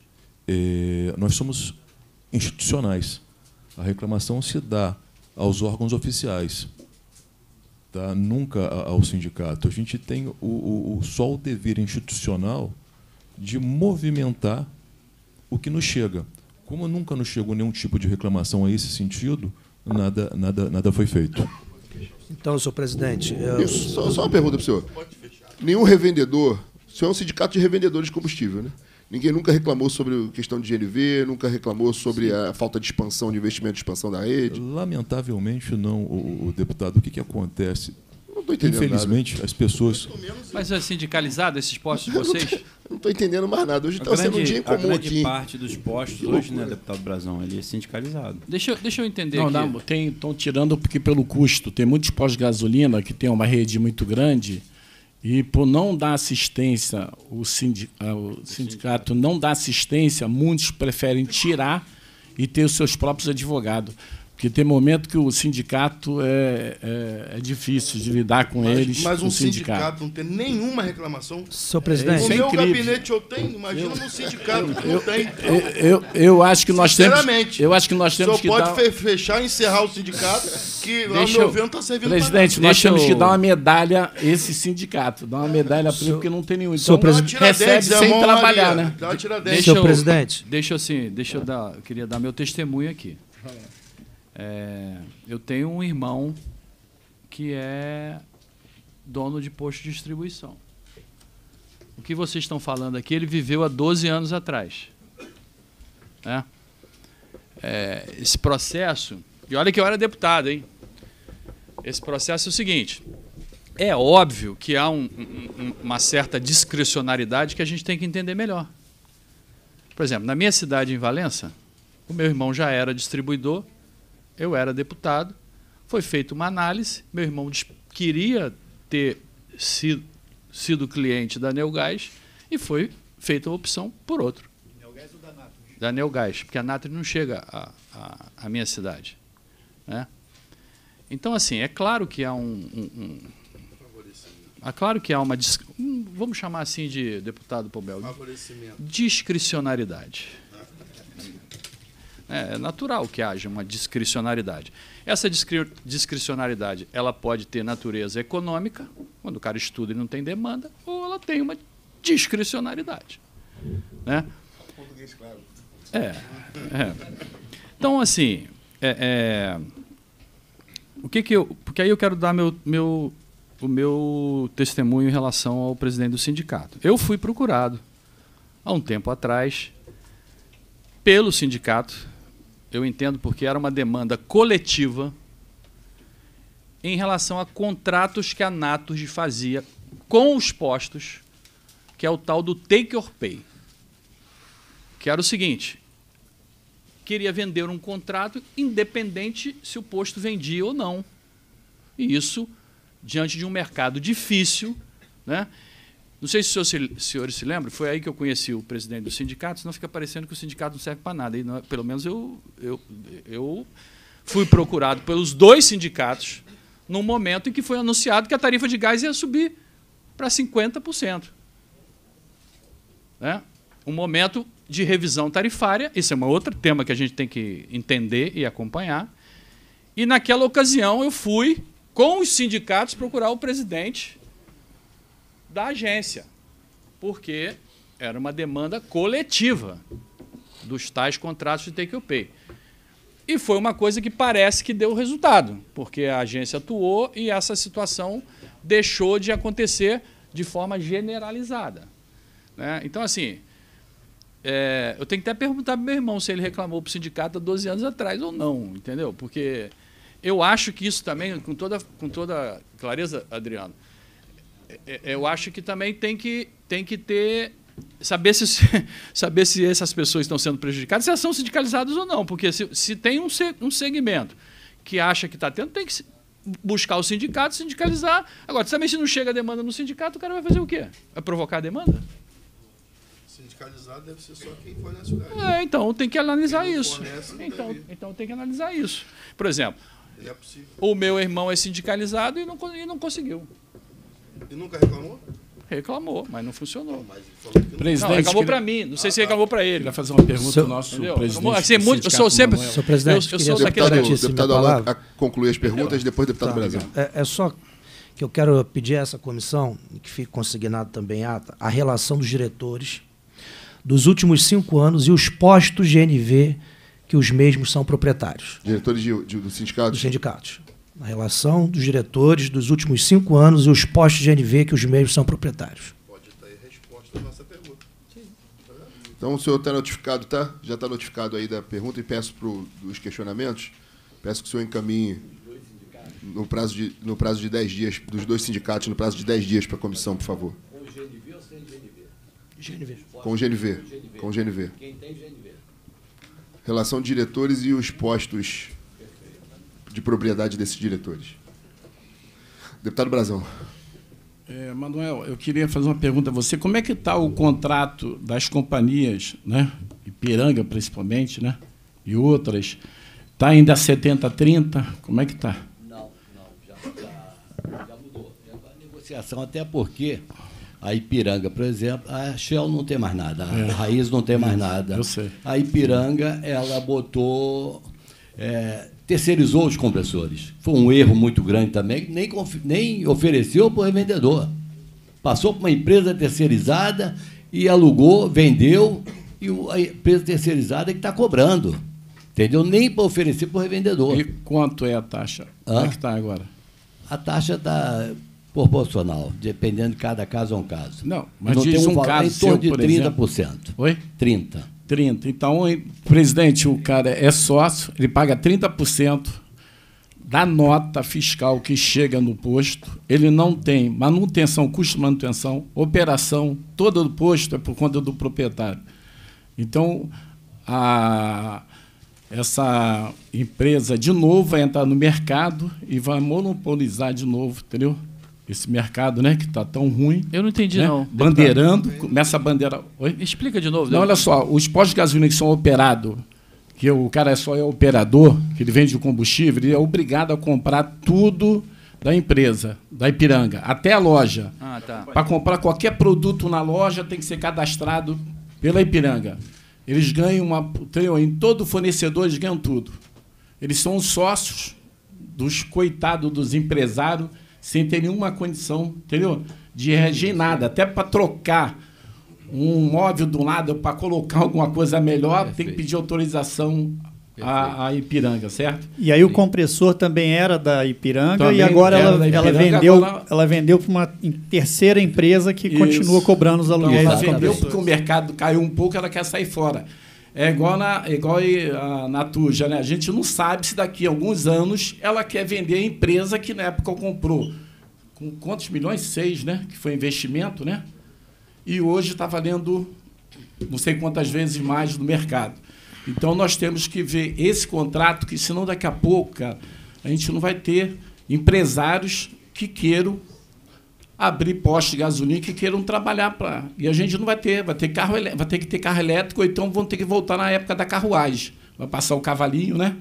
E, nós somos institucionais. A reclamação se dá aos órgãos oficiais, tá? Nunca ao sindicato. A gente tem o, o, o, só o dever institucional de movimentar o que nos chega. Como nunca nos chegou nenhum tipo de reclamação a esse sentido, nada, nada, nada foi feito. Então, senhor presidente... Eu... Só, só uma pergunta para o senhor. Nenhum revendedor... O senhor é um sindicato de revendedores de combustível, né? Ninguém nunca reclamou sobre a questão de G N V, nunca reclamou sobre Sim. a falta de expansão, de investimento de expansão da rede? Lamentavelmente, não, o, o deputado. O que, que acontece? Não estou entendendo Infelizmente, nada. as pessoas... Mas é sindicalizado esses postos de vocês? Não estou entendendo mais nada. Hoje A está sendo um dia grande, a incomum grande aqui. parte dos postos hoje, né, deputado Brazão, ele é sindicalizado. Deixa, eu- deixa eu entender Não, aqui. não, tem, estão tirando porque pelo custo. Tem muitos postos de gasolina que tem uma rede muito grande e por não dar assistência, o, sindi, ah, o sindicato não dá assistência, muitos preferem tirar e ter os seus próprios advogados. Porque tem momento que o sindicato é, é, é difícil de lidar com Mas, eles. mas o um sindicato. não tem nenhuma reclamação. Senhor presidente... O Isso é meu incrível. gabinete eu tenho, imagina no sindicato que não tem. Eu, eu, eu acho que nós temos, Sinceramente, eu acho que nós o temos senhor que pode dar... fe- fechar e encerrar o sindicato, que lá Deixa no meu eu- ver não está servindo Presidente, para nós Deixa temos eu- que dar uma medalha a esse sindicato. Dar uma medalha para ele, porque não tem nenhum. Então, Senhor presidente- recebe sem trabalhar, né? Dá uma tiradentes. Deixa Senhor eu, presidente. Deixa eu, assim, deixa eu dar, eu queria dar meu testemunho aqui. É, eu tenho um irmão que é dono de posto de distribuição. O que vocês estão falando aqui, ele viveu há doze anos atrás. Né? É, esse processo... E olha que eu era deputado, hein? Esse processo é o seguinte... É óbvio que há um, um, uma certa discricionariedade que a gente tem que entender melhor. Por exemplo, na minha cidade, em Valença, o meu irmão já era distribuidor, eu era deputado, foi feita uma análise, meu irmão dis- queria ter sido, sido cliente da Neogás e foi feita a opção por outro. Neogás ou da Naturgy? Da Neogás, porque a Naturgy não chega à à- à minha cidade. Né? Então, assim, é claro que há um... um, um é claro que há uma... dis- um, vamos chamar assim de, deputado Pobel, Favorecimento. discricionariedade. É, é natural que haja uma discricionariedade. Essa discri discricionariedade ela pode ter natureza econômica, quando o cara estuda e não tem demanda, ou ela tem uma discricionariedade. Né? Português, claro. É, é. Então, assim, é, é, o que que eu, porque aí eu quero dar meu, meu, o meu testemunho em relação ao presidente do sindicato. Eu fui procurado há um tempo atrás pelo sindicato, eu entendo porque era uma demanda coletiva em relação a contratos que a Naturgy fazia com os postos, que é o tal do take or pay. Que era o seguinte, queria vender um contrato independente se o posto vendia ou não. E isso, diante de um mercado difícil, né? Não sei se os senhores, senhores se lembram, foi aí que eu conheci o presidente do sindicato, senão fica parecendo que o sindicato não serve para nada. E não, pelo menos eu, eu, eu fui procurado pelos dois sindicatos num momento em que foi anunciado que a tarifa de gás ia subir para cinquenta por cento. Né? Um momento de revisão tarifária, isso é um outro tema que a gente tem que entender e acompanhar. E, naquela ocasião, eu fui, com os sindicatos, procurar o presidente da agência, porque era uma demanda coletiva dos tais contratos de take-or-pay. E foi uma coisa que parece que deu resultado, porque a agência atuou e essa situação deixou de acontecer de forma generalizada. Né? Então, assim, é, eu tenho que até perguntar para o meu irmão se ele reclamou para o sindicato há doze anos atrás ou não, entendeu? Porque eu acho que isso também, com toda, com toda clareza, Adriano, eu acho que também tem que, tem que ter... Saber se, saber se essas pessoas estão sendo prejudicadas, se elas são sindicalizadas ou não. Porque se, se tem um, um segmento que acha que está tendo, tem que buscar o sindicato, sindicalizar. Agora, também se não chega a demanda no sindicato, o cara vai fazer o quê? Vai provocar a demanda? Sindicalizado deve ser só quem fornece o gás. É, então tem que analisar isso. Fornece, então, deve... então tem que analisar isso. Por exemplo, é possível. O meu irmão é sindicalizado e não, e não conseguiu. E nunca reclamou? Reclamou, mas não funcionou. Mas falou que não, não reclamou para mim, não sei ah, se reclamou para ele. Queria fazer uma pergunta ao nosso entendeu? presidente. Assim, muito, eu sou sempre... Senhor presidente, eu, eu sou deputado, daquele... Deputado Alain, a concluir as perguntas, e depois deputado tá, Brasil. É, é só que eu quero pedir a essa comissão, que fique consignado também a, a relação dos diretores dos últimos cinco anos e os postos G N V que os mesmos são proprietários. Diretores de, de, do sindicato? Dos sindicatos. A relação dos diretores dos últimos cinco anos e os postos de G N V que os mesmos são proprietários. Pode estar aí a resposta da nossa pergunta. Sim. Então o senhor está notificado, tá? Já está notificado aí da pergunta e peço para os questionamentos, peço que o senhor encaminhe no prazo de, no prazo de dez dias, dos dois sindicatos, no prazo de dez dias para a comissão, por favor. Com G N V ou sem G N V? G N V. Com G N V. Com G N V. Quem tem G N V? Relação de diretores e os postos de propriedade desses diretores. Deputado Brazão. É, Manuel, eu queria fazer uma pergunta a você. Como é que está o contrato das companhias, né? Ipiranga, principalmente, né? E outras? Está ainda setenta a trinta? Como é que está? Não, não, já, já, já mudou. Já a negociação, até porque a Ipiranga, por exemplo, a Shell não tem mais nada, a é. Raiz não tem mais nada. Eu sei. A Ipiranga, ela botou... É, terceirizou os compressores. Foi um erro muito grande também, nem, nem ofereceu para o revendedor. Passou para uma empresa terceirizada e alugou, vendeu, e a empresa terceirizada é que está cobrando. Entendeu? Nem para oferecer para o revendedor. E quanto é a taxa? Hã? Como é que está agora? A taxa está proporcional, dependendo de cada caso é um caso. Não, mas não diz tem um um valor, caso em torno seu, de por trinta por cento. exemplo. Oi? trinta por cento. trinta. Então, presidente, o cara é sócio, ele paga trinta por cento da nota fiscal que chega no posto, ele não tem manutenção, custo de manutenção, operação, toda do posto é por conta do proprietário. Então, a, essa empresa, de novo, vai entrar no mercado e vai monopolizar de novo, entendeu? Esse mercado, né, que está tão ruim. Eu não entendi, né? não. Bandeirando, começa a bandeira... Oi? Explica de novo. Não, olha só, os postos de gasolina que são operados, que o cara é só é operador, que ele vende o combustível, ele é obrigado a comprar tudo da empresa, da Ipiranga, até a loja. Ah, tá. Para comprar qualquer produto na loja, tem que ser cadastrado pela Ipiranga. Eles ganham uma... Em todo fornecedor, eles ganham tudo. Eles são os sócios dos coitados dos empresários, sem ter nenhuma condição, entendeu? De reagir nada. Até para trocar um móvel do lado, para colocar alguma coisa melhor, Perfeito. Tem que pedir autorização à, à Ipiranga, certo? E aí Sim. o compressor também era da Ipiranga também e agora ela, Ipiranga, ela vendeu, agora... ela vendeu para uma terceira empresa que Isso. continua cobrando os aluguéis. Então, ela vendeu porque o mercado caiu um pouco, ela quer sair fora. É igual na, igual a Natuja, né? A gente não sabe se daqui a alguns anos ela quer vender a empresa que na época comprou. Com quantos milhões? Seis, né? Que foi investimento, né? E hoje está valendo não sei quantas vezes mais no mercado. Então, nós temos que ver esse contrato, que senão daqui a pouco, cara, a gente não vai ter empresários que queiram abrir postos de gasolina, que queiram trabalhar para... E a gente não vai ter, vai ter, carro, vai ter que ter carro elétrico, ou então vão ter que voltar na época da carruagem. Vai passar o cavalinho, né?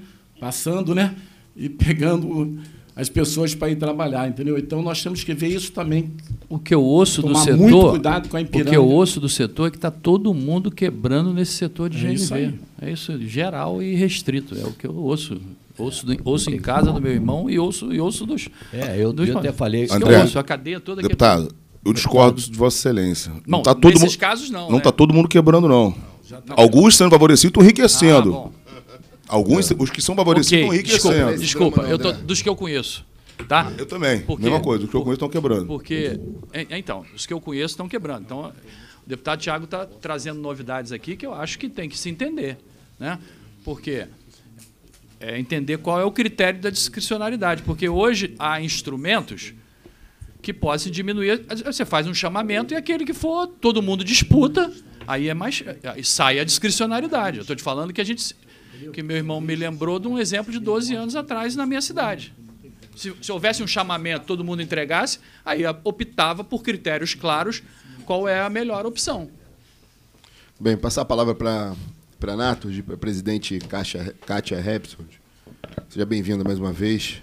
passando, né? E pegando as pessoas para ir trabalhar, entendeu? Então nós temos que ver isso também. O que eu ouço do tomar setor, muito cuidado com a o Ipiranga. que eu ouço do setor é que está todo mundo quebrando nesse setor de É G N V. isso aí. É isso, geral e restrito. É o que eu ouço. Ouço, do- ouço em casa do meu irmão e ouço, e ouço dos. É, eu, dos eu até falei. Isso que André, eu ouço, a cadeia toda Deputado, quebrando. eu discordo de Vossa Excelência. Bom, Não está todo nesses mundo, casos não. não né? tá todo mundo quebrando, não. Não. Alguns sendo favorecidos estão Ah, enriquecendo. bom. Alguns, os que são favorecidos Ok, estão enriquecendo. desculpa, desculpa eu tô, dos que eu conheço. Tá? Eu também, Por quê? mesma coisa, os que eu conheço estão quebrando. Porque, é, então, os que eu conheço estão quebrando. Então, o deputado Tiago está trazendo novidades aqui que eu acho que tem que se entender. Né? Porque é entender qual é o critério da discricionariedade. Porque hoje há instrumentos que podem diminuir. Você faz um chamamento e aquele que for, todo mundo disputa, aí é mais. Aí sai a discricionariedade. Eu estou te falando que a gente. Que meu irmão me lembrou de um exemplo de doze anos atrás na minha cidade. Se, se houvesse um chamamento, todo mundo entregasse, aí optava por critérios claros qual é a melhor opção. Bem, passar a palavra para a Nato, para a presidente Kátia, Kátia Repsold. Seja bem-vinda mais uma vez.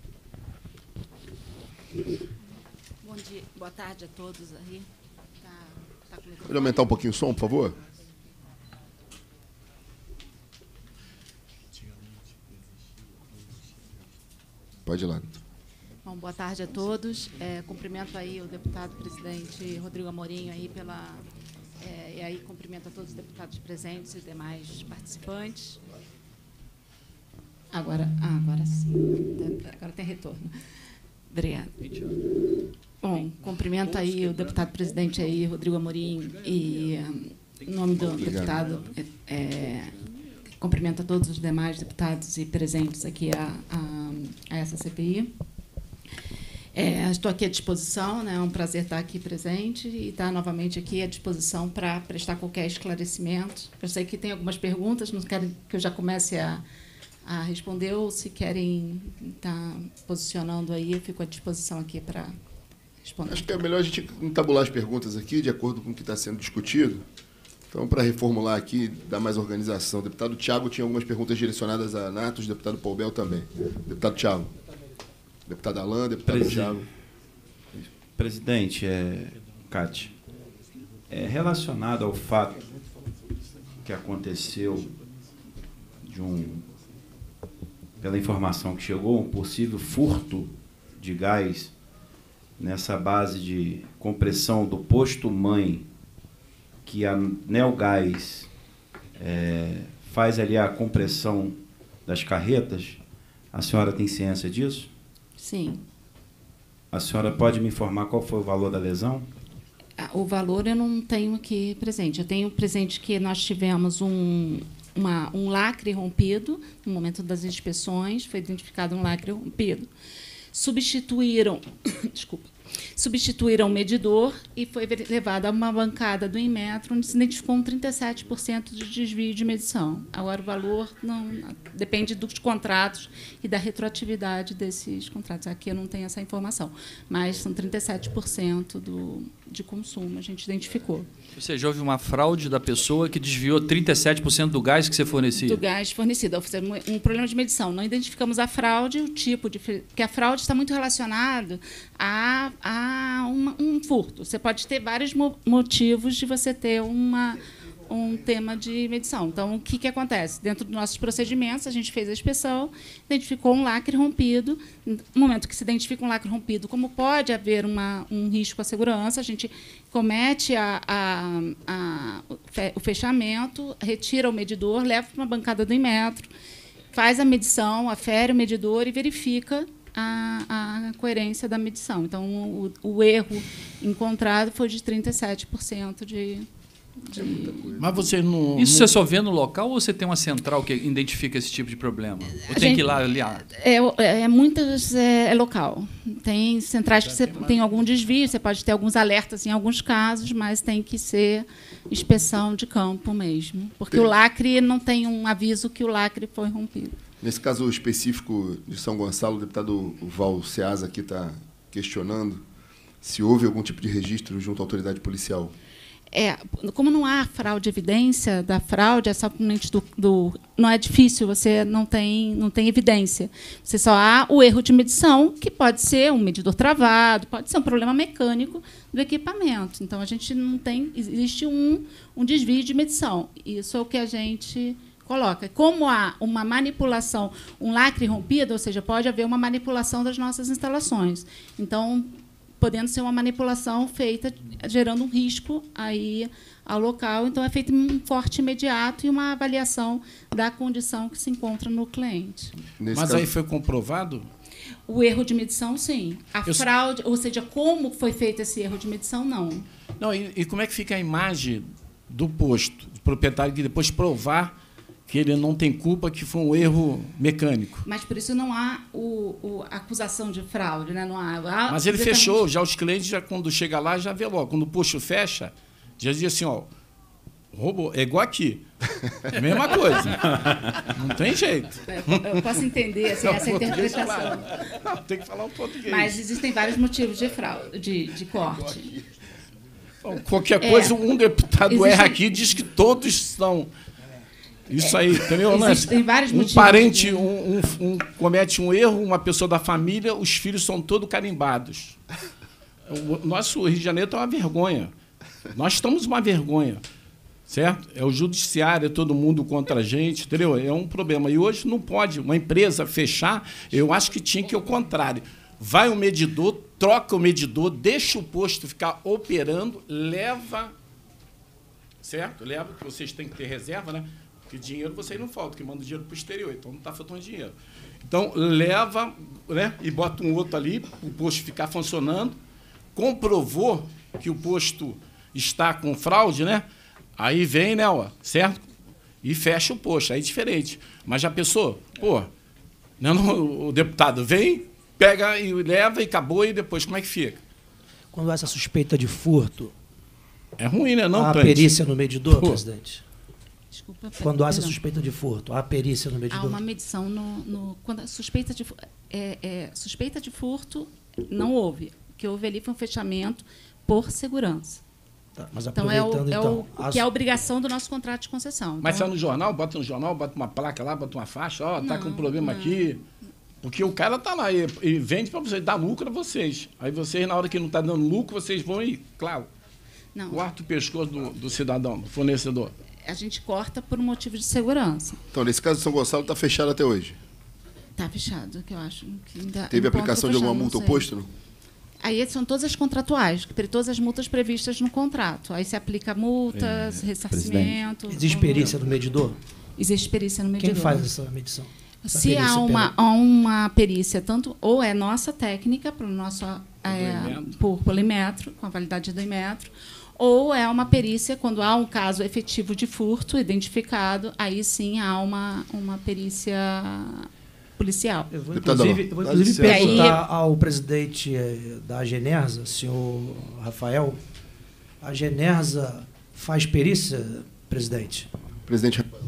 Bom dia, boa tarde a todos aí. Tá, tá com o microfone? Pode aumentar um pouquinho o som, por favor? Pode ir lá. Bom, boa tarde a todos. É, cumprimento aí o deputado presidente Rodrigo Amorim aí pela é, e aí cumprimento a todos os deputados presentes e demais participantes. Agora, ah, agora sim. Agora tem retorno. Obrigada. Bom, cumprimento aí o deputado presidente aí Rodrigo Amorim e em nome do deputado é, é, cumprimento a todos os demais deputados e presentes aqui a, a, a essa C P I. É, estou aqui à disposição, né, é um prazer estar aqui presente e estar novamente aqui à disposição para prestar qualquer esclarecimento. Eu sei que tem algumas perguntas, não quero que eu já comece a, a responder, ou se querem estar posicionando aí, eu fico à disposição aqui para responder. Acho que é melhor a gente entabular as perguntas aqui, de acordo com o que está sendo discutido. Então, para reformular aqui, dar mais organização, o deputado Tiago tinha algumas perguntas direcionadas a Natos, o deputado Paul Bel também. Deputado Tiago. Deputado Alain, deputado Presi- Tiago. Presidente, é, Kátia, é relacionado ao fato que aconteceu de um, pela informação que chegou, um possível furto de gás nessa base de compressão do posto mãe, que a Neogás é, faz ali a compressão das carretas. A senhora tem ciência disso? Sim. A senhora pode me informar qual foi o valor da lesão? O valor eu não tenho aqui presente. Eu tenho presente que nós tivemos um, uma, um lacre rompido no momento das inspeções, foi identificado um lacre rompido. Substituíram, desculpa, substituíram o medidor e foi levado a uma bancada do Inmetro, onde se identificou um trinta e sete por cento de desvio de medição. Agora, o valor não depende dos contratos e da retroatividade desses contratos. Aqui eu não tenho essa informação, mas são trinta e sete por cento do, de consumo, a gente identificou. Ou seja, houve uma fraude da pessoa que desviou trinta e sete por cento do gás que você fornecia? Do gás fornecido. Um problema de medição. Não identificamos a fraude, o tipo de... Porque a fraude está muito relacionado a, a uma, um furto. Você pode ter vários mo motivos de você ter uma, um tema de medição. Então, o que, que acontece? Dentro dos nossos procedimentos, a gente fez a inspeção, identificou um lacre rompido. No momento que se identifica um lacre rompido, como pode haver uma, um risco à segurança, a gente comete a, a, a, o fechamento, retira o medidor, leva para uma bancada do Inmetro, faz a medição, afere o medidor e verifica a, a coerência da medição. Então, o, o erro encontrado foi de trinta e sete por cento de... de... Mas você não... Isso não... você só vê no local ou você tem uma central que identifica esse tipo de problema? Ou A tem gente- que ir lá olhar? É, é muitas é, é local. Tem centrais que você tem algum desvio, você pode ter alguns alertas em alguns casos, mas tem que ser inspeção de campo mesmo, porque o lacre não tem um aviso que o lacre foi rompido. Nesse caso específico de São Gonçalo, o deputado Val Ceasa aqui está questionando se houve algum tipo de registro junto à autoridade policial. É, como não há fraude, evidência da fraude, é somente do, do, não é difícil, você não tem, não tem evidência. Você só há o erro de medição, que pode ser um medidor travado, pode ser um problema mecânico do equipamento. Então, a gente não tem, existe um, um desvio de medição. Isso é o que a gente coloca. Como há uma manipulação, um lacre rompido, ou seja, pode haver uma manipulação das nossas instalações. Então, podendo ser uma manipulação feita, gerando um risco aí ao local. Então, é feito um corte imediato e uma avaliação da condição que se encontra no cliente. Nesse Mas caso... aí foi comprovado? O erro de medição, sim. A Eu... fraude, ou seja, como foi feito esse erro de medição, não. Não, e, e como é que fica a imagem do posto, do proprietário, que depois provar que ele não tem culpa, que foi um erro mecânico? Mas, por isso, não há o, o, a acusação de fraude. Né? Não há, há Mas ele fechou, já os clientes, já, quando chega lá, já vê logo. Quando o posto fecha, já diz assim, ó, roubou, é igual aqui. É a mesma coisa. Não tem jeito. Eu, eu posso entender assim, essa interpretação. Claro. Não, tem que falar um português. Mas existem vários motivos de fraude, de, de corte. Bom, qualquer coisa, é, um deputado existe... erra aqui e diz que todos são... Isso aí, entendeu? Existem vários um motivos. parente de... um, um, um, comete um erro, uma pessoa da família, os filhos são todos carimbados. O nosso Rio de Janeiro é uma vergonha. Nós estamos uma vergonha, certo? É o judiciário, é todo mundo contra a gente, entendeu? É um problema. E hoje não pode uma empresa fechar, eu acho que tinha que ir ao contrário. Vai o medidor, troca o medidor, deixa o posto ficar operando, leva, certo? Leva, que vocês têm que ter reserva, né? Porque dinheiro vocês não falta, que manda dinheiro para o exterior, então não está faltando dinheiro. Então, leva, né, e bota um outro ali, o posto ficar funcionando, comprovou que o posto está com fraude, né? Aí vem, né, ó, certo? E fecha o posto, aí é diferente. Mas já pensou? Pô, não, não, o deputado vem, pega e leva e acabou, e depois como é que fica? Quando há essa suspeita de furto... É ruim, né, não, a Tante? perícia no medidor, Pô. presidente? Desculpa, quando há essa perdão. suspeita de furto, há a perícia no medidor? Há uma medição no... no quando a suspeita de, é, é, suspeita de furto não houve. O que houve ali foi um fechamento por segurança. Tá, mas então, é o, então, é o que é a obrigação do nosso contrato de concessão. Mas então, sai no jornal, bota no jornal, bota uma placa lá, bota uma faixa, ó, tá não, com um problema não. aqui. Porque o cara tá lá e, e vende para vocês, dá lucro a vocês. Aí vocês, na hora que não está dando lucro, vocês vão e, claro, não. corta o pescoço do, do cidadão, do fornecedor. A gente corta por um motivo de segurança. Então, nesse caso, São Gonçalo está fechado até hoje? Está fechado, que eu acho. Que ainda Teve aplicação de alguma multa ao posto? Não? Aí são todas as contratuais, todas as multas previstas no contrato. Aí se aplica multas, é, ressarcimento... Existe perícia no medidor? Existe perícia no medidor. Quem faz essa medição? Essa se há uma, há uma perícia, tanto ou é nossa técnica, para o nosso, é, por polimetro, com a validade do Inmetro, ou é uma perícia, quando há um caso efetivo de furto identificado, aí sim há uma, uma perícia policial. Eu vou, inclusive, eu vou, inclusive perguntar ao presidente da Agenersa, senhor Rafael, a Agenersa faz perícia, presidente? Presidente Rafael.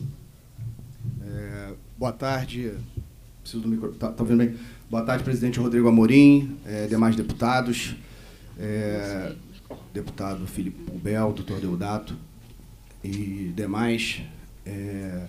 É, boa tarde. Preciso do micro. Tá, tá ouvindo bem? Boa tarde, presidente Rodrigo Amorim, é, demais deputados. É, deputado Filipe Poubel, doutor Deodato e demais. É,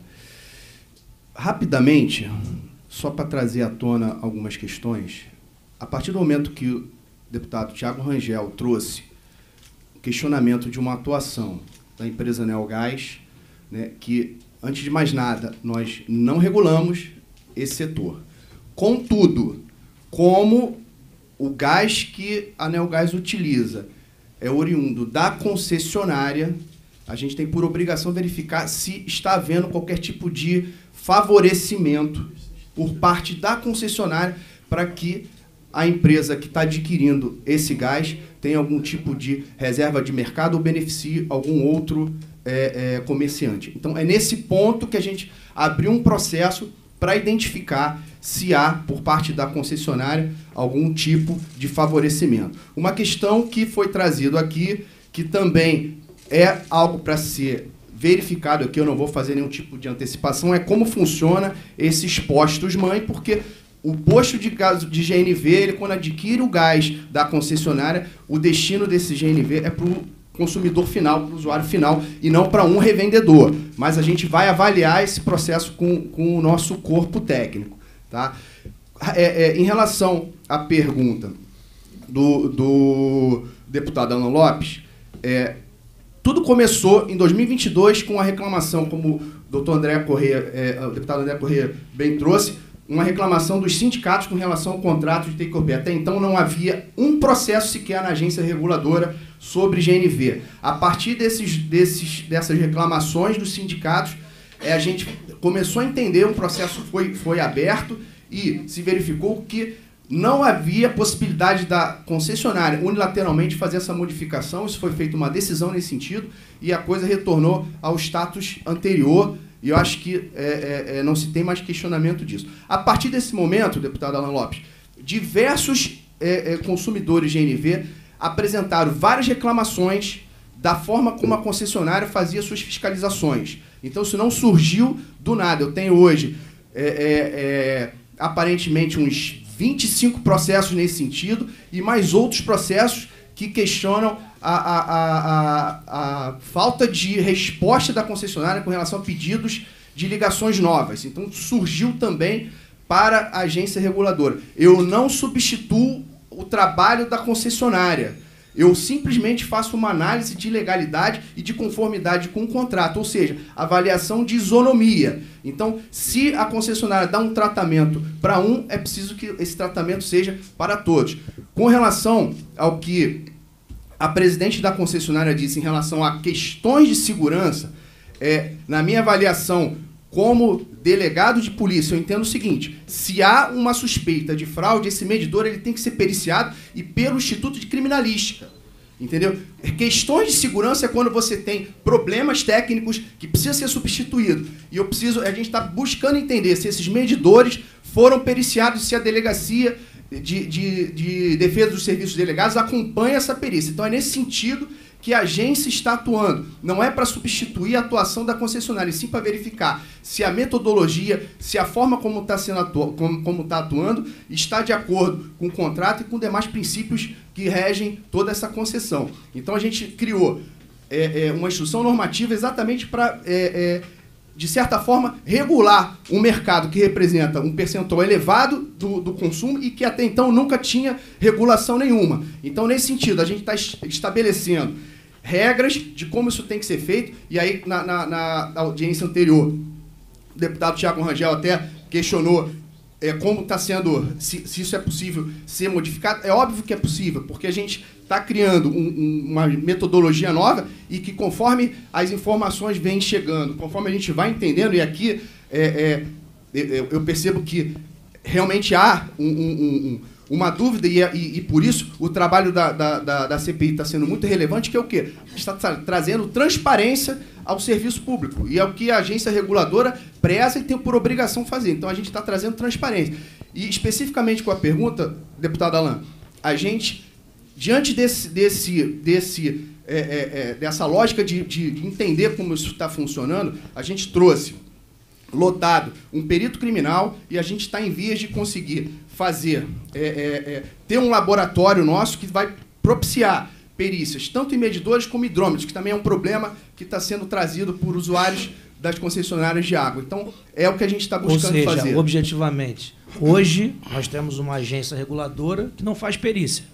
rapidamente, só para trazer à tona algumas questões, a partir do momento que o deputado Tiago Rangel trouxe o questionamento de uma atuação da empresa Neogás, né, que, antes de mais nada, nós não regulamos esse setor. Contudo, como o gás que a Neogás utiliza é oriundo da concessionária, a gente tem por obrigação verificar se está havendo qualquer tipo de favorecimento por parte da concessionária para que a empresa que está adquirindo esse gás tenha algum tipo de reserva de mercado ou beneficie algum outro é, é, comerciante. Então, é nesse ponto que a gente abriu um processo para identificar se há, por parte da concessionária, algum tipo de favorecimento. Uma questão que foi trazido aqui, que também é algo para ser verificado aqui, eu não vou fazer nenhum tipo de antecipação, é como funciona esses postos-mãe, porque o posto de gás de G N V, ele, quando adquire o gás da concessionária, o destino desse G N V é para o consumidor final, para o usuário final, e não para um revendedor. Mas a gente vai avaliar esse processo com, com o nosso corpo técnico. Tá? É, é, em relação à pergunta do, do deputado Alan Lopes, é, tudo começou em dois mil e vinte e dois com a reclamação, como o doutor André Corrêa, é, o deputado André Corrêa bem trouxe, uma reclamação dos sindicatos com relação ao contrato de take-or-pay. Até então não havia um processo sequer na agência reguladora sobre G N V. A partir desses, desses, dessas reclamações dos sindicatos, é, a gente começou a entender, um processo foi, foi aberto e se verificou que não havia possibilidade da concessionária unilateralmente fazer essa modificação. Isso foi feita uma decisão nesse sentido e a coisa retornou ao status anterior. E eu acho que é, é, não se tem mais questionamento disso. A partir desse momento, deputado Alan Lopes, diversos é, é, consumidores de G N V apresentaram várias reclamações da forma como a concessionária fazia suas fiscalizações. Então, isso não surgiu do nada. Eu tenho hoje, é, é, é, aparentemente, uns vinte e cinco processos nesse sentido e mais outros processos que questionam A, a, a, a falta de resposta da concessionária com relação a pedidos de ligações novas. Então, surgiu também para a agência reguladora. Eu não substituo o trabalho da concessionária. Eu simplesmente faço uma análise de legalidade e de conformidade com o contrato, ou seja, avaliação de isonomia. Então, se a concessionária dá um tratamento para um, é preciso que esse tratamento seja para todos. Com relação ao que a presidente da concessionária disse em relação a questões de segurança, é, na minha avaliação, como delegado de polícia, eu entendo o seguinte: se há uma suspeita de fraude, esse medidor ele tem que ser periciado e pelo Instituto de Criminalística. Entendeu? Questões de segurança é quando você tem problemas técnicos que precisam ser substituídos. E eu preciso, a gente está buscando entender se esses medidores foram periciados, se a delegacia De, de, de defesa dos serviços delegados acompanha essa perícia. Então, é nesse sentido que a agência está atuando. Não é para substituir a atuação da concessionária, e sim para verificar se a metodologia, se a forma como está sendo atu como, como está atuando está de acordo com o contrato e com demais princípios que regem toda essa concessão. Então, a gente criou é, é, uma instrução normativa exatamente para... É, é, de certa forma, regular um mercado que representa um percentual elevado do, do consumo e que até então nunca tinha regulação nenhuma. Então, nesse sentido, a gente está estabelecendo regras de como isso tem que ser feito, e aí, na, na, na audiência anterior, o deputado Tiago Rangel até questionou é, como está sendo, se, se isso é possível ser modificado. É óbvio que é possível, porque a gente está criando um, um, uma metodologia nova e que, conforme as informações vêm chegando, conforme a gente vai entendendo, e aqui é, é, eu percebo que realmente há um, um, um, uma dúvida, e, e, e por isso o trabalho da, da, da, da C P I está sendo muito relevante, que é o quê? Está tra trazendo transparência ao serviço público, e é o que a agência reguladora preza e tem por obrigação fazer. Então, a gente está trazendo transparência. E, especificamente com a pergunta, deputado Alan, a gente, diante desse, desse, desse, é, é, é, dessa lógica de, de entender como isso está funcionando, a gente trouxe lotado um perito criminal e a gente está em vias de conseguir fazer, é, é, é, ter um laboratório nosso que vai propiciar perícias, tanto em medidores como hidrômetros, que também é um problema que está sendo trazido por usuários das concessionárias de água. Então, é o que a gente está buscando fazer. Ou seja, fazer. Objetivamente, hoje nós temos uma agência reguladora que não faz perícia.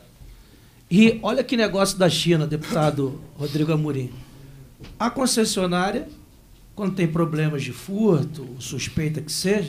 E olha que negócio da China, deputado Rodrigo Amorim. A concessionária, quando tem problemas de furto, suspeita que seja,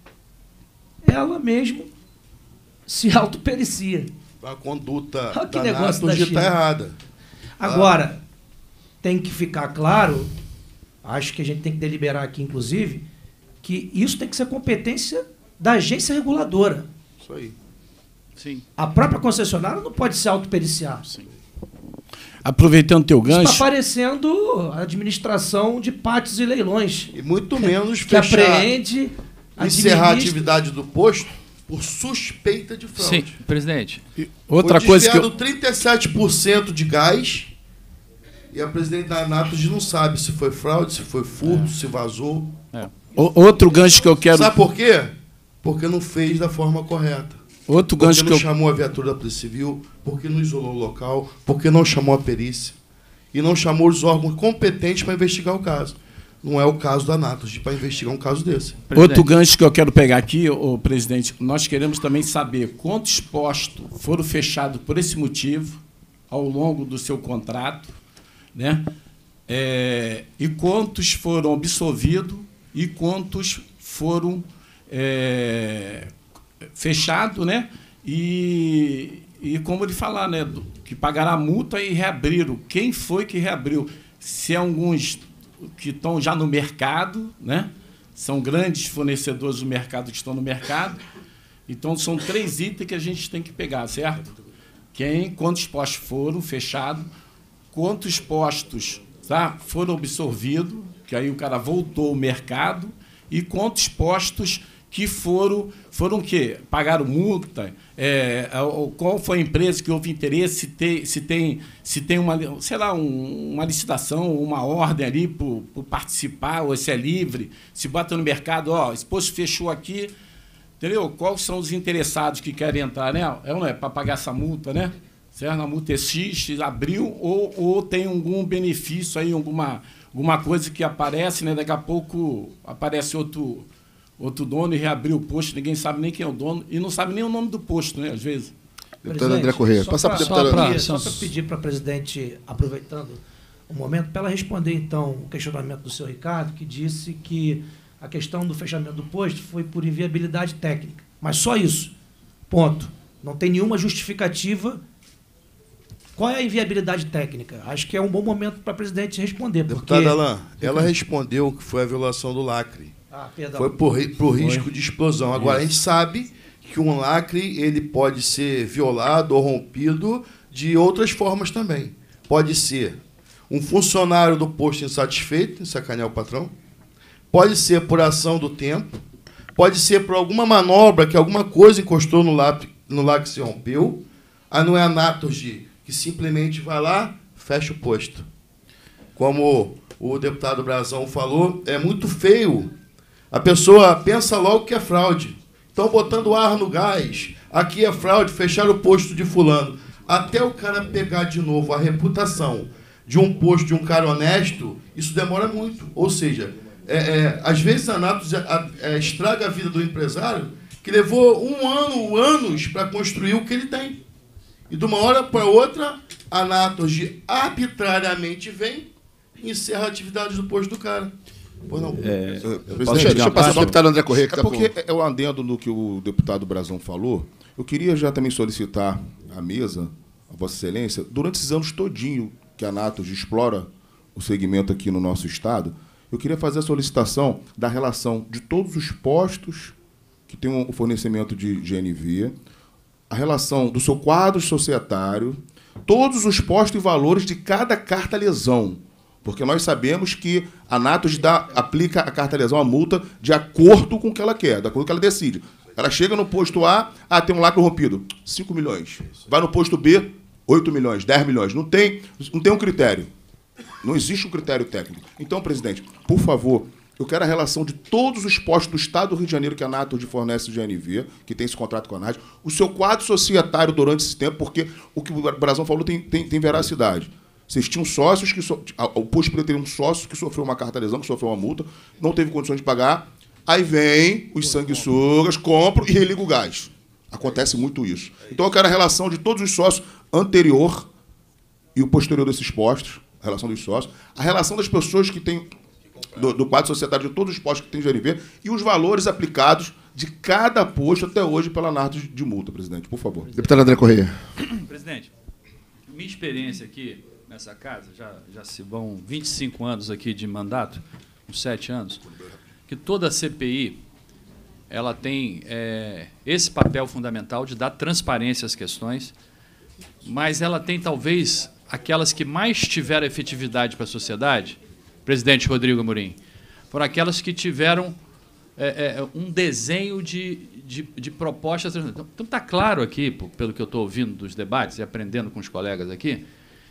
ela mesmo se autopericia. A conduta olha que da negócio da China está errada. Agora, tem que ficar claro, acho que a gente tem que deliberar aqui, inclusive, que isso tem que ser competência da agência reguladora. Isso aí. Sim. A própria concessionária não pode se autopericiar. Sim. Aproveitando teu gancho... Está parecendo a administração de pátios e leilões. E muito menos que fechar, apreende, encerrar a atividade do posto por suspeita de fraude. Sim, presidente. E outra foi coisa que eu... trinta e sete por cento de gás e a presidente da Anatos não sabe se foi fraude, se foi furto, é. se vazou. É. O, outro gancho que eu quero... Sabe por quê? Porque não fez da forma correta. Outro porque gancho não que eu... chamou a viatura da Polícia Civil, porque não isolou o local, porque não chamou a perícia. e não chamou os órgãos competentes para investigar o caso. Não é o caso da Natosg para investigar um caso desse. Outro gancho que eu quero pegar aqui, ô, presidente, nós queremos também saber quantos postos foram fechados por esse motivo ao longo do seu contrato, né? É, e quantos foram absolvidos e quantos foram é, fechados, né? E, e como ele falar, né? Que pagaram a multa e reabriram. Quem foi que reabriu? Se é alguns que estão já no mercado, né? São grandes fornecedores do mercado que estão no mercado. Então, são três itens que a gente tem que pegar, certo? Quem, quantos postos foram fechados, quantos postos, tá, foram absorvidos, que aí o cara voltou ao mercado, e quantos postos que foram, foram o quê? Pagaram multa, é, qual foi a empresa que houve interesse, se tem, se tem, se tem uma, sei lá, um, uma licitação, uma ordem ali por, por participar, ou se é livre, se bota no mercado, ó, esse posto fechou aqui, entendeu? Quais são os interessados que querem entrar, né? É ou não é? Para pagar essa multa, né? Certo? A multa é X, abriu, ou, ou tem algum benefício aí, alguma, alguma coisa que aparece, né? Daqui a pouco aparece outro... outro dono e reabriu o posto, ninguém sabe nem quem é o dono, e não sabe nem o nome do posto, né, às vezes. Deputado André Corrêa, passar para o deputado deputado. Só para pedir para a presidente, aproveitando o momento, para ela responder, então, o questionamento do senhor Ricardo, que disse que a questão do fechamento do posto foi por inviabilidade técnica. Mas só isso. Ponto. Não tem nenhuma justificativa. Qual é a inviabilidade técnica? Acho que é um bom momento para a presidente responder. Deputada porque... Alain, ela respondeu que foi a violação do lacre. Ah, perdão. Foi por, por risco Foi. de explosão. Agora, Isso. a gente sabe que um lacre ele pode ser violado ou rompido de outras formas também. Pode ser um funcionário do posto insatisfeito, sacanear o patrão. Pode ser por ação do tempo. Pode ser por alguma manobra que alguma coisa encostou no lacre, no lacre que se rompeu. Aí não é a Natosg que simplesmente vai lá, fecha o posto. Como o deputado Brazão falou, é muito feio. A pessoa pensa logo que é fraude. Estão botando ar no gás. Aqui é fraude, fecharam o posto de fulano. Até o cara pegar de novo a reputação de um posto de um cara honesto, isso demora muito. Ou seja, é, é, às vezes a Natosg é, estraga a vida do empresário que levou um ano, anos para construir o que ele tem. E de uma hora para outra, a Natosg arbitrariamente vem e encerra a atividade do posto do cara. Pois não. É, Presidente, deixa eu passar para o deputado André Corrêa. Que é tá porque com... é o adendo no que o deputado Brazão falou. Eu queria já também solicitar à mesa, a Vossa Excelência, durante esses anos todinho que a Natosg explora o segmento aqui no nosso estado, eu queria fazer a solicitação da relação de todos os postos que tem o fornecimento de G N V, a relação do seu quadro societário, todos os postos e valores de cada carta-lesão. Porque nós sabemos que a Natosg dá, aplica a carta-lesão, a multa, de acordo com o que ela quer, de acordo com o que ela decide. Ela chega no posto A, ah, tem um lacre rompido, cinco milhões. Vai no posto B, oito milhões, dez milhões. Não tem, não tem um critério. Não existe um critério técnico. Então, presidente, por favor, eu quero a relação de todos os postos do estado do Rio de Janeiro que a Natosg fornece o G N V, que tem esse contrato com a Natosg, o seu quadro societário durante esse tempo, porque o que o Brazão falou tem, tem, tem veracidade. Vocês tinham sócios que... So... O posto poderia ter um sócio que sofreu uma carta-lesão, que sofreu uma multa, não teve condições de pagar. Aí vem os sanguessugas, compram e religam o gás. Acontece muito isso. Então eu quero a relação de todos os sócios anterior e o posterior desses postos, a relação dos sócios, a relação das pessoas que têm, do, do quadro societário de todos os postos que tem G N V e os valores aplicados de cada posto até hoje pela Natosg de multa, presidente, por favor. Deputado André Corrêa. Presidente, minha experiência aqui nessa casa, já, já se vão vinte e cinco anos aqui de mandato, uns sete anos, que toda a C P I ela tem é, esse papel fundamental de dar transparência às questões, mas ela tem talvez aquelas que mais tiveram efetividade para a sociedade, presidente Rodrigo Amorim, foram aquelas que tiveram é, é, um desenho de, de, de propostas. Então está claro aqui, pelo que eu estou ouvindo dos debates e aprendendo com os colegas aqui,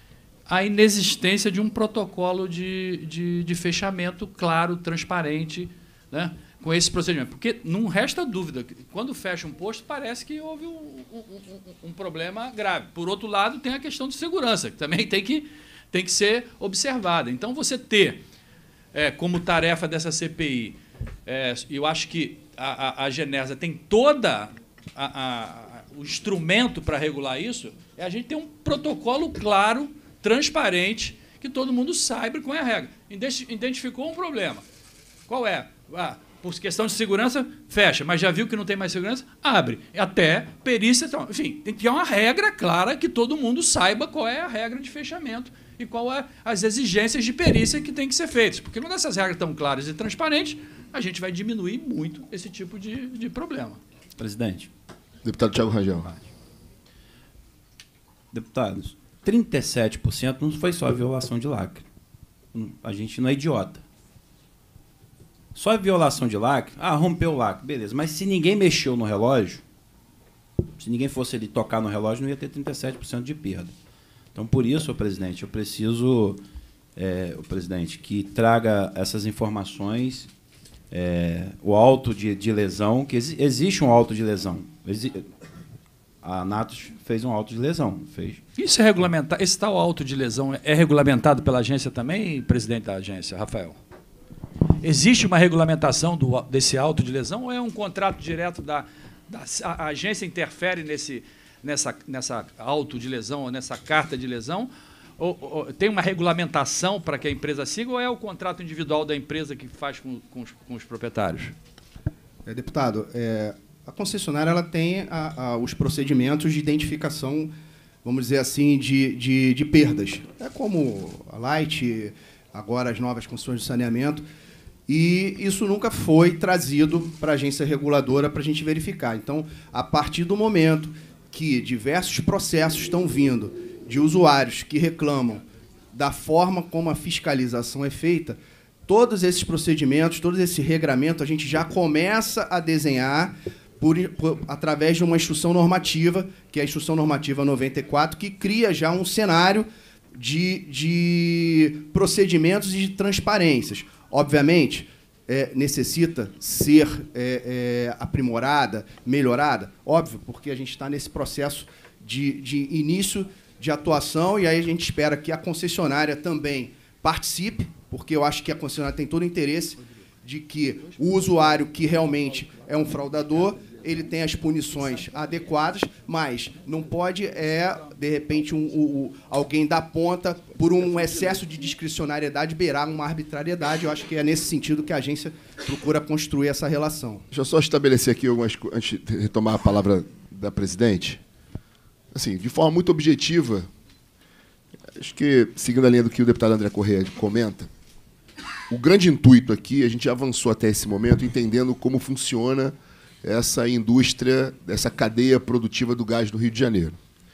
a inexistência de um protocolo de, de, de fechamento claro, transparente, né, com esse procedimento. Porque não resta dúvida, quando fecha um posto, parece que houve um, um, um, um problema grave. Por outro lado, tem a questão de segurança, que também tem que, tem que ser observada. Então, você ter é, como tarefa dessa C P I, é, eu acho que a, a, a Genersa tem toda a, a, o instrumento para regular isso, é a gente ter um protocolo claro, transparente, que todo mundo saiba qual é a regra. Identificou um problema. Qual é? Ah, por questão de segurança, fecha, mas já viu que não tem mais segurança? Abre. Até perícia. Então, enfim, tem que ter uma regra clara que todo mundo saiba qual é a regra de fechamento e qual é as exigências de perícia que tem que ser feitas. Porque quando essas regras estão claras e transparentes, a gente vai diminuir muito esse tipo de, de problema. Presidente. Deputado Thiago Rangel. Deputados, trinta e sete por cento não foi só a violação de lacre. A gente não é idiota. Só a violação de lacre, ah, rompeu o lacre, beleza. Mas se ninguém mexeu no relógio, se ninguém fosse ali tocar no relógio, não ia ter trinta e sete por cento de perda. Então, por isso, presidente, eu preciso, é, o presidente, que traga essas informações, é, o auto de, de lesão, que exi existe um auto de lesão. Exi a Anatos fez um auto de lesão. Fez. Isso é regulamentado? Esse tal auto de lesão é regulamentado pela agência também, presidente da agência, Rafael? Existe uma regulamentação do, desse auto de lesão ou é um contrato direto da, da a, a agência interfere nesse, nessa, nessa auto de lesão ou nessa carta de lesão? Ou, ou, tem uma regulamentação para que a empresa siga ou é o contrato individual da empresa que faz com, com, os, com os proprietários? É, deputado, é, a concessionária ela tem a, a, os procedimentos de identificação, vamos dizer assim, de, de, de perdas. É como a Light, agora as novas concessões de saneamento. E isso nunca foi trazido para a agência reguladora para a gente verificar. Então, a partir do momento que diversos processos estão vindo de usuários que reclamam da forma como a fiscalização é feita, todos esses procedimentos, todo esse regramento, a gente já começa a desenhar por, por, através de uma instrução normativa, que é a Instrução Normativa noventa e quatro, que cria já um cenário de, de procedimentos e de transparências. Obviamente, é, necessita ser é, é, aprimorada, melhorada, óbvio, porque a gente está nesse processo de, de início de atuação e aí a gente espera que a concessionária também participe, porque eu acho que a concessionária tem todo o interesse de que o usuário que realmente é um fraudador, ele tem as punições adequadas, mas não pode, é, de repente, um, um, alguém da ponta, por um excesso de discricionariedade, beirar uma arbitrariedade. Eu acho que é nesse sentido que a agência procura construir essa relação. Deixa eu só estabelecer aqui algumas coisas, antes de retomar a palavra da presidente. Assim, de forma muito objetiva, acho que, seguindo a linha do que o deputado André Corrêa comenta, o grande intuito aqui, a gente avançou até esse momento entendendo como funciona essa indústria, essa cadeia produtiva do gás do Rio de Janeiro.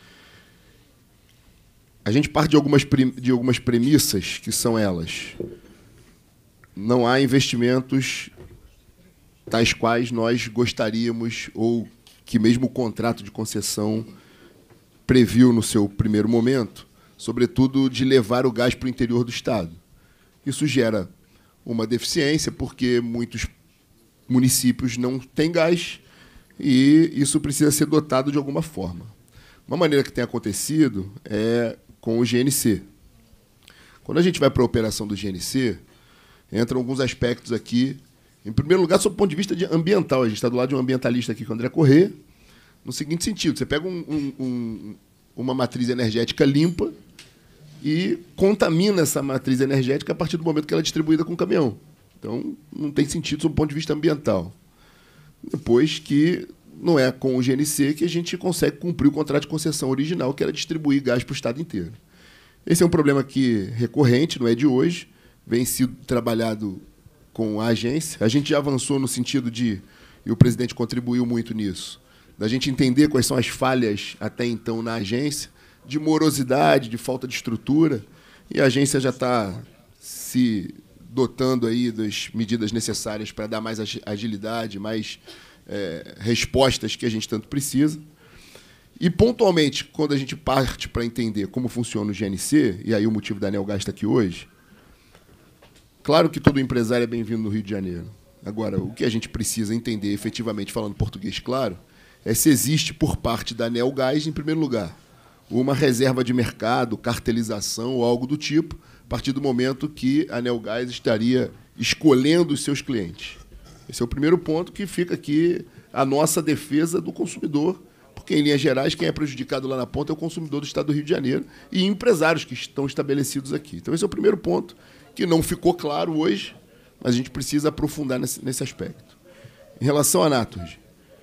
A gente parte de algumas, de algumas premissas que são elas. Não há investimentos tais quais nós gostaríamos ou que mesmo o contrato de concessão previu no seu primeiro momento, sobretudo de levar o gás para o interior do Estado. Isso gera uma deficiência, porque muitos municípios não têm gás e isso precisa ser dotado de alguma forma. Uma maneira que tem acontecido é com o G N C. Quando a gente vai para a operação do G N C, entram alguns aspectos aqui. Em primeiro lugar, sob o ponto de vista de ambiental. A gente está do lado de um ambientalista aqui, que é o André Corrêa, no seguinte sentido: você pega um, um, um, uma matriz energética limpa e contamina essa matriz energética a partir do momento que ela é distribuída com o caminhão. Então, não tem sentido sob o ponto de vista ambiental. Depois que não é com o G N C que a gente consegue cumprir o contrato de concessão original, que era distribuir gás para o Estado inteiro. Esse é um problema que recorrente, não é de hoje, vem sido trabalhado com a agência. A gente já avançou no sentido de, e o presidente contribuiu muito nisso, da gente entender quais são as falhas até então na agência, de morosidade, de falta de estrutura, e a agência já está se dotando aí das medidas necessárias para dar mais agilidade, mais é, respostas que a gente tanto precisa. E, pontualmente, quando a gente parte para entender como funciona o G N C, e aí o motivo da Neogás estar aqui hoje, claro que todo empresário é bem-vindo no Rio de Janeiro. Agora, o que a gente precisa entender, efetivamente, falando português claro, é se existe, por parte da Neogás, em primeiro lugar, uma reserva de mercado, cartelização ou algo do tipo, a partir do momento que a Neogás estaria escolhendo os seus clientes. Esse é o primeiro ponto que fica aqui a nossa defesa do consumidor, porque, em linhas gerais, quem é prejudicado lá na ponta é o consumidor do Estado do Rio de Janeiro e empresários que estão estabelecidos aqui. Então, esse é o primeiro ponto que não ficou claro hoje, mas a gente precisa aprofundar nesse, nesse aspecto. Em relação à Naturgy,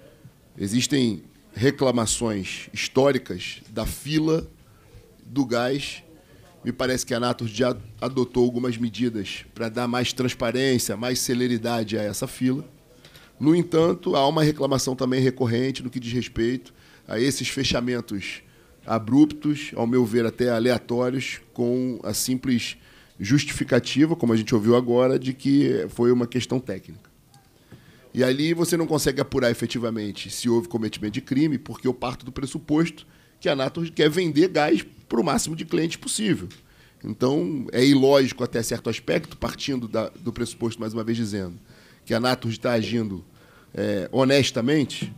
existem reclamações históricas da fila do gás. Me parece que a Naturgy já adotou algumas medidas para dar mais transparência, mais celeridade a essa fila. No entanto, há uma reclamação também recorrente no que diz respeito a esses fechamentos abruptos, ao meu ver até aleatórios, com a simples justificativa, como a gente ouviu agora, de que foi uma questão técnica. E ali você não consegue apurar efetivamente se houve cometimento de crime, porque eu parto do pressuposto que a Naturgy quer vender gás para o máximo de clientes possível. Então, é ilógico até certo aspecto, partindo da, do pressuposto, mais uma vez dizendo, que a Naturgy está agindo é, honestamente,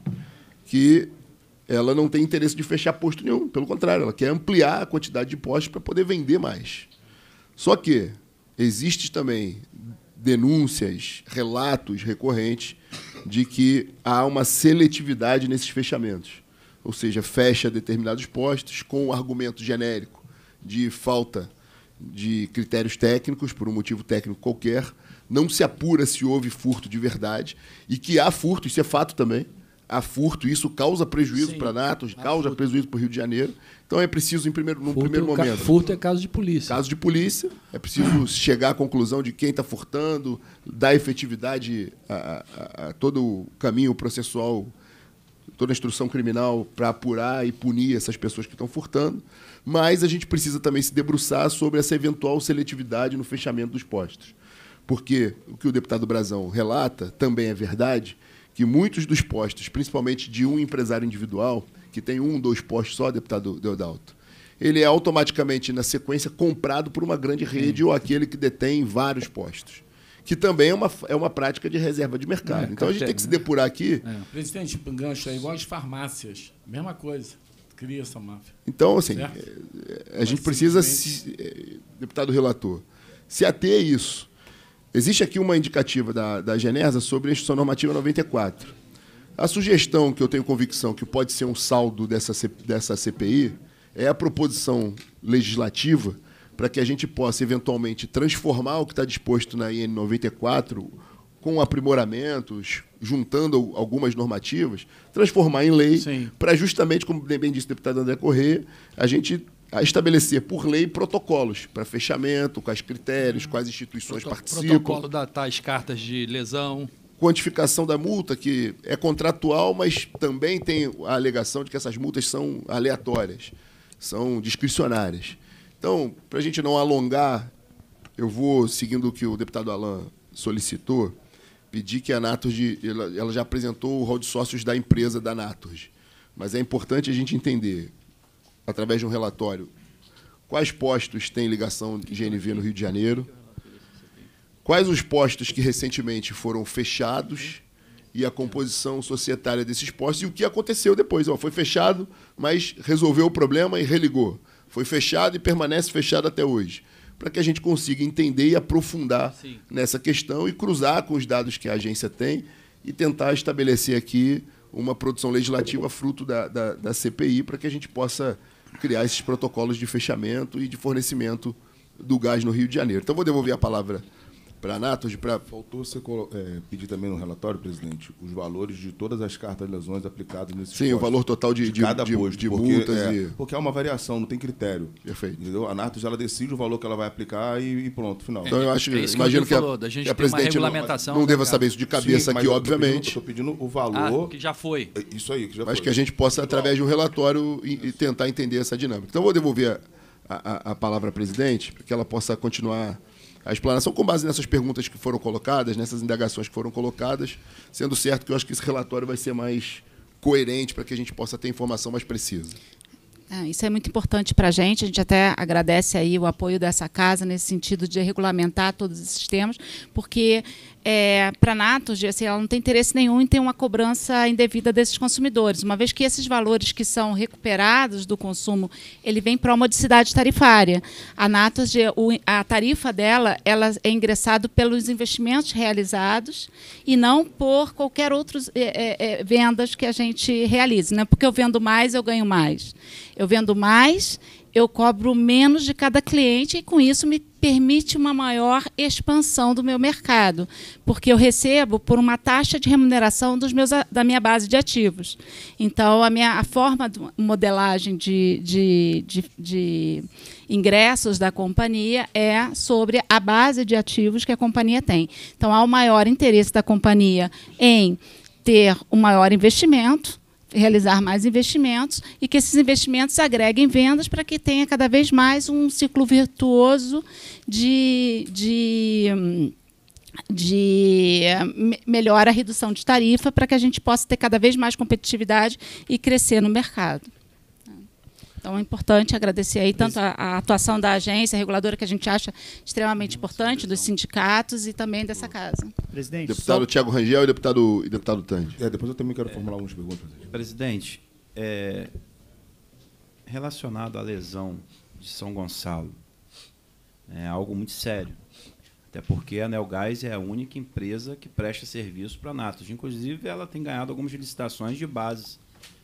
que ela não tem interesse de fechar posto nenhum. Pelo contrário, ela quer ampliar a quantidade de postos para poder vender mais. Só que existe também denúncias, relatos recorrentes de que há uma seletividade nesses fechamentos. Ou seja, fecha determinados postos com um argumento genérico de falta de critérios técnicos, por um motivo técnico qualquer, não se apura se houve furto de verdade, e que há furto, isso é fato também, há furto, isso causa prejuízo para a Naturgy, causa furto. prejuízo para o Rio de Janeiro. Então é preciso, em primeiro, num furto, primeiro momento... Furto é caso de polícia. Caso de polícia, é preciso chegar à conclusão de quem está furtando, dar efetividade a, a, a todo o caminho processual, toda a instrução criminal para apurar e punir essas pessoas que estão furtando, mas a gente precisa também se debruçar sobre essa eventual seletividade no fechamento dos postos. Porque o que o deputado Brazão relata também é verdade, que muitos dos postos, principalmente de um empresário individual, que tem um, dois postos só, deputado Deodalto, ele é automaticamente, na sequência, comprado por uma grande rede Sim. ou aquele que detém vários postos, que também é uma, é uma prática de reserva de mercado. É, então, a gente tem que se depurar aqui... É. Presidente, gancho é igual as farmácias, mesma coisa, cria essa máfia. Então, assim, certo? a Mas gente precisa, se, deputado relator, se ater a isso. Existe aqui uma indicativa da, da Genersa sobre a Instrução Normativa noventa e quatro. A sugestão que eu tenho convicção que pode ser um saldo dessa, dessa C P I é a proposição legislativa para que a gente possa, eventualmente, transformar o que está disposto na I N noventa e quatro com aprimoramentos, juntando algumas normativas, transformar em lei para justamente, como bem disse o deputado André Corrêa, a gente estabelecer por lei protocolos para fechamento, quais critérios, quais instituições Proto participam. Protocolo da tais cartas de lesão. Quantificação da multa, que é contratual, mas também tem a alegação de que essas multas são aleatórias, são discricionárias. Então, para a gente não alongar, eu vou, seguindo o que o deputado Alain solicitou, pedir que a Naturgy, ela, ela já apresentou o rol de sócios da empresa da Naturgy, mas é importante a gente entender, através de um relatório, quais postos têm ligação de G N V no Rio de Janeiro, quais os postos que recentemente foram fechados e a composição societária desses postos e o que aconteceu depois. Ó, foi fechado, mas resolveu o problema e religou. Foi fechado e permanece fechado até hoje. Para que a gente consiga entender e aprofundar Sim. nessa questão e cruzar com os dados que a agência tem e tentar estabelecer aqui uma produção legislativa fruto da, da, da C P I para que a gente possa criar esses protocolos de fechamento e de fornecimento do gás no Rio de Janeiro. Então, vou devolver a palavra para a Naturgy. Pra... Faltou você é, pedir também no relatório, presidente, os valores de todas as cartas de lesões aplicadas nesses Sim, postos. o valor total de, de, de cada de, posto, de porque, multas. É, e... Porque há uma variação, não tem critério. Perfeito. Entendeu? A Naturgy ela decide o valor que ela vai aplicar e, e pronto, final. Então, eu acho é, é imagino que, falou, a, da gente que a tem uma presidente regulamentação, não, não né, deva cara? saber isso de cabeça Sim, aqui, eu obviamente. Estou pedindo, pedindo o valor... Ah, que já foi. Isso aí, que já mas foi. que a gente possa, através de um relatório, e, e tentar entender essa dinâmica. Então, eu vou devolver a, a, a palavra à presidente, para que ela possa continuar a explanação com base nessas perguntas que foram colocadas, nessas indagações que foram colocadas, sendo certo que eu acho que esse relatório vai ser mais coerente para que a gente possa ter informação mais precisa. Ah, isso é muito importante para a gente. A gente até agradece aí o apoio dessa casa nesse sentido de regulamentar todos esses temas, porque é, para a Naturgy, assim, ela não tem interesse nenhum em ter uma cobrança indevida desses consumidores, uma vez que esses valores que são recuperados do consumo, ele vem para a modicidade tarifária. A Naturgy, o, a tarifa dela, ela é ingressado pelos investimentos realizados e não por qualquer outras é, é, vendas que a gente realize, né? Porque eu vendo mais, eu ganho mais. Eu vendo mais, eu cobro menos de cada cliente e, com isso, me permite uma maior expansão do meu mercado, porque eu recebo por uma taxa de remuneração dos meus, da minha base de ativos. Então, a, minha, a forma de modelagem de, de, de, de ingressos da companhia é sobre a base de ativos que a companhia tem. Então, há o maior interesse da companhia em ter um maior investimento, realizar mais investimentos e que esses investimentos agreguem vendas para que tenha cada vez mais um ciclo virtuoso de, de, de melhora a redução de tarifa para que a gente possa ter cada vez mais competitividade e crescer no mercado. Então, é importante agradecer aí tanto a, a atuação da agência reguladora, que a gente acha extremamente importante, dos sindicatos e também dessa casa. Presidente, deputado só... Tiago Rangel e deputado, e deputado Tange. É, depois eu também quero formular algumas perguntas. Presidente, é, relacionado à lesão de São Gonçalo, é algo muito sério. Até porque a Neogás é a única empresa que presta serviço para a Naturgy. Inclusive, ela tem ganhado algumas licitações de bases,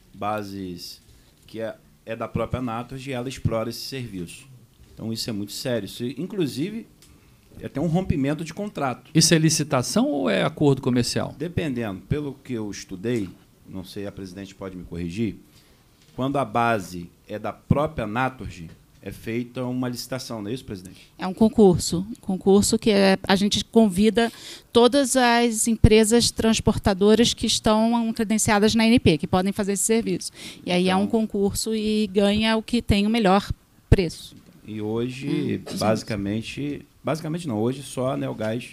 bases que é, é da própria Naturgy e ela explora esse serviço. Então, isso é muito sério. Isso, inclusive, é até um rompimento de contrato. Isso é licitação ou é acordo comercial? Dependendo. Pelo que eu estudei, não sei, a presidente pode me corrigir, quando a base é da própria Naturgy, é feita uma licitação, não é isso, presidente? É um concurso. Um concurso que é, a gente convida todas as empresas transportadoras que estão credenciadas na A N P, que podem fazer esse serviço. E aí então, é um concurso e ganha o que tem o melhor preço. E hoje, hum, basicamente, basicamente não, hoje só a Neogás,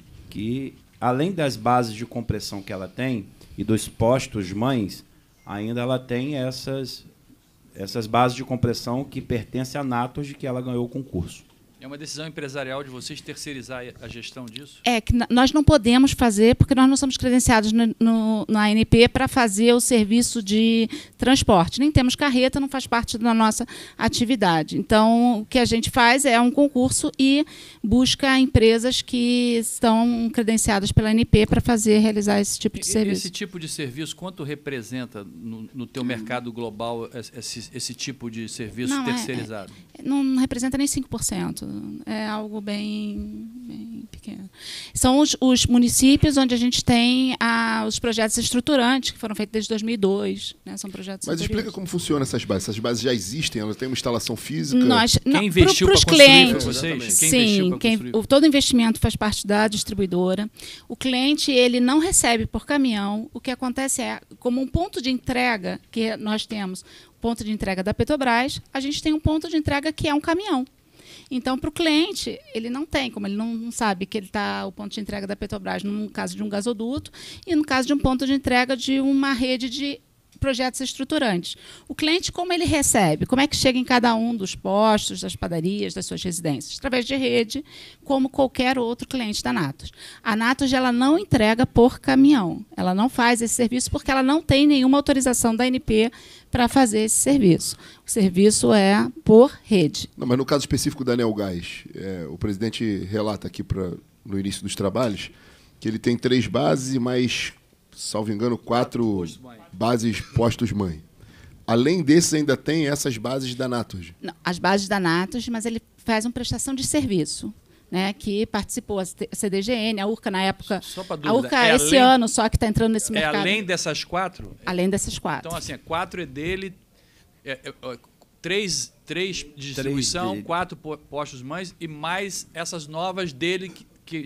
que além das bases de compressão que ela tem e dos postos mães, ainda ela tem essas... essas bases de compressão que pertencem à Naturgy, que ela ganhou o concurso. É uma decisão empresarial de vocês terceirizar a gestão disso? É que nós não podemos fazer, porque nós não somos credenciados no, no, na A N P para fazer o serviço de transporte. Nem temos carreta, não faz parte da nossa atividade. Então, o que a gente faz é um concurso e busca empresas que estão credenciadas pela A N P para fazer, realizar esse tipo de e, serviço. Esse tipo de serviço, quanto representa no, no teu mercado global esse, esse tipo de serviço não, terceirizado? É, é, não, não representa nem cinco por cento. É algo bem, bem pequeno. São os, os municípios onde a gente tem a, os projetos estruturantes, que foram feitos desde dois mil e dois. Né? São projetos Mas superiores. Explica como funcionam essas bases. Essas bases já existem? Elas têm uma instalação física? Nós, quem não, investiu para construir clientes, para vocês? Quem sim, investiu para quem, construir? o, todo investimento faz parte da distribuidora. O cliente ele não recebe por caminhão. O que acontece é, como um ponto de entrega, que nós temos o ponto de entrega da Petrobras, a gente tem um ponto de entrega que é um caminhão. Então, para o cliente, ele não tem, como ele não, não sabe que ele está o ponto de entrega da Petrobras no caso de um gasoduto e no caso de um ponto de entrega de uma rede de projetos estruturantes. O cliente, como ele recebe? Como é que chega em cada um dos postos, das padarias, das suas residências? Através de rede, como qualquer outro cliente da Naturgy. A Naturgy ela não entrega por caminhão. Ela não faz esse serviço porque ela não tem nenhuma autorização da A N P para fazer esse serviço. O serviço é por rede. Não, mas no caso específico da Neogás, é, o presidente relata aqui pra, no início dos trabalhos que ele tem três bases e mais, salvo engano, quatro bases postos-mãe. Além desses, ainda tem essas bases da Naturgy. Não, as bases da Naturgy, mas ele faz uma prestação de serviço. Né, que participou a C D G N, a Urca na época. Só para dúvida, a Urca é esse além, ano só que está entrando nesse mercado. É além dessas quatro? Além dessas quatro. Então, assim, quatro é dele, é, é, é, três, três de distribuição, três de... quatro postos mães e mais essas novas dele que, que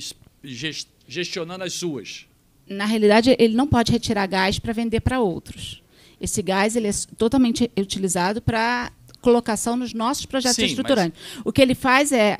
gestionando as suas. Na realidade, ele não pode retirar gás para vender para outros. Esse gás ele é totalmente utilizado para colocação nos nossos projetos Sim, estruturantes. Mas... O que ele faz é...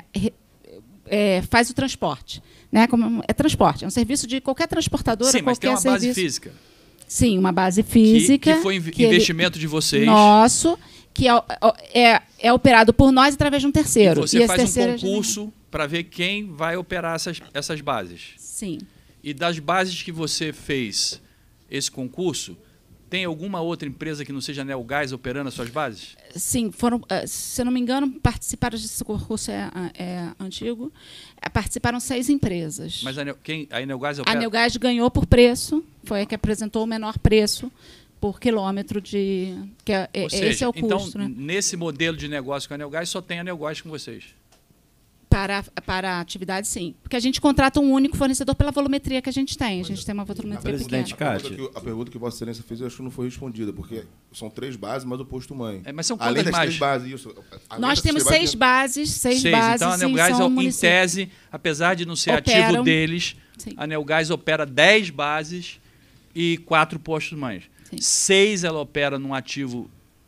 É, faz o transporte. Né? Como é transporte, é um serviço de qualquer transportadora. Sim, mas qualquer tem uma serviço. base física. Sim, uma base física. Que, que foi que investimento ele, de vocês. Nosso, que é, é, é operado por nós através de um terceiro. E você e faz um concurso para ver quem vai operar essas, essas bases. Sim. E das bases que você fez esse concurso, tem alguma outra empresa que não seja a Neogás operando as suas bases? Sim, foram, se eu não me engano, participaram desse concurso é, é antigo, participaram seis empresas. Mas a, quem, a Neogás opera? A Neogás ganhou por preço, foi a que apresentou o menor preço por quilômetro de... Que é, Ou seja, esse é o custo. Então, né? nesse modelo de negócio com a Neogás, só tem a Neogás com vocês? Para, para a atividade, sim. Porque a gente contrata um único fornecedor pela volumetria que a gente tem. A gente tem uma volumetria pequena. A pergunta, que, a pergunta que Vossa Excelência fez, eu acho que não foi respondida, porque são três bases, mas o posto mãe. É, mas são além quantas das mais? três bases, isso. Nós temos seis bases, seis, seis. bases. Então, a Neogás, são em tese, apesar de não ser operam, ativo deles, sim. a Neogás opera dez bases e quatro postos mães. Sim. Seis ela opera num ativo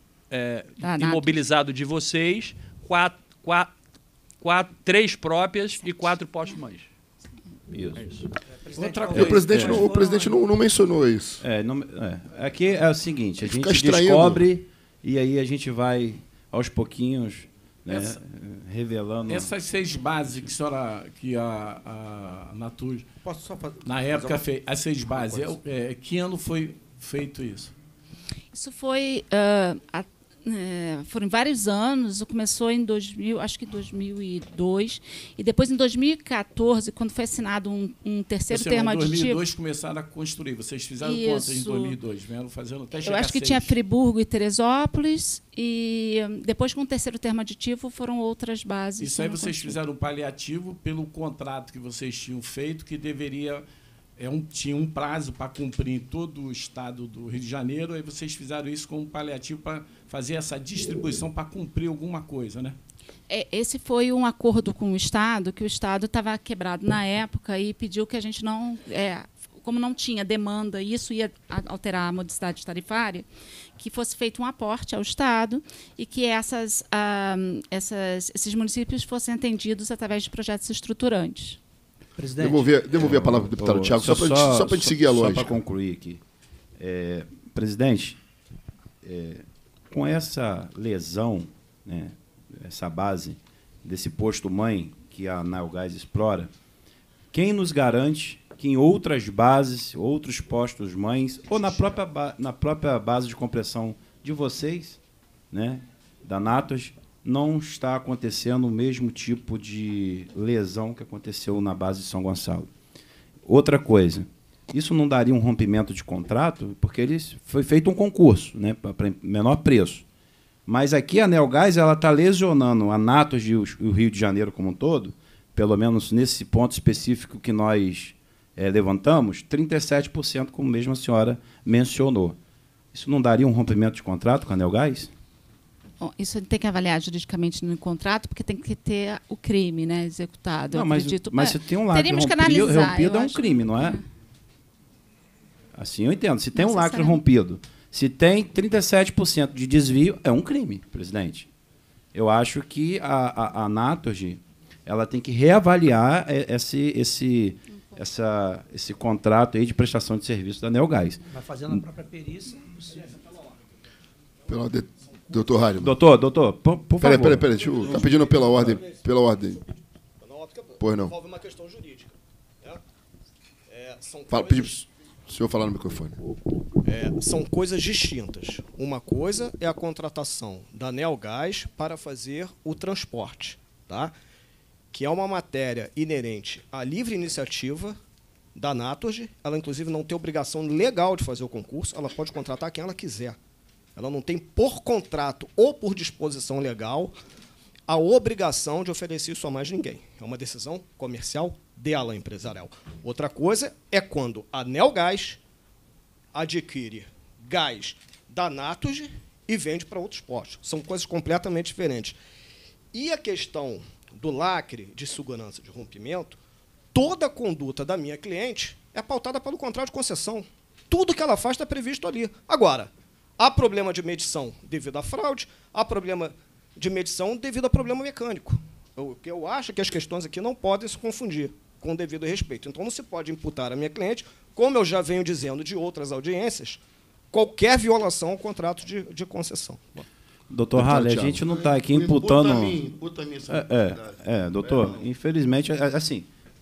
é, ah, imobilizado de vocês, quatro, quatro, quatro, três próprias e quatro postos mães. Isso. É isso. Outra coisa, o presidente, é. não, o presidente não, não mencionou isso. É, não, é. Aqui é o seguinte, a gente extraindo. descobre e aí a gente vai, aos pouquinhos, né, Essa, revelando... Essas seis bases que a senhora, que a, a Natur, Posso só fazer, na época, fez, as seis bases, é, é, que ano foi feito isso? Isso foi... Uh, a, É, foram vários anos, começou em dois mil, acho que dois mil e dois, e depois em dois mil e quatorze, quando foi assinado um, um terceiro Você, termo em dois mil e dois aditivo. começar a construir, vocês fizeram Isso. quantas em dois mil e dois? Vieram fazendo até chegar Eu acho que a seis. tinha Friburgo e Teresópolis, e depois com o terceiro termo aditivo foram outras bases. Isso aí vocês fizeram um paliativo pelo contrato que vocês tinham feito, que deveria... É um, tinha um prazo para cumprir em todo o estado do Rio de Janeiro, aí vocês fizeram isso como paliativo para fazer essa distribuição para cumprir alguma coisa, né? É, esse foi um acordo com o Estado, que o Estado estava quebrado na época e pediu que a gente não... É, como não tinha demanda, e isso ia alterar a modicidade tarifária, que fosse feito um aporte ao Estado e que essas, ah, essas, esses municípios fossem atendidos através de projetos estruturantes. Presidente. Devolver, devolver a palavra para o deputado Tiago, só para a gente, gente seguir a lógica. Só para concluir aqui. É, presidente, é, com essa lesão, né, essa base desse posto mãe que a Neogás explora, quem nos garante que em outras bases, outros postos mães, ou na própria, na própria base de compressão de vocês, né, da Natos, não está acontecendo o mesmo tipo de lesão que aconteceu na base de São Gonçalo? Outra coisa, isso não daria um rompimento de contrato, porque eles, foi feito um concurso, né, para menor preço. Mas aqui a Neogás está lesionando a Natos e o Rio de Janeiro como um todo, pelo menos nesse ponto específico que nós é, levantamos, trinta e sete por cento, como mesmo a senhora mencionou. Isso não daria um rompimento de contrato com a Neogás? Bom, isso tem que avaliar juridicamente no contrato, porque tem que ter o crime, né, executado. Não, mas, acredito, mas se tem um lacre rompido, rompido é um crime, não é? é? Assim eu entendo. Se tem um lacre rompido, se tem trinta e sete por cento de desvio, é um crime, presidente. Eu acho que a, a, a Natos, ela tem que reavaliar esse, esse, essa, esse contrato aí de prestação de serviço da Neogás. Vai fazendo a própria perícia. Pela de... Doutor Rádio. Doutor, doutor, por, por pera, favor. Peraí, peraí, está pedindo pela ordem. Pela ordem. Pois não. Envolve uma questão jurídica. Né? É, são Fala, coisas... pedi o senhor falar no microfone. É, são coisas distintas. Uma coisa é a contratação da Neogás para fazer o transporte, tá? Que é uma matéria inerente à livre iniciativa da Natos. Ela, inclusive, não tem obrigação legal de fazer o concurso. Ela pode contratar quem ela quiser. Ela não tem, por contrato ou por disposição legal, a obrigação de oferecer isso a mais ninguém. É uma decisão comercial dela, empresarial. Outra coisa é quando a Neogás adquire gás da Natos e vende para outros postos. São coisas completamente diferentes. E a questão do lacre de segurança de rompimento, toda a conduta da minha cliente é pautada pelo contrato de concessão. Tudo que ela faz está previsto ali. Agora, há problema de medição devido à fraude, há problema de medição devido a problema mecânico. O que eu acho que as questões aqui não podem se confundir, com o devido respeito. Então, não se pode imputar à minha cliente, como eu já venho dizendo de outras audiências, qualquer violação ao contrato de, de concessão. Doutor Halle, a gente não está aqui imputando... Imputa a mim, imputa a mim essa é, é, é, doutor, infelizmente, assim,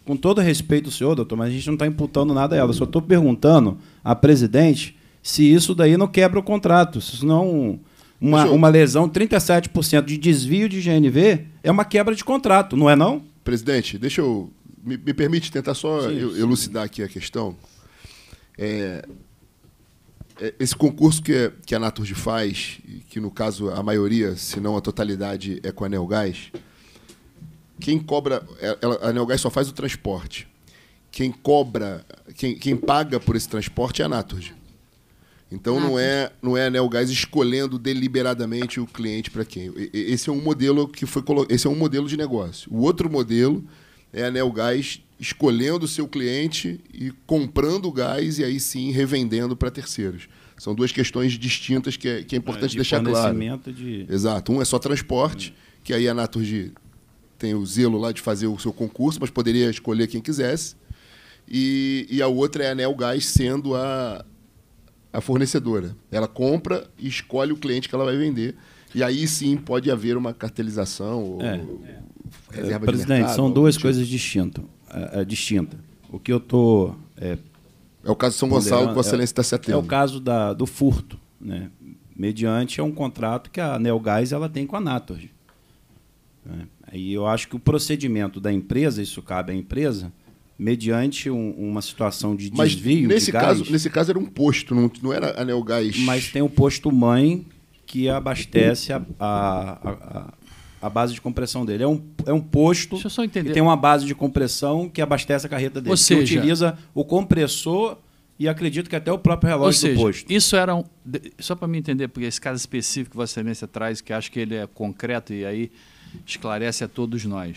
com todo respeito ao senhor, doutor, mas a gente não está imputando nada a ela. Eu só estou perguntando à presidente se isso daí não quebra o contrato. Se não, uma, uma lesão, trinta e sete por cento de desvio de G N V é uma quebra de contrato, não é não? Presidente, deixa eu... Me, me permite tentar só Sim, eu- sim. elucidar aqui a questão. É, é, esse concurso que, que a Naturgy faz, e que no caso a maioria, se não a totalidade, é com a Neogás, quem cobra... Ela, a Neogás só faz o transporte. Quem cobra, quem, quem paga por esse transporte é a Naturgy. Então não é, não é a Neogás escolhendo deliberadamente o cliente para quem. E- e- Esse é um modelo que foi colo- esse é um modelo de negócio. O outro modelo é a Neogás escolhendo o seu cliente e comprando o gás e aí sim revendendo para terceiros. São duas questões distintas que é, que é importante de deixar claro. fornecimento de- Exato. Um é só transporte, que aí a Naturgy tem o zelo lá de fazer o seu concurso, mas poderia escolher quem quisesse. E, e a outra é a Neogás sendo a, a fornecedora. Ela compra e escolhe o cliente que ela vai vender. E aí sim pode haver uma cartelização ou É. reserva É, presidente, de mercado. são algo duas do tipo. coisas distintas. É, é, distinta. O que eu estou... É, É o caso de São Gonçalo que Vossa Excelência está se atendo. É o caso da, do furto, né? Mediante é um contrato que a Neogás ela tem com a Naturgy. Né? E eu acho que o procedimento da empresa, isso cabe à empresa, mediante um- uma situação de Mas desvio nesse de gás... caso, nesse caso era um posto, não, não era a Neogás. Mas tem o posto mãe que abastece a, a, a, a base de compressão dele. É um, é um posto Deixa eu só entender. que tem uma base de compressão que abastece a carreta dele. Ou seja- que utiliza o compressor e acredito que até o próprio relógio Ou seja, do posto. isso era um... de- Só para me entender, porque esse caso específico que Vossa Excelência traz, que acho que ele é concreto e aí esclarece a todos nós.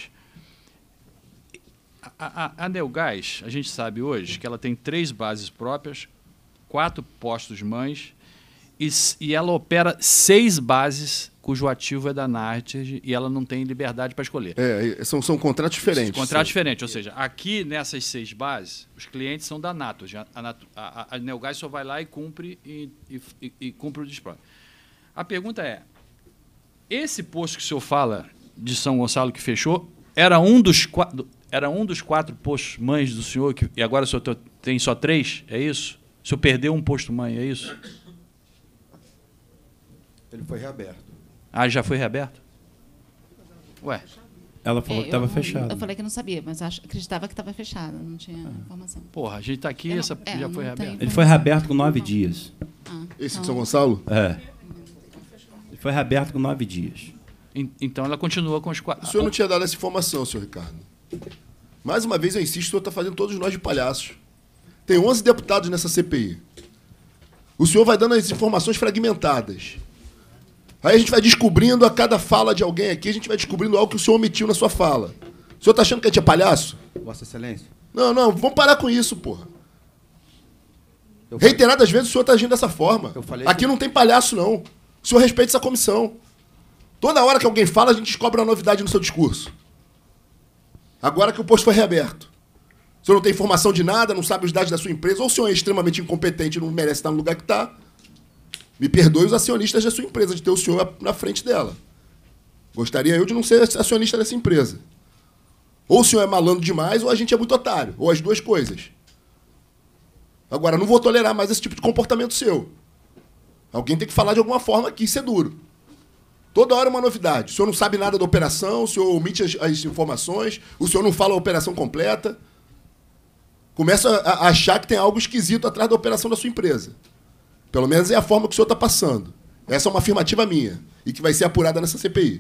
A, a, a Neogás, a gente sabe hoje que ela tem três bases próprias, quatro postos mães, e, s- e ela opera seis bases cujo ativo é da Naturgy e ela não tem liberdade para escolher. É, são, são contratos diferentes. Contrato diferente, ou seja, aqui nessas seis bases, os clientes são da Naturgy. A, a, Natu- a, a Neogás só vai lá e cumpre, e, e, e, e cumpre o disparo. A pergunta é, esse posto que o senhor fala de São Gonçalo que fechou, era um dos quatro, era um dos quatro postos mães do senhor, que, e agora o senhor te- tem só três, é isso? O senhor perdeu um posto mãe, é isso? Ele foi reaberto. Ah, já foi reaberto? Ué. Ela falou É, que estava eu- fechado. Eu falei que não sabia, mas acho- acreditava que estava fechado, não tinha informação. Porra, a gente está aqui, Eu não- essa é, já eu foi não reaberto. tenho Ele foi reaberto com nove dias. Esse de São Gonçalo? É. Ele foi reaberto com nove dias. En- Então ela continua com os O quatro. senhor não tinha dado essa informação, senhor Ricardo. Mais uma vez eu insisto, o senhor está fazendo todos nós de palhaços. Tem onze deputados nessa C P I. O senhor vai dando as informações fragmentadas. Aí a gente vai descobrindo a cada fala de alguém aqui, a gente vai descobrindo algo que o senhor omitiu na sua fala. O senhor está achando que a gente é palhaço? Vossa Excelência. Não, não, vamos parar com isso, porra. Eu falei- Reiteradas vezes o senhor está agindo dessa forma. Eu falei Aqui que- não tem palhaço, não. O senhor respeita essa comissão. Toda hora que alguém fala, a gente descobre uma novidade no seu discurso. Agora que o posto foi reaberto. O senhor não tem informação de nada, não sabe os dados da sua empresa, ou o senhor é extremamente incompetente e não merece estar no lugar que está. Me perdoe os acionistas da sua empresa, de ter o senhor na frente dela. Gostaria eu de não ser acionista dessa empresa. Ou o senhor é malandro demais, ou a gente é muito otário. Ou as duas coisas. Agora, não vou tolerar mais esse tipo de comportamento seu. Alguém tem que falar de alguma forma aqui, isso é duro. Toda hora uma novidade. O senhor não sabe nada da operação, o senhor omite as, as informações, o senhor não fala a operação completa. Começa a, a achar que tem algo esquisito atrás da operação da sua empresa. Pelo menos é a forma que o senhor está passando. Essa é uma afirmativa minha e que vai ser apurada nessa C P I.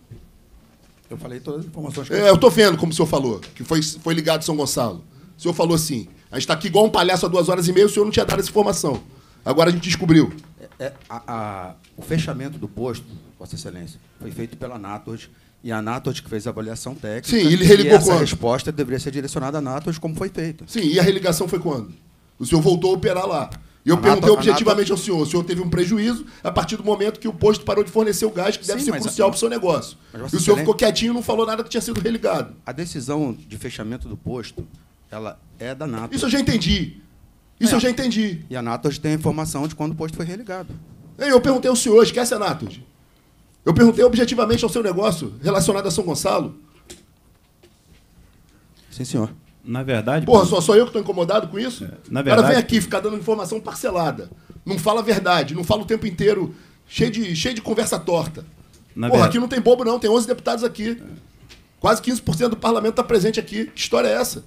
Eu falei todas as informações que É, eu estou vendo como o senhor falou, que foi, foi ligado a São Gonçalo. O senhor falou assim, a gente está aqui igual um palhaço há duas horas e meia, o senhor não tinha dado essa informação. Agora a gente descobriu. É, a- a- o fechamento do posto, Vossa Excelência, foi feito pela Naturgy e a Naturgy que fez a avaliação técnica. Sim, ele religou e essa quando? resposta deveria ser direcionada à Naturgy como foi feita. Sim, e a religação foi quando? O senhor voltou a operar lá. E eu A perguntei Nato- a objetivamente Nato- ao senhor, o senhor teve um prejuízo a partir do momento que o posto parou de fornecer o gás, que deve Sim, ser mas crucial a- para o seu negócio. Mas, E Vossa o senhor Excelência- ficou quietinho e não falou nada que tinha sido religado. A decisão de fechamento do posto, ela é da Naturgy. Isso eu já entendi. Isso É. eu já entendi. E a Naturgy tem a informação de quando o posto foi religado. Ei, Eu perguntei ao senhor, esquece a Naturgy. Eu perguntei objetivamente ao seu negócio relacionado a São Gonçalo. Sim, senhor. Na verdade... Porra, só sou eu que estou incomodado com isso? É, na o cara verdade... vem aqui, fica dando informação parcelada. Não fala a verdade, não fala o tempo inteiro, cheio de, cheio de conversa torta. Na Porra, ver... aqui não tem bobo não, tem onze deputados aqui. Quase quinze por cento do parlamento está presente aqui. Que história é essa?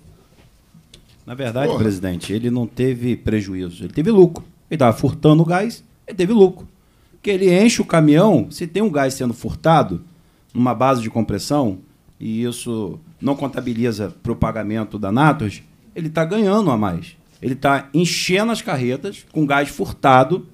Na verdade, Porra. presidente, ele não teve prejuízo, ele teve lucro. Ele estava furtando o gás, ele teve lucro. Porque ele enche o caminhão, se tem um gás sendo furtado, numa base de compressão, e isso não contabiliza para o pagamento da Natos, ele está ganhando a mais. Ele está enchendo as carretas com gás furtado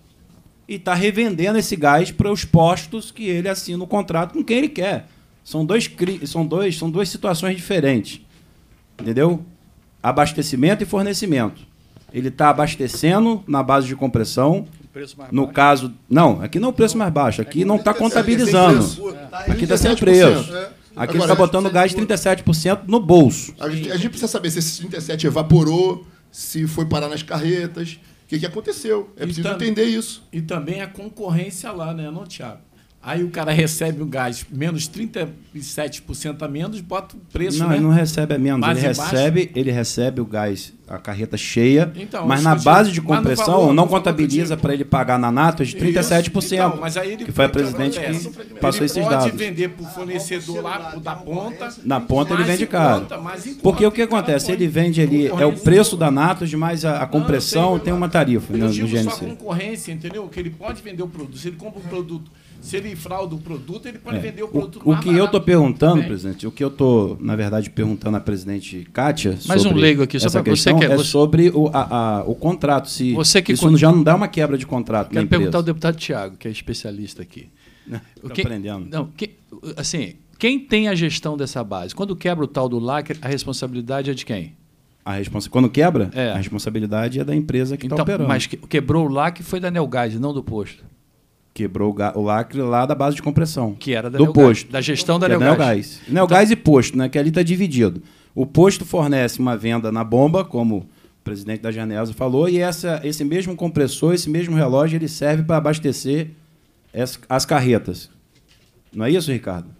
e está revendendo esse gás para os postos que ele assina o contrato com quem ele quer. São, dois, são, dois, são duas situações diferentes. Entendeu? Abastecimento e fornecimento. Ele está abastecendo na base de compressão. No baixo. caso... Não, aqui não é o preço mais baixo. Aqui não está contabilizando. Aqui está sem preço. Aqui ele está botando gás trinta e sete por cento no bolso. A gente, a gente precisa saber se esse trinta e sete evaporou, se foi parar nas carretas, o que, que aconteceu. É preciso entender isso. E também a concorrência lá, né, não, Thiago? Aí o cara recebe o gás menos trinta e sete por cento a menos, bota o preço, não, né? ele não recebe a menos. Base ele recebe, ele recebe o gás, a carreta cheia, então, mas na base de compressão valor, não no contabiliza para ele pagar na Natos de trinta e sete por cento. Então, mas aí ele, que foi a presidente que passou esses dados. Ele pode vender para o fornecedor lá da ponta. Na ponta ele vende caro. Conta, porque o que acontece? Ele vende ali, é o preço da Natos, mais a, a compressão, não, tem uma tarifa eu no, no digo G N só C. a concorrência, entendeu? Que ele pode vender o produto. Se ele compra o produto, se ele frauda o produto, ele pode É. vender o produto O, o mais que eu estou barato perguntando, também. presidente, o que eu estou, na verdade, perguntando à presidente Kátia Mais um sobre leigo aqui, só essa pra- você questão, que é- é você- sobre o, a, a, o contrato. Se Você que isso con- já não dá uma quebra de contrato na Quero empresa. perguntar ao deputado Tiago, que é especialista aqui. Tô Quem- aprendendo. Não, quem, assim, quem tem a gestão dessa base? Quando quebra o tal do lacre, a responsabilidade é de quem? A responsa... Quando quebra, É. a responsabilidade é da empresa que está Então, operando. mas que- quebrou o lacre foi da Neogás, não do posto. Quebrou o, ga- o lacre lá da base de compressão. Que era da do Neogás, posto. da gestão da Que é Neogás. Neogás. Neogás e posto, né? Que ali está dividido. O posto fornece uma venda na bomba, como o presidente da Janesa falou, e essa, esse mesmo compressor, esse mesmo relógio, ele serve para abastecer as, as carretas. Não é isso, Ricardo?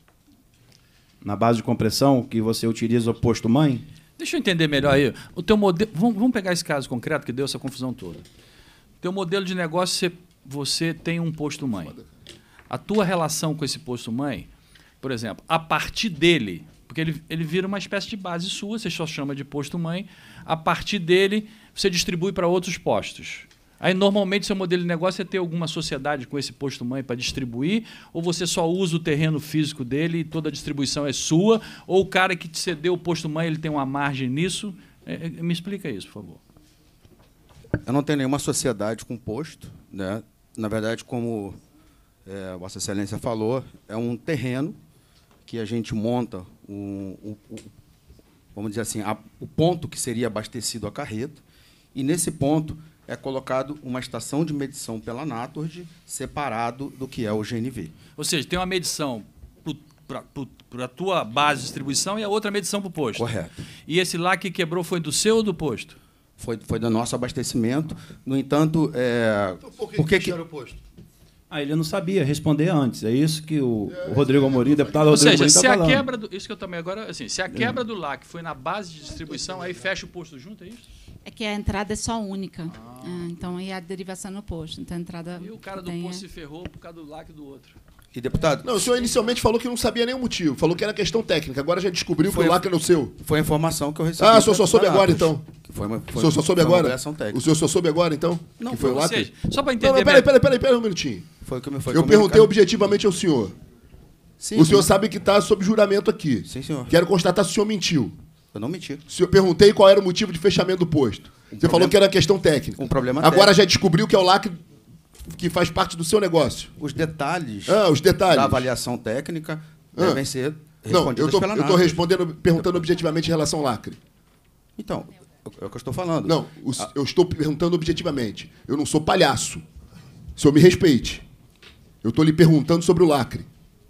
Na base de compressão, que você utiliza o posto mãe? Deixa eu entender melhor aí. O teu modelo, vamos, vamos pegar esse caso concreto que deu essa confusão toda. Teu modelo de negócio, você, você tem um posto mãe. A tua relação com esse posto mãe, por exemplo, a partir dele, porque ele, ele vira uma espécie de base sua, você só chama de posto mãe, a partir dele você distribui para outros postos. Aí, normalmente, seu modelo de negócio é ter alguma sociedade com esse posto mãe para distribuir, ou você só usa o terreno físico dele e toda a distribuição é sua, ou o cara que te cedeu o posto mãe ele tem uma margem nisso. É, é, me explica isso, por favor. Eu não tenho nenhuma sociedade com posto, né? Na verdade, como é, Vossa Excelência falou, é um terreno que a gente monta, um, um, um, vamos dizer assim, a, o ponto que seria abastecido a carreta, e nesse ponto é colocado uma estação de medição pela Natord, separado do que é o G N V. Ou seja, tem uma medição para a tua base de distribuição e a outra medição para o posto. Correto. E esse lá que quebrou foi do seu ou do posto? Foi, foi do nosso abastecimento. No entanto, é, Então, por que, por que que que- fecharam o posto? Ah, ele não sabia responder antes. É isso que o, o Rodrigo Amorim, deputado Ou Rodrigo seja, Amorim, se está a falando. quebra do, isso que eu também agora, assim, se a quebra do L A C foi na base de distribuição, aí fecha o posto junto, é isso? É que a entrada é só única. Ah, então, aí a derivação no posto. Então, a entrada. E o cara do tem, posto é- se ferrou por causa do L A C do outro. E, deputado? Não, o senhor inicialmente falou que não sabia nenhum motivo. Falou que era questão técnica. Agora já descobriu Foi que o a- lacre era o seu. Foi a informação que eu recebi. Ah, o senhor só da- soube da agora, Natord, então? que foi uma- O foi- senhor só soube foi uma agora? avaliação técnica. O senhor só soube agora, então? Não, que foi o Ou lacre? seja, só para Não, entender... não, peraí, peraí, peraí, peraí um minutinho. Foi o que me foi Eu comunicado. perguntei objetivamente ao senhor. Sim, o senhor sim. sabe que está sob juramento aqui. Sim, senhor. Quero constatar se o senhor mentiu. Eu não menti. Se eu perguntei qual era o motivo de fechamento do posto. Você problema- falou que era questão técnica. Um problema Agora técnico. já descobriu que é o lacre que faz parte do seu negócio. Os detalhes, Ah, os detalhes. da avaliação técnica Ah. devem ser Não, respondidos eu tô, pela eu tô Natord. respondendo, perguntando objetivamente em relação ao lacre. Então, é o que eu estou falando. Não, o- eu estou perguntando objetivamente. Eu não sou palhaço. O senhor me respeite. Eu estou lhe perguntando sobre o lacre.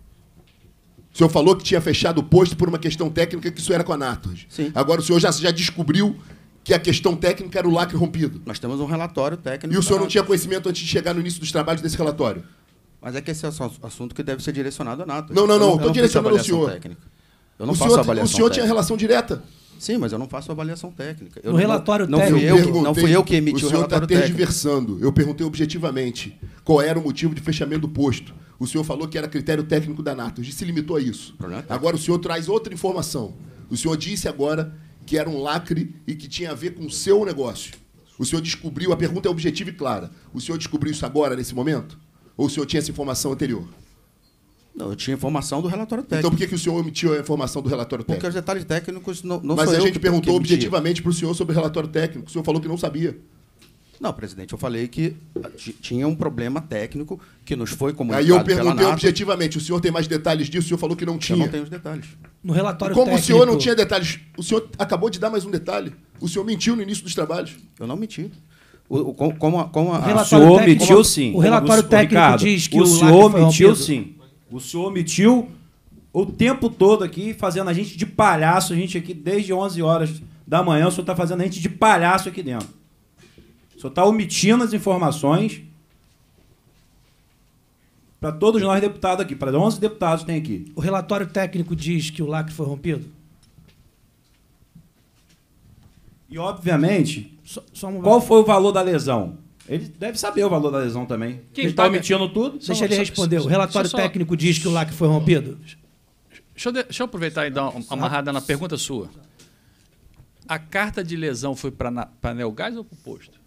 O senhor falou que tinha fechado o posto por uma questão técnica, que isso era com a Natord. Sim. Agora o senhor já, já descobriu que a questão técnica era o lacre rompido. Nós temos um relatório técnico. E o da senhor não Natord. tinha conhecimento antes de chegar no início dos trabalhos desse relatório? Mas é que esse é um assunto que deve ser direcionado à Natord. Não, não, Eu não, eu estou fiz direcionando ao avaliação senhor. técnica. Eu não o faço senhor, avaliação o senhor tinha técnica. relação direta Sim, mas eu não faço avaliação técnica. Eu no não, relatório não técnico... Fui eu que, não fui eu que emiti o, o relatório técnico. O senhor está tergiversando. Eu perguntei objetivamente qual era o motivo de fechamento do posto. O senhor falou que era critério técnico da Natos e se limitou a isso. Agora o senhor traz outra informação. O senhor disse agora que era um lacre e que tinha a ver com o seu negócio. O senhor descobriu, a pergunta é objetiva e clara. O senhor descobriu isso agora, nesse momento? Ou o senhor tinha essa informação anterior? Não, eu tinha informação do relatório técnico. Então por que, que o senhor omitiu a informação do relatório técnico? Porque os detalhes técnicos não, não Mas sou a eu gente que, perguntou que objetivamente para o senhor sobre o relatório técnico. O senhor falou que não sabia. Não, presidente, eu falei que tinha um problema técnico que nos foi comunicado. Aí eu perguntei objetivamente, o senhor tem mais detalhes disso? O senhor falou que não tinha. Eu não tenho os detalhes. No relatório e como técnico... o senhor não tinha detalhes, o senhor acabou de dar mais um detalhe. O senhor mentiu no início dos trabalhos. Eu não menti. O, o, como, como a, o senhor omitiu sim. O relatório o, técnico Ricardo, diz que o, o senhor lacre foi omitiu rompido. sim. O senhor omitiu o tempo todo aqui, fazendo a gente de palhaço, a gente aqui desde onze horas da manhã, o senhor está fazendo a gente de palhaço aqui dentro. O senhor está omitindo as informações para todos nós deputados aqui, para onze deputados que tem aqui. O relatório técnico diz que o lacre foi rompido? E, obviamente, só, só um... qual foi o valor da lesão? Ele deve saber o valor da lesão também. Quem ele está paga... omitindo tudo? Deixa só, ele só, responder. Só, o relatório só, técnico diz que o lacre foi rompido? Deixa eu, de, deixa eu aproveitar e dar uma amarrada na pergunta sua. A carta de lesão foi para a Neogás ou para o posto?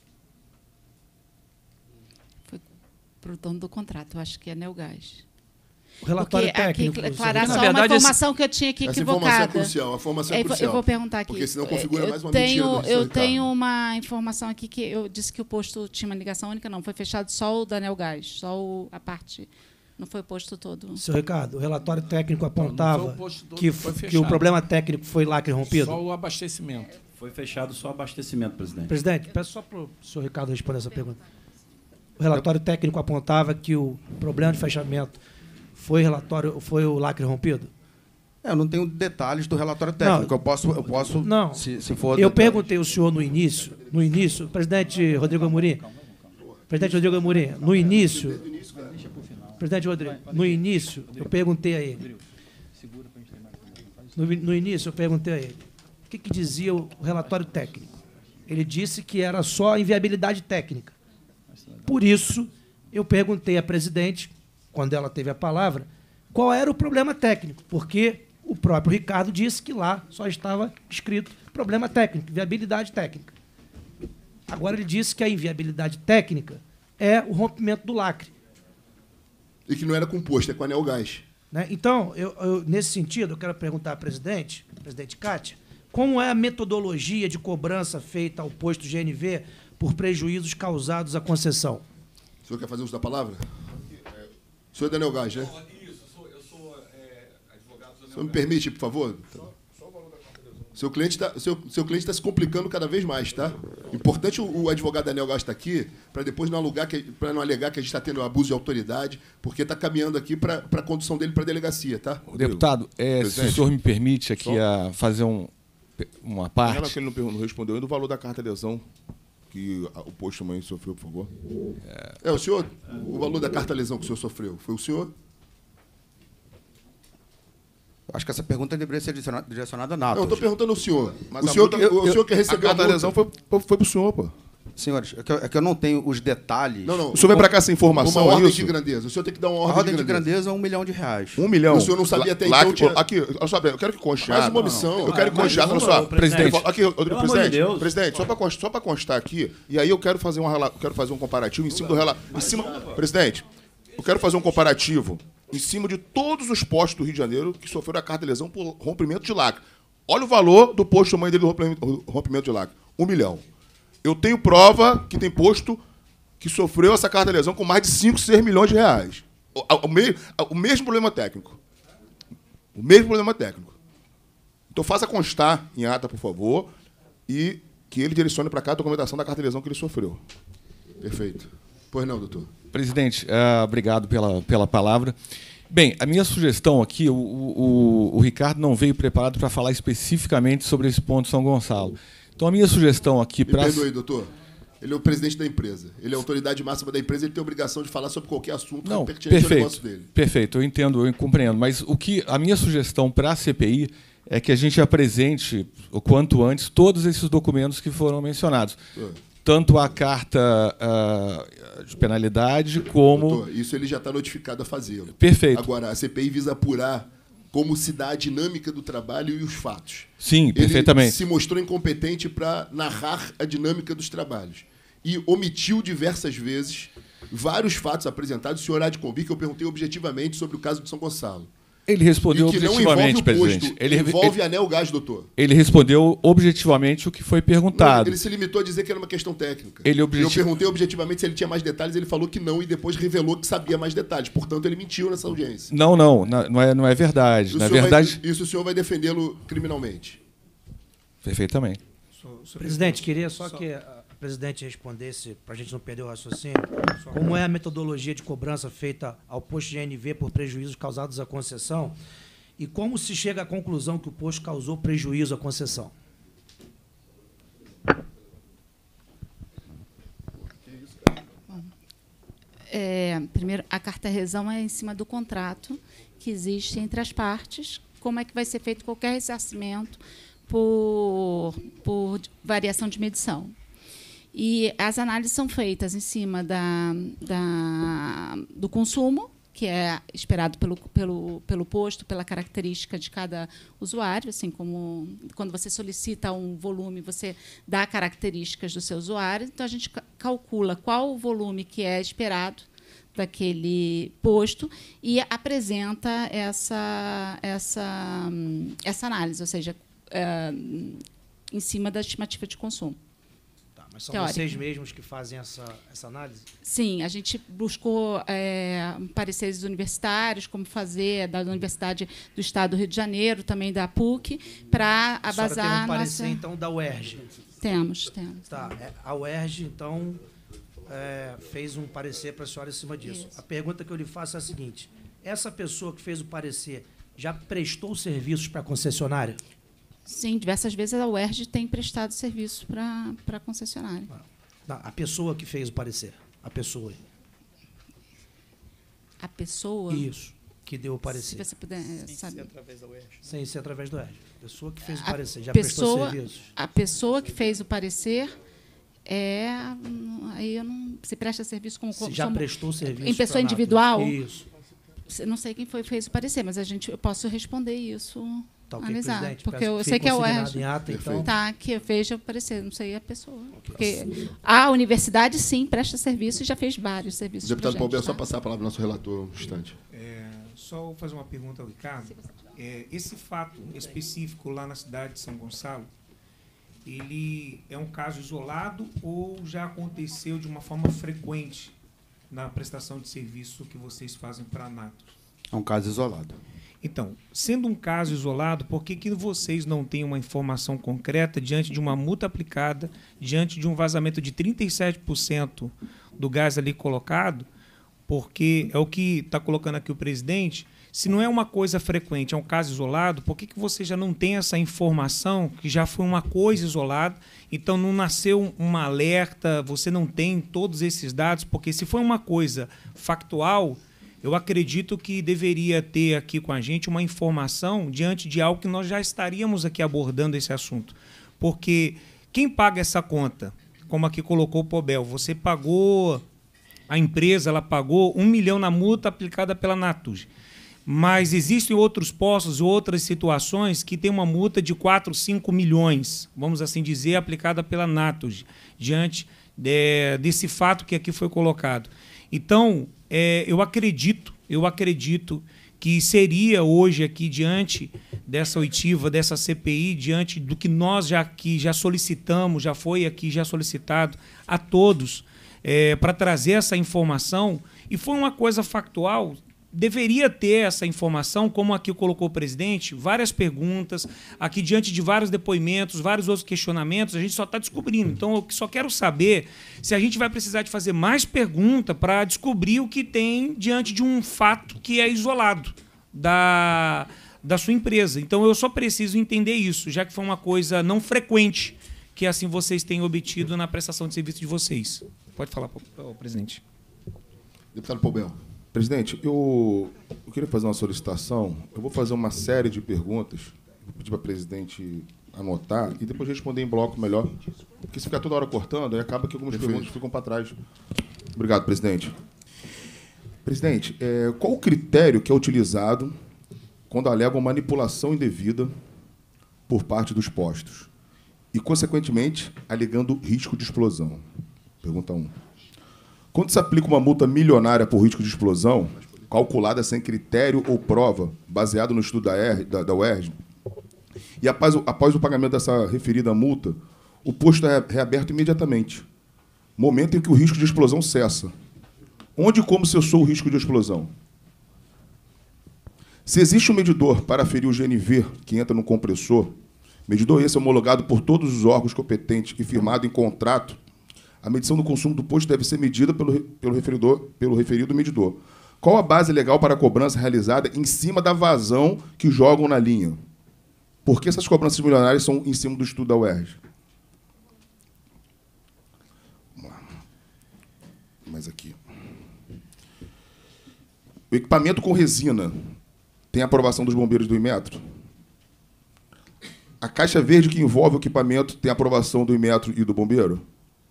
Foi para o dono do contrato, eu acho que é Neogás. O relatório Porque técnico... Aqui, aclarar só verdade, uma informação esse... que eu tinha aqui essa equivocada. Essa informação é crucial. A informação é crucial. Eu vou perguntar aqui. Porque senão configura eu mais uma tenho, mentira do Eu Ricardo. tenho uma informação aqui que eu disse que o posto tinha uma ligação única. Não, foi fechado só o da Neogás, só o, a parte... Não foi o posto todo. Seu Ricardo, o relatório técnico apontava não, não o que, que o problema técnico foi lacre rompido? Só o abastecimento. Foi fechado só o abastecimento, presidente. Presidente, peço só para o senhor Ricardo responder essa pergunta. O relatório técnico apontava que o problema de fechamento foi, relatório, foi o lacre rompido? É, eu não tenho detalhes do relatório técnico. Não, eu posso, eu posso não. Se, se for eu detalhes. perguntei ao senhor no início, no início, presidente Rodrigo Amorim, presidente Rodrigo Amorim, no início, presidente Rodrigo, no início, eu perguntei a ele, no, no início eu perguntei a ele, o que, que dizia o relatório técnico? Ele disse que era só inviabilidade técnica. Por isso, eu perguntei à presidente, quando ela teve a palavra, qual era o problema técnico, porque o próprio Ricardo disse que lá só estava escrito problema técnico, viabilidade técnica. Agora ele disse que a inviabilidade técnica é o rompimento do lacre. E que não era com posto, é com anel gás. Né? Então, eu, eu, nesse sentido, eu quero perguntar à presidente, presidente Kátia, como é a metodologia de cobrança feita ao posto G N V por prejuízos causados à concessão? O senhor quer fazer uso da palavra? O senhor é Daniel Gás, né? Isso, eu sou é, advogado do Daniel Gás. O senhor me permite, por favor? Só, só o valor da carta de lesão. Seu cliente está seu, seu cliente tá se complicando cada vez mais, tá? Importante o, o advogado Daniel Gás estar aqui para depois não, alugar que, não alegar que a gente está tendo abuso de autoridade, porque está caminhando aqui para a condução dele para a delegacia, tá? Deputado, é, se o senhor me permite aqui a fazer um, uma parte... Não, que ele não, não respondeu ainda o valor da carta de lesão que o posto mãe sofreu, por favor. É, o senhor, o valor da carta lesão que o senhor sofreu, foi o senhor? Acho que essa pergunta deveria ser direcionada a Natos. Não, eu estou perguntando ao senhor. Mas o senhor, multa, que, eu, o senhor eu, que recebeu a carta de lesão foi, foi, foi para o senhor, pô. Senhores, é que, eu, é que eu não tenho os detalhes. Não, não. O senhor vem para cá essa informação, uma é ordem isso? de grandeza. O senhor tem que dar uma ordem, A ordem de, de grandeza. grandeza é um milhão de reais. Um milhão? O senhor não sabia até lá, então... Tinha... Aqui, olha só, eu quero que conste. Mais uma omissão. Eu quero que conste. Olha só, presidente. Aqui, Rodrigo, presidente, de presidente, só para constar, só para constar aqui, e aí eu quero fazer, uma, quero fazer um comparativo em cima do relato. Em cima, presidente, eu quero fazer um comparativo em cima de todos os postos do Rio de Janeiro que sofreram a carta de lesão por rompimento de lacre. Olha o valor do posto mãe dele do rompimento de lacre. Um milhão. Eu tenho prova que tem posto que sofreu essa carta de lesão com mais de cinco, seis milhões de reais. O, o, o, me, o mesmo problema técnico. O mesmo problema técnico. Então faça constar em ata, por favor, e que ele direcione para cá a documentação da carta de lesão que ele sofreu. Perfeito. Pois não, doutor. Presidente, uh, obrigado pela, pela palavra. Bem, a minha sugestão aqui, o, o, o Ricardo não veio preparado para falar especificamente sobre esse ponto de São Gonçalo. Então, a minha sugestão aqui para... Me perdoe, doutor. Ele é o presidente da empresa. Ele é a autoridade máxima da empresa, ele tem a obrigação de falar sobre qualquer assunto não, pertinente perfeito, ao negócio dele. Perfeito, eu entendo, eu compreendo. Mas o que a minha sugestão para a C P I é que a gente apresente, o quanto antes, todos esses documentos que foram mencionados. É. Tanto a carta uh, de penalidade como... Doutor, isso ele já está notificado a fazê-lo. Perfeito. Agora, a C P I visa apurar como se dá a dinâmica do trabalho e os fatos. Sim, perfeitamente. Ele se mostrou incompetente para narrar a dinâmica dos trabalhos. E omitiu diversas vezes vários fatos apresentados. O senhor há de convir que eu perguntei objetivamente sobre o caso de São Gonçalo. Ele respondeu e que não objetivamente, envolve o presidente. posto, Ele envolve ele, anel gás, doutor. Ele respondeu objetivamente o que foi perguntado. Não, ele se limitou a dizer que era uma questão técnica. Ele objeti... Eu perguntei objetivamente se ele tinha mais detalhes, ele falou que não, e depois revelou que sabia mais detalhes. Portanto, ele mentiu nessa audiência. Não, não, não é, não é verdade. Na verdade... Vai, isso o senhor vai defendê-lo criminalmente. Perfeitamente. Presidente, queria só que a presidente respondesse, para a gente não perder o raciocínio, como é a metodologia de cobrança feita ao posto de N V por prejuízos causados à concessão e como se chega à conclusão que o posto causou prejuízo à concessão. É, primeiro, a carta-resão é em cima do contrato que existe entre as partes, como é que vai ser feito qualquer ressarcimento por, por variação de medição. E as análises são feitas em cima da, da, do consumo, que é esperado pelo, pelo, pelo posto, pela característica de cada usuário, assim como quando você solicita um volume, você dá características do seu usuário, então a gente calcula qual o volume que é esperado daquele posto e apresenta essa, essa, essa análise, ou seja, é, em cima da estimativa de consumo. Mas são teórica. Vocês mesmos que fazem essa, essa análise? Sim, a gente buscou é, pareceres universitários, como fazer, da Universidade do Estado do Rio de Janeiro, também da P U C, para abasar tem um parecer, nossa... então, da U E R J? Temos, temos. Tá, a U E R J, então, é, fez um parecer para a senhora em cima disso. Isso. A pergunta que eu lhe faço é a seguinte, essa pessoa que fez o parecer já prestou serviços para a concessionária? Sim, diversas vezes a U E R J tem prestado serviço para a concessionária. Não, a pessoa que fez o parecer, a pessoa. A pessoa? Isso, que deu o parecer. Se você puder Sem saber. ser através da U E R J. Sem ser através da U E R J. A pessoa que fez o a parecer, já pessoa, prestou serviços? A pessoa que fez o parecer é... Aí eu não... Se presta serviço como... Se já como, prestou serviço em pessoa individual? Isso. Não sei quem foi fez o parecer, mas a gente, eu posso responder isso... Tá, okay, analisar, presidente, porque eu que sei que é o U E R J. Ata, então. Tá, que eu veja o parecer, não sei a pessoa. Porque a universidade, sim, presta serviço e já fez vários serviços. Deputado Paul Bel, tá? só passar a palavra ao nosso relator um instante. É, só fazer uma pergunta ao Ricardo. É, esse fato específico lá na cidade de São Gonçalo, ele é um caso isolado ou já aconteceu de uma forma frequente na prestação de serviço que vocês fazem para a Natos? É um caso isolado. Então, sendo um caso isolado, por que, que vocês não têm uma informação concreta diante de uma multa aplicada, diante de um vazamento de trinta e sete por cento do gás ali colocado? Porque é o que está colocando aqui o presidente. Se não é uma coisa frequente, é um caso isolado, por que, que você já não tem essa informação, que já foi uma coisa isolada, então não nasceu uma alerta, você não tem todos esses dados? Porque se foi uma coisa factual, eu acredito que deveria ter aqui com a gente uma informação diante de algo que nós já estaríamos aqui abordando esse assunto. Porque quem paga essa conta, como aqui colocou o Pobel, você pagou, a empresa ela pagou um milhão na multa aplicada pela Natus. Mas existem outros postos e outras situações que tem uma multa de quatro, cinco milhões, vamos assim dizer, aplicada pela Natus, diante de, desse fato que aqui foi colocado. Então, é, eu acredito, eu acredito que seria hoje aqui, diante dessa oitiva, dessa C P I, diante do que nós já aqui já solicitamos, já foi aqui já solicitado a todos, é, para trazer essa informação, e foi uma coisa factual, deveria ter essa informação, como aqui colocou o presidente, várias perguntas, aqui diante de vários depoimentos, vários outros questionamentos, a gente só está descobrindo. Então, eu só quero saber se a gente vai precisar de fazer mais pergunta para descobrir o que tem diante de um fato que é isolado da, da sua empresa. Então, eu só preciso entender isso, já que foi uma coisa não frequente que assim vocês têm obtido na prestação de serviço de vocês. Pode falar, presidente. Deputado Paul Bel. Presidente, eu, eu queria fazer uma solicitação. Eu vou fazer uma série de perguntas. vou pedir para a presidente anotar e depois responder em bloco melhor. Porque se ficar toda hora cortando, aí acaba que algumas Perfeito. perguntas ficam para trás. Obrigado, presidente. Presidente, é, qual o critério que é utilizado quando alegam manipulação indevida por parte dos postos e, consequentemente, alegando risco de explosão? Pergunta um. Quando se aplica uma multa milionária por risco de explosão, calculada sem critério ou prova, baseado no estudo da, R, da, da U E R J, e após o, após o pagamento dessa referida multa, o posto é reaberto imediatamente, momento em que o risco de explosão cessa. Onde e como cessou o risco de explosão? Se existe um medidor para aferir o G N V que entra no compressor, medidor esse homologado por todos os órgãos competentes e firmado em contrato, a medição do consumo do posto deve ser medida pelo, pelo, referidor, pelo referido medidor. Qual a base legal para a cobrança realizada em cima da vazão que jogam na linha? Por que essas cobranças milionárias são em cima do estudo da U E R J? Vamos lá. Mais aqui. O equipamento com resina tem aprovação dos bombeiros do Inmetro? A caixa verde que envolve o equipamento tem aprovação do Inmetro e do bombeiro?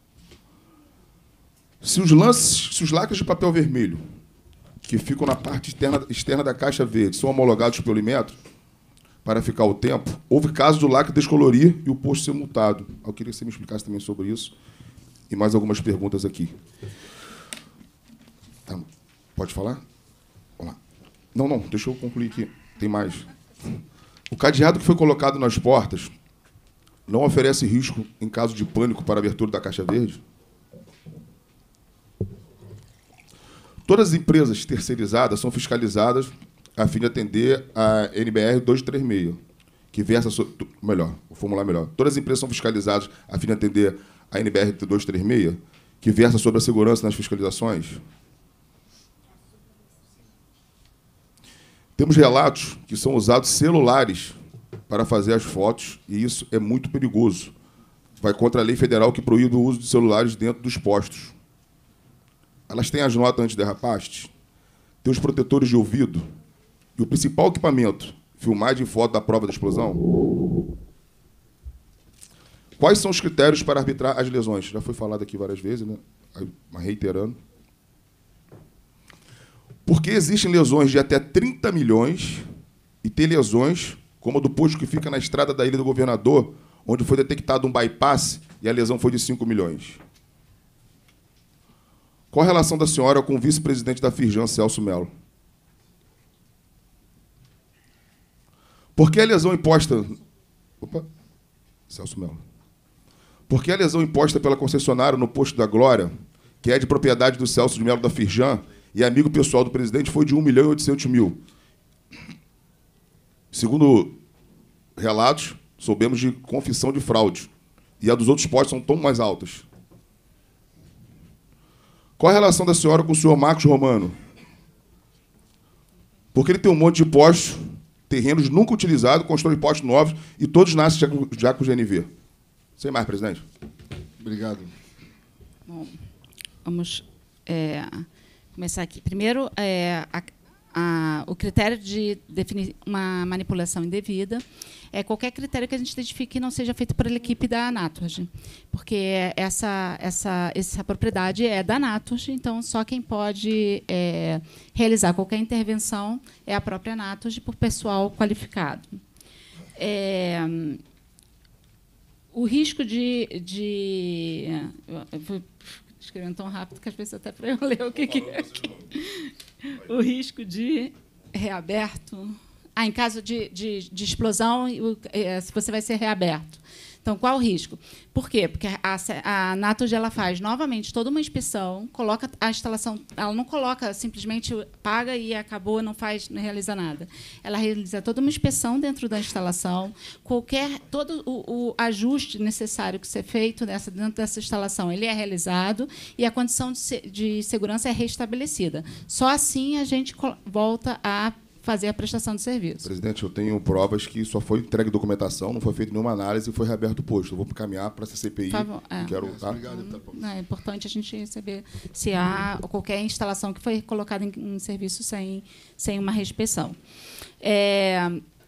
Se os lances, se os lacres de papel vermelho que ficam na parte externa, externa da caixa verde são homologados pelo Inmetro para ficar o tempo, houve caso do lacre descolorir e o posto ser multado. Eu queria que você me explicasse também sobre isso. E mais algumas perguntas aqui. Tá. Pode falar? Vamos lá. Não, não, deixa eu concluir aqui. Tem mais. O cadeado que foi colocado nas portas não oferece risco em caso de pânico para a abertura da caixa verde? Todas as empresas terceirizadas são fiscalizadas a fim de atender a N B R duzentos e trinta e seis, que versa sobre... Melhor, vou formular melhor. Todas as empresas são fiscalizadas a fim de atender a N B R duzentos e trinta e seis, que versa sobre a segurança nas fiscalizações? Temos relatos que são usados celulares para fazer as fotos, e isso é muito perigoso. Vai contra a lei federal que proíbe o uso de celulares dentro dos postos. Elas têm as notas antiderrapaste, tem os protetores de ouvido, e o principal equipamento, filmagem e foto da prova da explosão. Quais são os critérios para arbitrar as lesões? Já foi falado aqui várias vezes, né? Mas reiterando. Porque existem lesões de até trinta milhões e tem lesões, como a do posto que fica na estrada da Ilha do Governador, onde foi detectado um bypass e a lesão foi de cinco milhões. Qual a relação da senhora com o vice-presidente da Firjan, Celso Melo? Por que a lesão imposta... Opa, Celso Melo. Por que a lesão imposta pela concessionária no posto da Glória, que é de propriedade do Celso de Melo da Firjan e amigo pessoal do presidente, foi de um milhão e oitocentos mil? Segundo relatos, soubemos de confissão de fraude. E a dos outros postos são tão mais altas. Qual a relação da senhora com o senhor Marcos Romano? Porque ele tem um monte de postos, terrenos nunca utilizados, constrói postos novos e todos nascem já com, já com G N V. Sem mais, presidente. Obrigado. Bom, vamos é, começar aqui. Primeiro, é, a, a, o critério de definir uma manipulação indevida é qualquer critério que a gente identifique que não seja feito pela equipe da Anatorg, porque essa, essa, essa propriedade é da Anatorg, então só quem pode é, realizar qualquer intervenção é a própria Anatorg por pessoal qualificado. É, o risco de... de eu vou escrevendo tão rápido que às vezes até para eu ler o que, que é aqui. O risco de reaberto... Ah, em caso de, de, de explosão, se você vai ser reaberto. Então, qual o risco? Por quê? Porque a, a Anatorg ela faz novamente toda uma inspeção, coloca a instalação, ela não coloca simplesmente paga e acabou, não faz, não realiza nada. Ela realiza toda uma inspeção dentro da instalação, qualquer todo o, o ajuste necessário que ser feito nessa, dentro dessa instalação, ele é realizado e a condição de, de segurança é restabelecida. Só assim a gente volta a fazer a prestação de serviço. Presidente, eu tenho provas que só foi entregue documentação, não foi feita nenhuma análise e foi reaberto o posto. Eu vou caminhar para essa C P I. Por favor, é. Quero, tá? Não, é importante a gente receber se há qualquer instalação que foi colocada em, em serviço sem, sem uma reinspeção. É,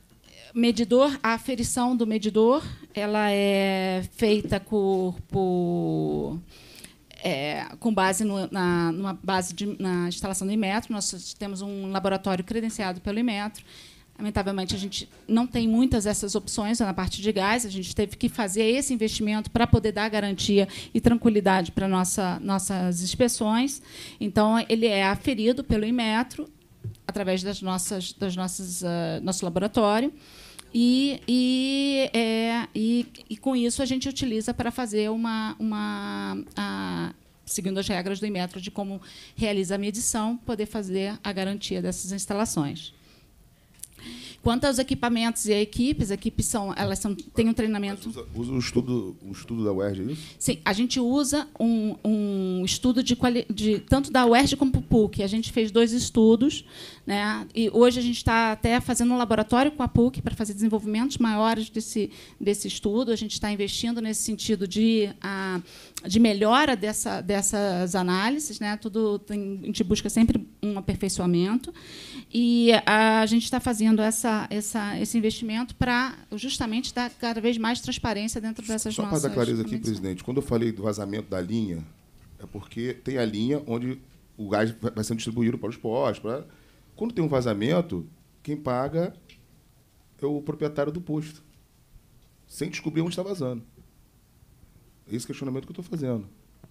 medidor, a aferição do medidor, ela é feita por, por é, com base no, na numa base de, na instalação do Inmetro. Nós temos um laboratório credenciado pelo Inmetro. Lamentavelmente, a gente não tem muitas dessas opções na parte de gás. A gente teve que fazer esse investimento para poder dar garantia e tranquilidade para nossa, nossas inspeções. Então, ele é aferido pelo Inmetro através das nossas, das nossas, uh, nosso laboratório. E, e, é, e, e, com isso, a gente utiliza para fazer uma... uma a, seguindo as regras do Inmetro de como realiza a medição, poder fazer a garantia dessas instalações. Quanto aos equipamentos e equipes, as equipes são, elas são, têm um treinamento... Usa, usa um, estudo, um estudo da U E R J, é isso? Sim, a gente usa um, um estudo de, quali, de tanto da U E R J como do P U C. A gente fez dois estudos, né? E hoje a gente está até fazendo um laboratório com a P U C para fazer desenvolvimentos maiores desse, desse estudo. A gente está investindo nesse sentido de, a, de melhora dessa, dessas análises, né? Tudo tem, a gente busca sempre um aperfeiçoamento. E a gente está fazendo essa, essa, esse investimento para justamente dar cada vez mais transparência dentro dessas Só nossas... Só para dar clareza aqui, medições. presidente, quando eu falei do vazamento da linha, é porque tem a linha onde o gás vai sendo distribuído para os postos. Para... Quando tem um vazamento, quem paga é o proprietário do posto, sem descobrir onde está vazando. É esse questionamento que eu estou fazendo.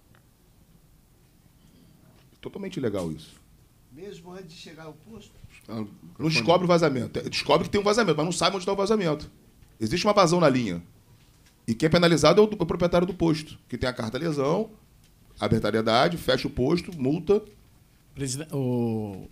Totalmente ilegal isso. Mesmo antes de chegar ao posto? Não descobre o vazamento. Descobre que tem um vazamento, mas não sabe onde está o vazamento. Existe uma vazão na linha. E quem é penalizado é o, do, o proprietário do posto, que tem a carta lesão, arbitrariedade, fecha o posto, multa. Presidente, o,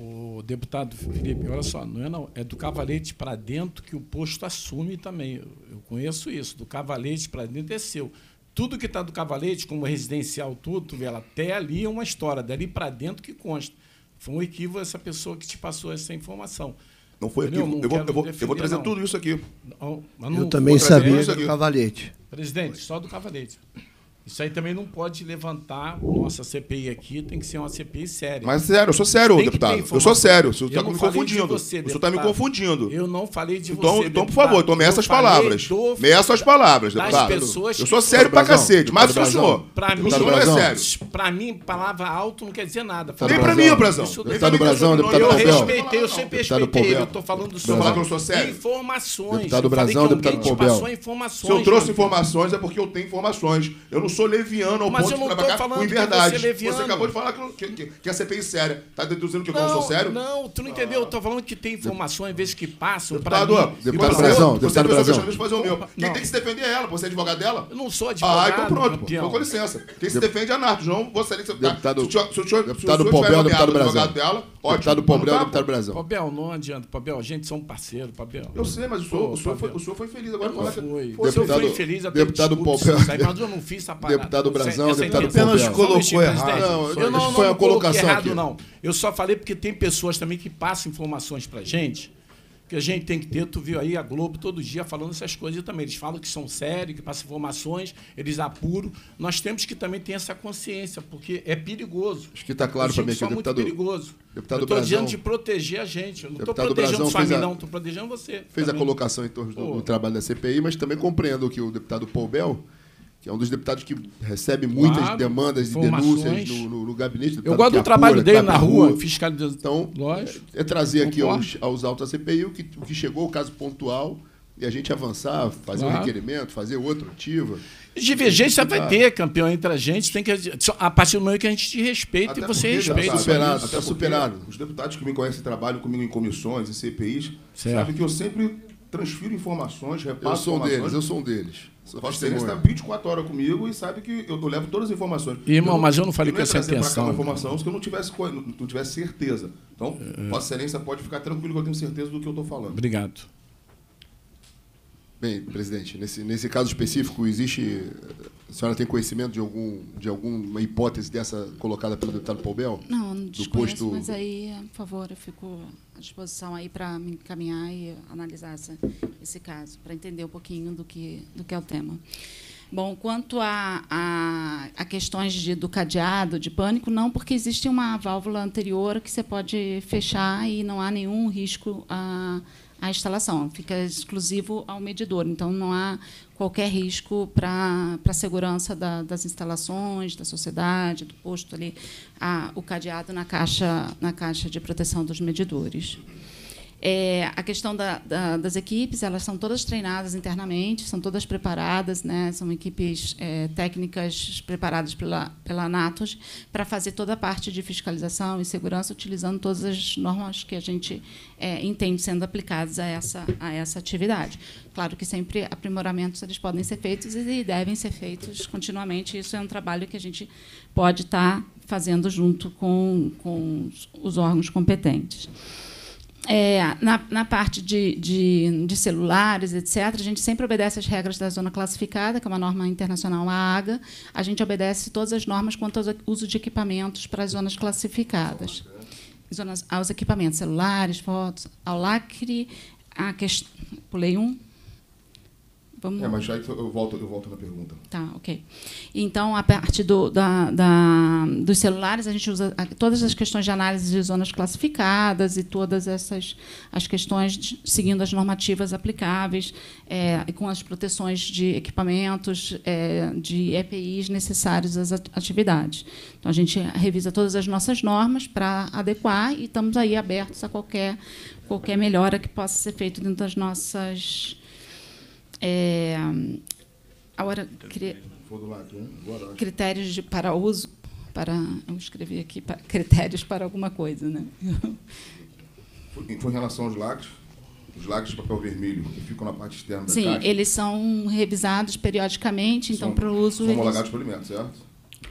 o deputado Felipe, olha só, não é não, é do cavalete para dentro que o posto assume também. Eu, eu conheço isso, do cavalete para dentro é seu. Tudo que está do cavalete, como residencial, tudo, tu vê, ela até ali é uma história, dali para dentro que consta. Foi um equívoco essa pessoa que te passou essa informação. Não foi Entendeu? equívoco. Não eu, vou, quero eu, vou, defender, eu vou trazer não. tudo isso aqui. Não, mas Eu não também vou trazer sabia isso do aqui. cavalete. Presidente, só do cavalete. Isso aí também não pode levantar. Nossa C P I aqui tem que ser uma C P I séria. Mas sério, eu sou sério, Tem que deputado. ter Eu informação. sou sério. O senhor Eu está não me falei de confundindo. você, O senhor está me deputado. confundindo. Eu não falei de então, você, Então, por deputado. favor, então meça Eu as falei palavras. do- Meça as palavras, das deputado. pessoas Eu que- sou sério pra Deputado cacete, mas o Brazão, senhor. Pra mim, o senhor não é sério. Pra mim, palavra alto não quer dizer nada. Nem pra mim, Brazão. Isso- Deputado Brazão, deputado Eu Pompeu. respeitei, eu sempre Deputado respeitei. Pompeu. Eu estou falando Você sobre fala que eu sou sério? informações. Deputado Eu falei Brazão, que deputado alguém te Pompeu. passou informações. Se eu trouxe João. informações é porque eu tenho informações. Eu não sou leviano ao Mas ponto eu não de tô trabalhar falando com que inverdade. você é leviano. Você acabou de falar que, que, que, que a C P I é séria. Está deduzindo que eu não Não, sou sério? não, tu não entendeu. Eu tô falando que tem informações, às vezes, que passam para Deputado, mim. deputado Você- Brazão, você deputado fez o Brazão. questionamento, Deixa eu fazer o meu. Quem Não. tem que se defender é ela. Você é advogado dela? Eu não sou advogado, Ah, então pronto. pô. campeão. Então, com licença. Quem se defende é a Nardo. Não, você ali que você Deputado- se o senhor- se o senhor- se o deputado senhor Pompeu, tiver nomeado deputado advogado Brazão. dela, ótimo. Deputado Pompeu, Mas não tá, deputado pô. Brazão. Pabel, não adianta, Pabel. A gente são parceiros, Pabel. Eu sei, mas o senhor, Pô, o senhor, foi, Pabel. o senhor foi feliz agora. Eu falar fui. que- O senhor Deputado- foi infeliz até deputado desculpe, Pompeu. senhor, mas eu não fiz essa parada. Deputado Brazão, Essa deputado intenção. Pompeu. Só um colocou minutinho, errado. presidente. Não, eu isso não, não, foi uma não coloquei colocação errado, aqui. não. Eu só falei porque tem pessoas também que passam informações pra gente, que a gente tem que ter. Tu viu aí a Globo todo dia falando essas coisas também. Eles falam que são sérios, que passam informações, eles apuram. Nós temos que também ter essa consciência, porque é perigoso. Acho que está claro para mim que é o muito deputado, perigoso. deputado eu estou Brazão, dizendo de proteger a gente. Eu não estou deputado protegendo Brazão sua fez a- família, não. Estou protegendo você. fez a também. colocação em torno do, Pô. do trabalho da C P I, mas também compreendo que o deputado Pompeu, que é um dos deputados que recebe muitas Claro, demandas e informações. denúncias no, no, no gabinete. Eu deputado gosto que do trabalho apura, dele que vai na pra rua, fiscalização. Então, Lógico. é trazer aqui Concordo. aos, aos autos da C P I o que, o que chegou, o caso pontual, e a gente avançar, fazer um Claro. requerimento, fazer outra ativa. Divergência vai Ah. ter, campeão, entre a gente. Tem que, só- a partir do momento que a gente te respeita Até e você porque, respeita. deputado, superado, até tá porque superado. Os deputados que me conhecem trabalham comigo em comissões, em C P Is, Certo. sabem que eu sempre transfiro informações, Eu repasso sou um informações. deles, eu sou um deles. Sou Vossa Excelência está testemunha. vinte e quatro horas comigo e sabe que eu, eu levo todas as informações. Irmão, mas eu não falei ia com essa trazer pra cá intenção, uma irmão. informação se eu não tivesse, co- não, não tivesse certeza. Então, É. Vossa Excelência pode ficar tranquilo que eu tenho certeza do que eu estou falando. Obrigado. Bem, presidente, nesse, nesse caso específico, existe. A senhora tem conhecimento de, algum, de alguma hipótese dessa colocada pelo deputado Pompeu? Não, não Do desconheço, posto. mas aí, por favor, eu fico à disposição aí para me encaminhar e analisar essa, esse caso, para entender um pouquinho do que, do que é o tema. Bom, quanto a, a, a questões de, do cadeado, de pânico, não, porque existe uma válvula anterior que você pode fechar e não há nenhum risco a, a instalação, fica exclusivo ao medidor. Então, não há qualquer risco para a segurança da, das instalações, da sociedade, do posto ali, a, o cadeado na caixa, na caixa de proteção dos medidores. É, a questão da, da, das equipes, elas são todas treinadas internamente, são todas preparadas, né, são equipes é, técnicas preparadas pela, pela Anatos para fazer toda a parte de fiscalização e segurança, utilizando todas as normas que a gente é, entende sendo aplicadas a essa, a essa atividade. Claro que sempre aprimoramentos eles podem ser feitos e devem ser feitos continuamente. Isso é um trabalho que a gente pode estar fazendo junto com, com os órgãos competentes. É, na, na parte de, de, de celulares, etcétera, a gente sempre obedece às regras da zona classificada, que é uma norma internacional, a AGA. A gente obedece todas as normas quanto ao uso de equipamentos para as zonas classificadas. Zonas, aos equipamentos celulares, fotos, ao lacre, a questão... Pulei um. Vamos... É, mas já eu volto, eu volto na pergunta. Tá, ok. Então, a parte do, da, da, dos celulares, a gente usa todas as questões de análise de zonas classificadas e todas essas as questões de, seguindo as normativas aplicáveis, é, e com as proteções de equipamentos, é, de E P Is necessários às atividades. Então, a gente revisa todas as nossas normas para adequar e estamos aí abertos a qualquer, qualquer melhora que possa ser feita dentro das nossas... É, agora, cri, critérios de, para uso, para, eu escrevi aqui, para, critérios para alguma coisa, né? Foi, foi em relação aos lacres, os lacres de papel vermelho que ficam na parte externa da Sim, caixa? Sim, eles são revisados periodicamente, então, para o uso... São homologados pelo Inmetro, certo?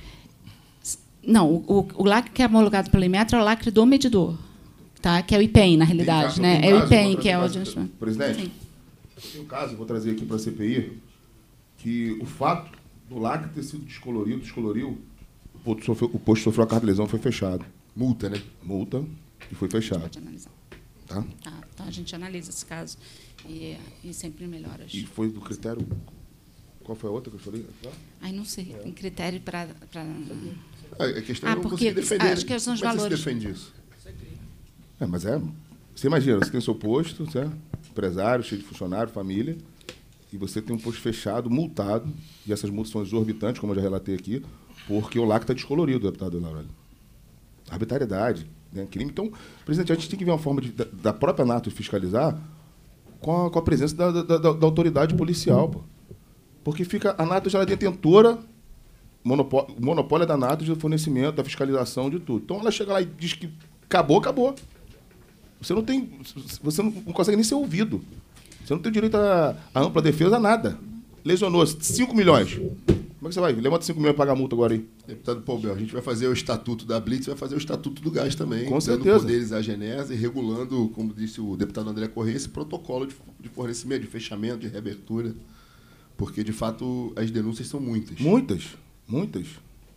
Não, o, o lacre que é homologado pelo Inmetro é o lacre do medidor, tá? Que é o I P E M, na realidade, Tem, né? tem É o caso, I P E M que é o... Caso, presidente? Sim. Tem um caso, vou trazer aqui para a C P I, que o fato do lacre ter sido descolorido, descoloriu, o posto sofreu, o posto sofreu a carta de lesão, foi fechado. Multa, né? Multa e foi fechado. Pode analisar. Tá? Tá, tá, a gente analisa esse caso e, e sempre melhora. E foi do critério... Qual foi a outra que eu falei? Ai, não sei. É. Um critério para... Pra... A questão ah, é não porque defender. acho que são os Como valores. É que você defende isso? É, mas é... Você imagina, você tem seu posto, certo? Empresário, cheio de funcionário, família, e você tem um posto fechado, multado, e essas multas são exorbitantes, como eu já relatei aqui, porque o lacre está descolorido, deputado Laurel. Arbitrariedade, né? Crime. Então, presidente, a gente tem que ver uma forma de, da, da própria Anatos fiscalizar com a, com a presença da, da, da, da autoridade policial, pô. Porque fica, a Anatos já é detentora, monopólio, o monopólio é da Anatos do fornecimento, da fiscalização, de tudo. Então, ela chega lá e diz que acabou, acabou. Você não tem, você não consegue nem ser ouvido. Você não tem direito a, a ampla defesa, a nada. Lesionou cinco milhões. Como é que você vai? Levanta cinco milhões e paga a multa agora aí. Deputado Paubel, a gente vai fazer o estatuto da Blitz, vai fazer o estatuto do gás também. Com dando certeza. poderes à Genesa e regulando, como disse o deputado André Corrêa, esse protocolo de, de fornecimento, de fechamento, de reabertura. Porque, de fato, as denúncias são muitas. Muitas, muitas.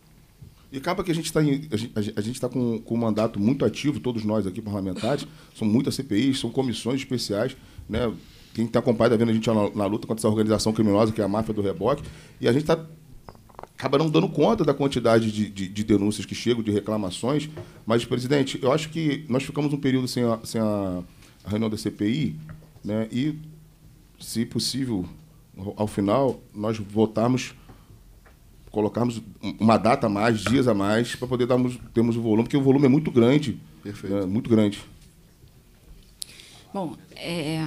E acaba que a gente está a gente está com, com um mandato muito ativo, todos nós aqui parlamentares, são muitas C P Is, são comissões especiais, né? Quem está acompanhando, está vendo a gente na, na luta contra essa organização criminosa, que é a máfia do reboque, e a gente está acaba não dando conta da quantidade de, de, de denúncias que chegam, de reclamações. Mas, presidente, eu acho que nós ficamos um período sem a, sem a, a reunião da C P I, né? E, se possível, ao final, nós votarmos, colocarmos uma data a mais, dias a mais, para poder darmos, termos o volume, porque o volume é muito grande. Perfeito. É, muito grande. Bom, é,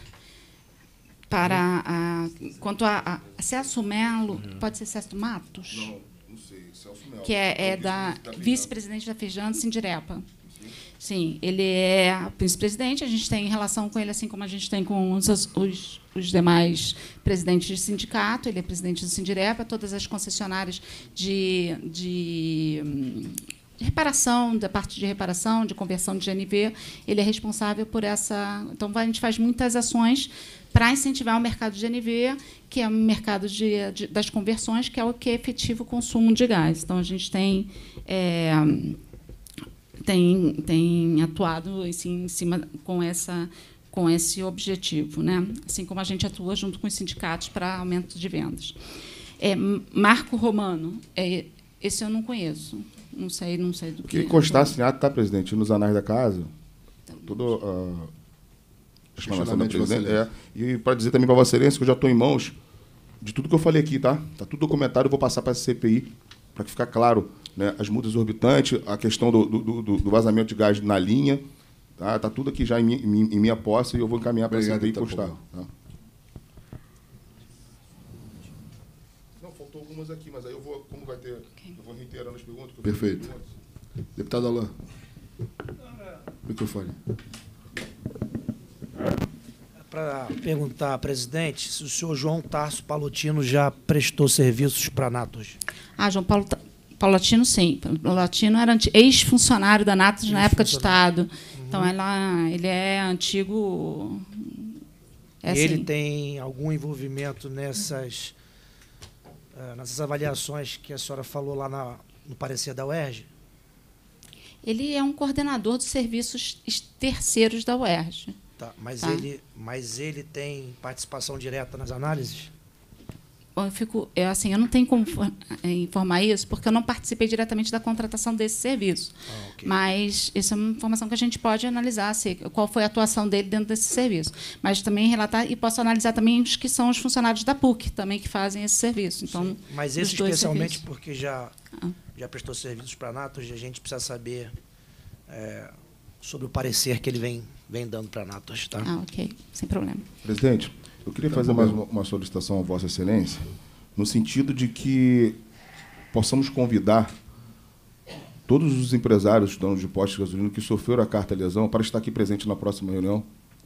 para a, quanto a, a Celso Melo, uhum. Pode ser Celso Matos? Não, não sei. Celso Melo. Que é, é da vice-presidente da Feijão, Sindirepa. Sim, ele é vice-presidente, a gente tem relação com ele, assim como a gente tem com os, os, os demais presidentes de sindicato, ele é presidente do Sindirepa, todas as concessionárias de, de, de reparação, da parte de reparação, de conversão de G N V, ele é responsável por essa... Então, a gente faz muitas ações para incentivar o mercado de G N V, que é o mercado de, de, das conversões, que é o que é efetivo o consumo de gás. Então, a gente tem... É, Tem, tem atuado assim, em cima com, essa, com esse objetivo, né? Assim como a gente atua junto com os sindicatos para aumento de vendas. É, Marco Romano, é, esse eu não conheço, não sei, não sei do que. Que constasse em ato, tá, presidente, nos anais da casa, todo, uh, explanação da Questionamento de Vossa presidente. É, e para dizer também para Vossa Excelência que eu já estou em mãos de tudo que eu falei aqui, tá? Está tudo documentado, eu vou passar para a C P I, para que ficar claro, né, as multas exorbitantes, a questão do, do, do, do vazamento de gás na linha. Tá, tá tudo aqui já em, em, em minha posse e eu vou encaminhar para a C P I e postar. Tá? Não, faltou algumas aqui, mas aí eu vou, como vai ter, eu vou reiterando as perguntas. Que eu Perfeito. Deputado Alain. Microfone. Para perguntar, presidente, se o senhor João Tarso Palotino já prestou serviços para a Natos. Ah, João Paulo Palotino, sim. Palotino era ex-funcionário da Natos na época de Estado. Uhum. Então, ela, ele é antigo... É e assim. ele tem algum envolvimento nessas, uh, nessas avaliações que a senhora falou lá na, no parecer da U E R J? Ele é um coordenador dos serviços terceiros da U E R J. Tá, mas, tá? Ele, mas ele tem participação direta nas análises? Eu, fico, eu, assim, eu não tenho como informar isso, porque eu não participei diretamente da contratação desse serviço. Ah, okay. Mas isso é uma informação que a gente pode analisar, assim, qual foi a atuação dele dentro desse serviço. Mas também relatar, e posso analisar também os que são os funcionários da P U C, também que fazem esse serviço. Então, mas esse especialmente porque já, ah. já prestou serviços para a Natos, a gente precisa saber é, sobre o parecer que ele vem, vem dando para a Natos. Tá? Ah, ok. Sem problema. Presidente, eu queria fazer mais uma, uma solicitação a Vossa Excelência, no sentido de que possamos convidar todos os empresários, donos de postos de gasolina que sofreram a carta lesão para estar aqui presente na próxima reunião,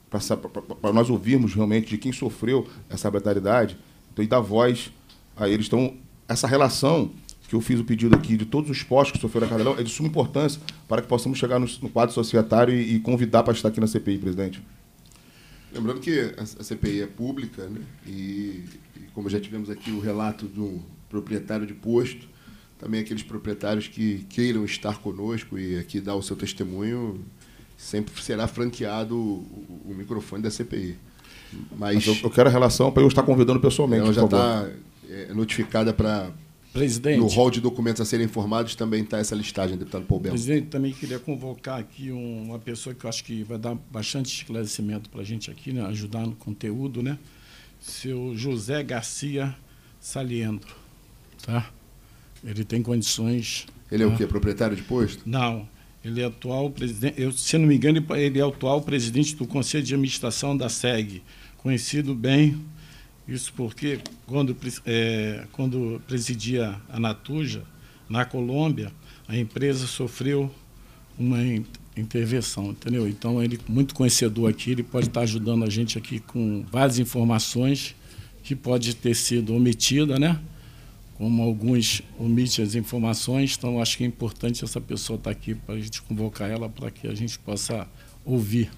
para nós ouvirmos realmente de quem sofreu essa arbitrariedade, então, e dar voz a eles. Então, essa relação que eu fiz o pedido aqui de todos os postos que sofreram a carta lesão é de suma importância para que possamos chegar no, no quadro societário e, e convidar para estar aqui na C P I, presidente. Lembrando que a C P I é pública, né? e, e como já tivemos aqui o relato do proprietário de posto, também aqueles proprietários que queiram estar conosco e aqui dar o seu testemunho, sempre será franqueado o, o microfone da C P I. Mas, Mas eu, eu quero a relação para eu estar convidando pessoalmente. Ela já está é, notificada para... Presidente. No rol de documentos a serem informados também está essa listagem, deputado Paul Belo. Presidente, também queria convocar aqui um, uma pessoa que eu acho que vai dar bastante esclarecimento para a gente aqui, né, ajudar no conteúdo, né? Seu José Garcia Saliendro, tá? Ele tem condições... Ele é tá? o quê? Proprietário de posto? Não. Ele é atual presidente... Eu, se não me engano, ele é atual presidente do Conselho de Administração da S E G, conhecido bem... Isso porque, quando, é, quando presidia a Natuja, na Colômbia, a empresa sofreu uma intervenção, entendeu? Então, ele, muito conhecedor aqui, ele pode estar ajudando a gente aqui com várias informações que pode ter sido omitida, né? Como alguns omitem as informações, então, acho que é importante essa pessoa estar aqui para a gente convocar ela para que a gente possa ouvir.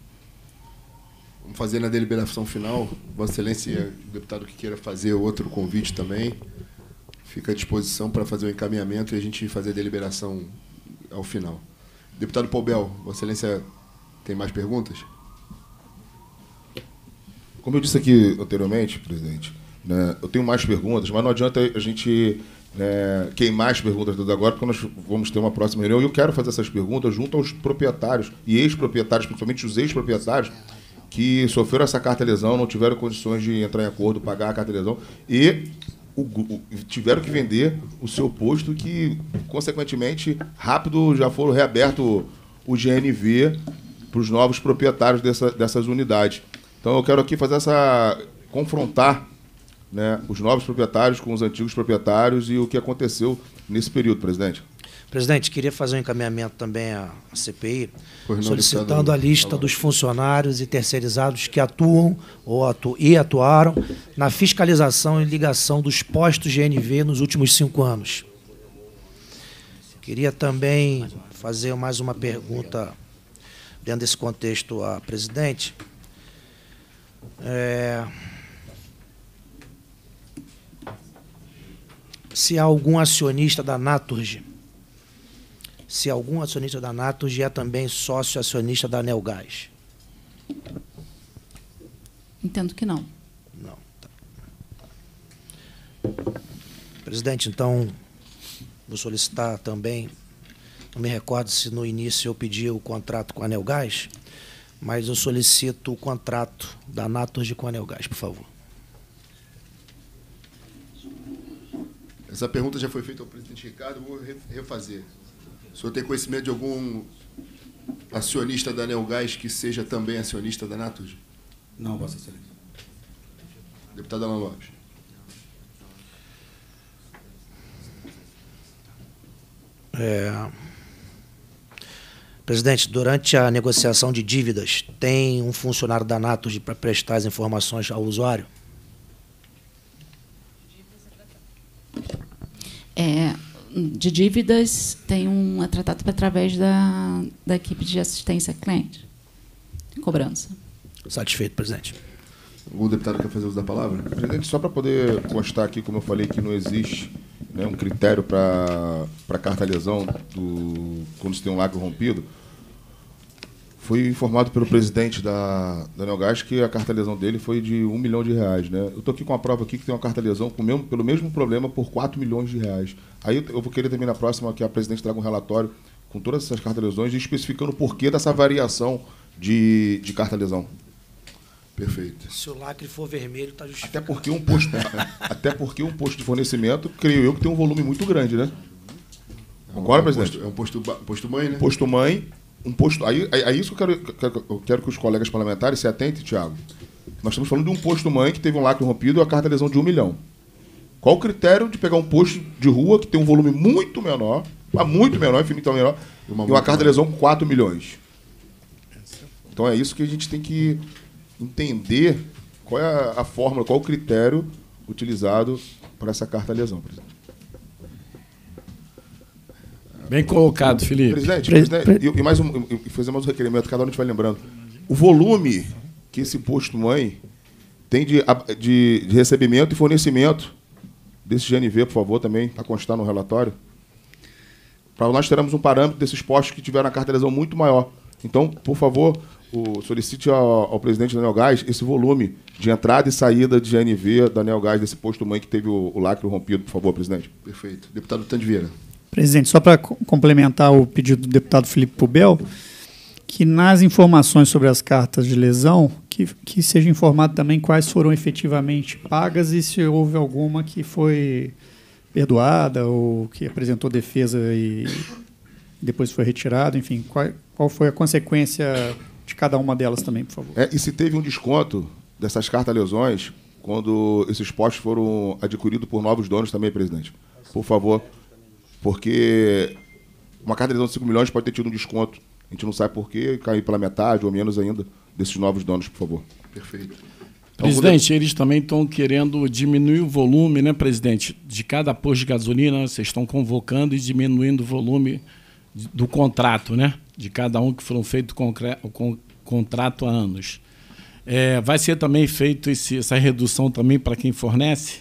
Vamos fazer na deliberação final. Vossa Excelência, o deputado que queira fazer outro convite também, fica à disposição para fazer o encaminhamento e a gente fazer a deliberação ao final. Deputado Paul Belo, Vossa Excelência tem mais perguntas? Como eu disse aqui anteriormente, presidente, né, eu tenho mais perguntas, mas não adianta a gente né, queimar as perguntas todas agora, porque nós vamos ter uma próxima reunião e eu quero fazer essas perguntas junto aos proprietários e ex-proprietários, principalmente os ex-proprietários, que sofreram essa carta-lesão, não tiveram condições de entrar em acordo, pagar a carta-lesão e o, o, tiveram que vender o seu posto que, consequentemente, rápido já foram reaberto o G N V para os novos proprietários dessa, dessas unidades. Então, eu quero aqui fazer essa... confrontar né, os novos proprietários com os antigos proprietários e o que aconteceu nesse período, presidente. Presidente, queria fazer um encaminhamento também à C P I, não, solicitando a lista dos funcionários e terceirizados que atuam ou atu e atuaram na fiscalização e ligação dos postos G N V nos últimos cinco anos. Queria também fazer mais uma pergunta dentro desse contexto à presidente. É... Se há algum acionista da Naturgy, se algum acionista da Naturgy é também sócio acionista da Neogás. Entendo que não. Não. Tá. Presidente, então, vou solicitar também, não me recordo se no início eu pedi o contrato com a Neogás, mas eu solicito o contrato da Naturgy com a Neogás, por favor. Essa pergunta já foi feita ao presidente Ricardo, vou refazer. O senhor tem conhecimento de algum acionista da Neogás que seja também acionista da Naturgy? Não, Vossa Excelência. Deputado Alan Lopes. É... Presidente, durante a negociação de dívidas, tem um funcionário da Naturgy para prestar as informações ao usuário? É, de dívidas, tem um é tratado através da, da equipe de assistência ao cliente, cobrança. Satisfeito, presidente. O deputado quer fazer uso da palavra? Presidente, só para poder constar aqui, como eu falei, que não existe, né, um critério para a carta-lesão do, quando se tem um lacre rompido, foi informado pelo presidente da, da Neogás que a carta-lesão dele foi de um milhão de reais. Né? Eu estou aqui com a prova aqui que tem uma carta-lesão com mesmo, pelo mesmo problema por quatro milhões de reais. Aí eu vou querer também na próxima que a presidente traga um relatório com todas essas carta-lesões e especificando o porquê dessa variação de, de carta-lesão. Perfeito. Se o lacre for vermelho, está justificado. Até porque um posto, até porque um posto de fornecimento, creio eu, que tem um volume muito grande, né? Concorda, presidente? É um posto, posto mãe, né? Posto mãe, um posto. Aí é isso que eu quero, eu quero que os colegas parlamentares se atentem, Tiago. Nós estamos falando de um posto mãe que teve um lacre rompido e a carta-lesão de um milhão. Qual o critério de pegar um posto de rua que tem um volume muito menor, mas muito menor, infinitamente menor, e uma, uma carta-lesão com quatro milhões? Então é isso que a gente tem que entender qual é a, a fórmula, qual o critério utilizado para essa carta-lesão, presidente. Bem colocado, Felipe. Presidente, presidente e, e mais um, e fazer mais um requerimento, cada um a gente vai lembrando. O volume que esse posto mãe tem de, de, de recebimento e fornecimento desse G N V, por favor, também, para constar no relatório. Para nós termos um parâmetro desses postos que tiveram a carta-lesão muito maior. Então, por favor, o, solicite ao, ao presidente da Neogás esse volume de entrada e saída de G N V da Neogás, desse posto mãe que teve o, o lacre rompido, por favor, presidente. Perfeito. Deputado Tandivieira. Presidente, só para complementar o pedido do deputado Felipe Pubel, que nas informações sobre as cartas de lesão, que, que seja informado também quais foram efetivamente pagas e se houve alguma que foi perdoada ou que apresentou defesa e depois foi retirado, enfim, qual, qual foi a consequência de cada uma delas também, por favor. É, e se teve um desconto dessas cartas-lesões quando esses postos foram adquiridos por novos donos também, presidente? Por favor, porque uma carta-lesão de cinco milhões pode ter tido um desconto. A gente não sabe por quê, cair pela metade ou menos ainda desses novos donos, por favor. Perfeito. Presidente, eles também estão querendo diminuir o volume, né, presidente? De cada posto de gasolina, vocês estão convocando e diminuindo o volume do contrato, né? De cada um que foram feito com contrato há anos. É, vai ser também feito esse, essa redução também para quem fornece?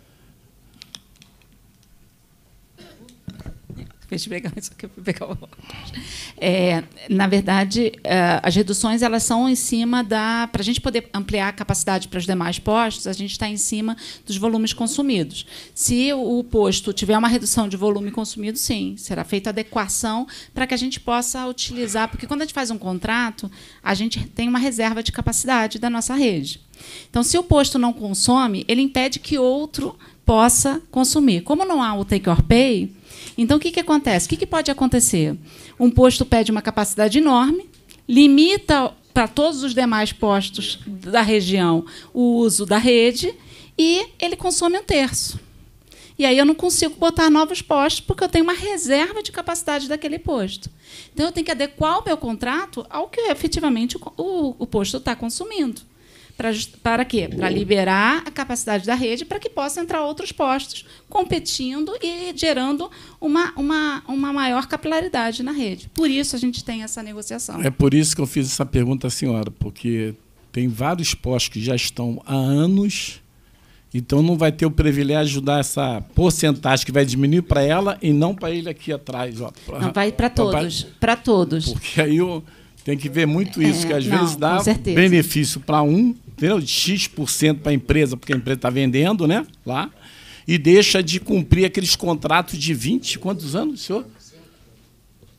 É, na verdade, as reduções elas são em cima da... Para a gente poder ampliar a capacidade para os demais postos, a gente está em cima dos volumes consumidos. Se o posto tiver uma redução de volume consumido, sim, será feita adequação para que a gente possa utilizar, porque quando a gente faz um contrato, a gente tem uma reserva de capacidade da nossa rede. Então, se o posto não consome, ele impede que outro possa consumir. Como não há o take or pay, então o que, que acontece? O que, que pode acontecer? Um posto pede uma capacidade enorme, limita para todos os demais postos da região o uso da rede e ele consome um terço. E aí eu não consigo botar novos postos porque eu tenho uma reserva de capacidade daquele posto. Então eu tenho que adequar o meu contrato ao que efetivamente o, o posto está consumindo. Para, para quê? Para liberar a capacidade da rede para que possam entrar outros postos competindo e gerando uma, uma, uma maior capilaridade na rede. Por isso a gente tem essa negociação. É por isso que eu fiz essa pergunta à senhora, porque tem vários postos que já estão há anos, então não vai ter o privilégio de dar essa porcentagem que vai diminuir para ela e não para ele aqui atrás. Ó, pra, não, vai para todos, para todos. Porque aí eu, tem que ver muito isso, é, que às não, vezes dá benefício para um, entendeu? De X por cento para a empresa, porque a empresa está vendendo, né? Lá, e deixa de cumprir aqueles contratos de vinte, quantos anos, senhor?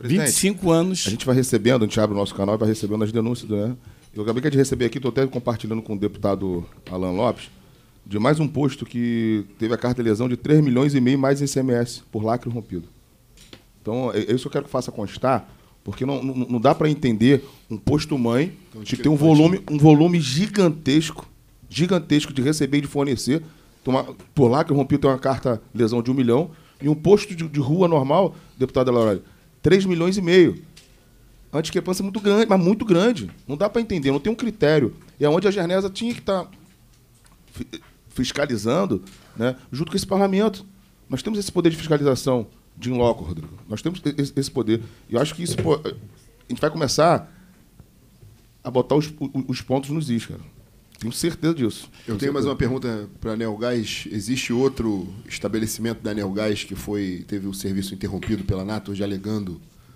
Presidente, vinte e cinco anos. A gente vai recebendo, a gente abre o nosso canal e vai recebendo as denúncias, né? Eu acabei de receber aqui, estou até compartilhando com o deputado Alan Lopes, de mais um posto que teve a carta de lesão de três milhões e meio mais I C M S por lacre rompido. Então, é isso que eu quero que faça constar, porque não, não, não dá para entender um posto mãe que tem um volume, um volume gigantesco, gigantesco de receber e de fornecer. Tomar, por lacre rompido tem uma carta de lesão de um milhão, e um posto de, de rua normal, deputada Laura, três milhões e meio. A discrepância é muito grande, mas muito grande. Não dá para entender, não tem um critério. E é onde a Gernesa tinha que estar tá fiscalizando, né, junto com esse parlamento. Nós temos esse poder de fiscalização de in loco, Rodrigo. Nós temos esse, esse poder. E eu acho que isso, pô, a gente vai começar a botar os, os pontos nos is, cara. Tenho certeza disso. Eu tenho mais uma pergunta para a Neogás. Existe outro estabelecimento da Neogás que foi, teve o serviço interrompido pela Anatel, já alegando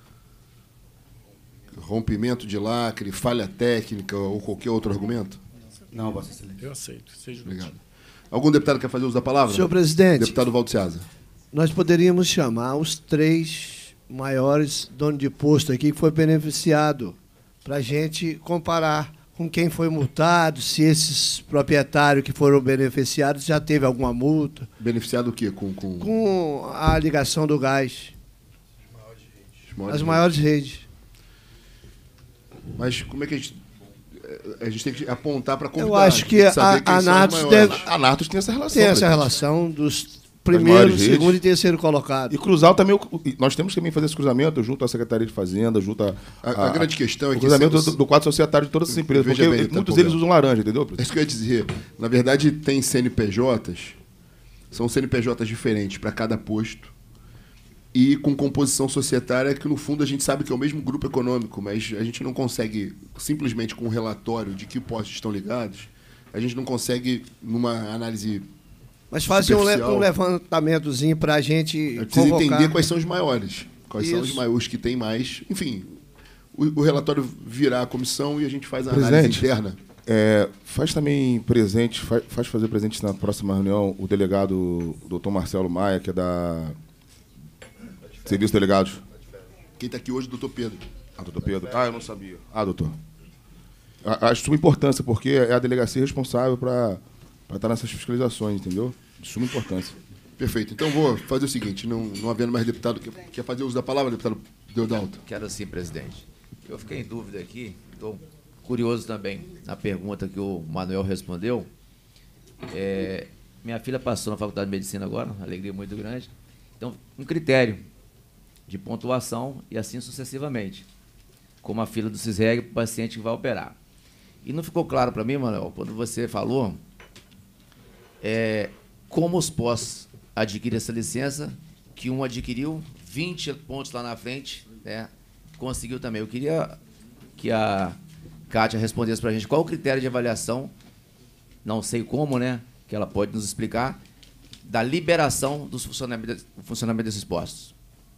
rompimento de lacre, falha técnica ou qualquer outro argumento? Não, Vossa Excelência. Eu aceito. Seja Obrigado. Algum deputado quer fazer uso da palavra? Senhor presidente. Deputado Valdo Ceasa. Nós poderíamos chamar os três maiores donos de posto aqui que foi beneficiado, para a gente comparar com quem foi multado, se esses proprietários que foram beneficiados já teve alguma multa. Beneficiado o quê? Com, com... com a ligação do gás. As maiores, As maiores redes. Mas como é que a gente... A gente tem que apontar para convidar. Eu acho que a, a Natos deve... A Natos tem essa relação. Tem essa relação dos primeiro, segundo e terceiro colocado. E cruzar também, nós temos que também fazer esse cruzamento junto à Secretaria de Fazenda, junto a... A, a, a grande questão é o que... cruzamento do, do quadro societário de todas essas empresas, porque bem, muitos tá deles usam laranja, entendeu? É isso que eu ia dizer. Na verdade, tem C N P Js, são C N P Js diferentes para cada posto, e com composição societária que, no fundo, a gente sabe que é o mesmo grupo econômico, mas a gente não consegue, simplesmente com um relatório de que postos estão ligados, a gente não consegue, numa análise... Mas fazer um, le um levantamentozinho para a gente precisa entender quais são os maiores, quais Isso. são os maiores que têm mais. Enfim, o, o relatório virá à comissão e a gente faz a Presidente, análise interna. É, faz também presente, faz, faz fazer presente na próxima reunião o delegado, o doutor Marcelo Maia, que é da Serviço Delegados. Quem está aqui hoje é o doutor Pedro. Ah, doutor Pedro. Ah, eu não sabia. Ah, doutor. Acho de suma importância, porque é a delegacia responsável para estar nessas fiscalizações, entendeu? De suma importância. Perfeito. Então vou fazer o seguinte, não, não havendo mais deputado, que quer fazer uso da palavra, deputado Deodalto? Quero sim, presidente. Eu fiquei em dúvida aqui, estou curioso também na pergunta que o Manuel respondeu. É, minha filha passou na Faculdade de Medicina agora, uma alegria muito grande. Então, um critério de pontuação e assim sucessivamente, como a fila do CISREG para o paciente que vai operar. E não ficou claro para mim, Manuel, quando você falou é, como os pós adquirem essa licença, que um adquiriu vinte pontos lá na frente, né, conseguiu também. Eu queria que a Kátia respondesse para a gente qual o critério de avaliação, não sei como, né, que ela pode nos explicar, da liberação do funcionamento, do funcionamento desses postos.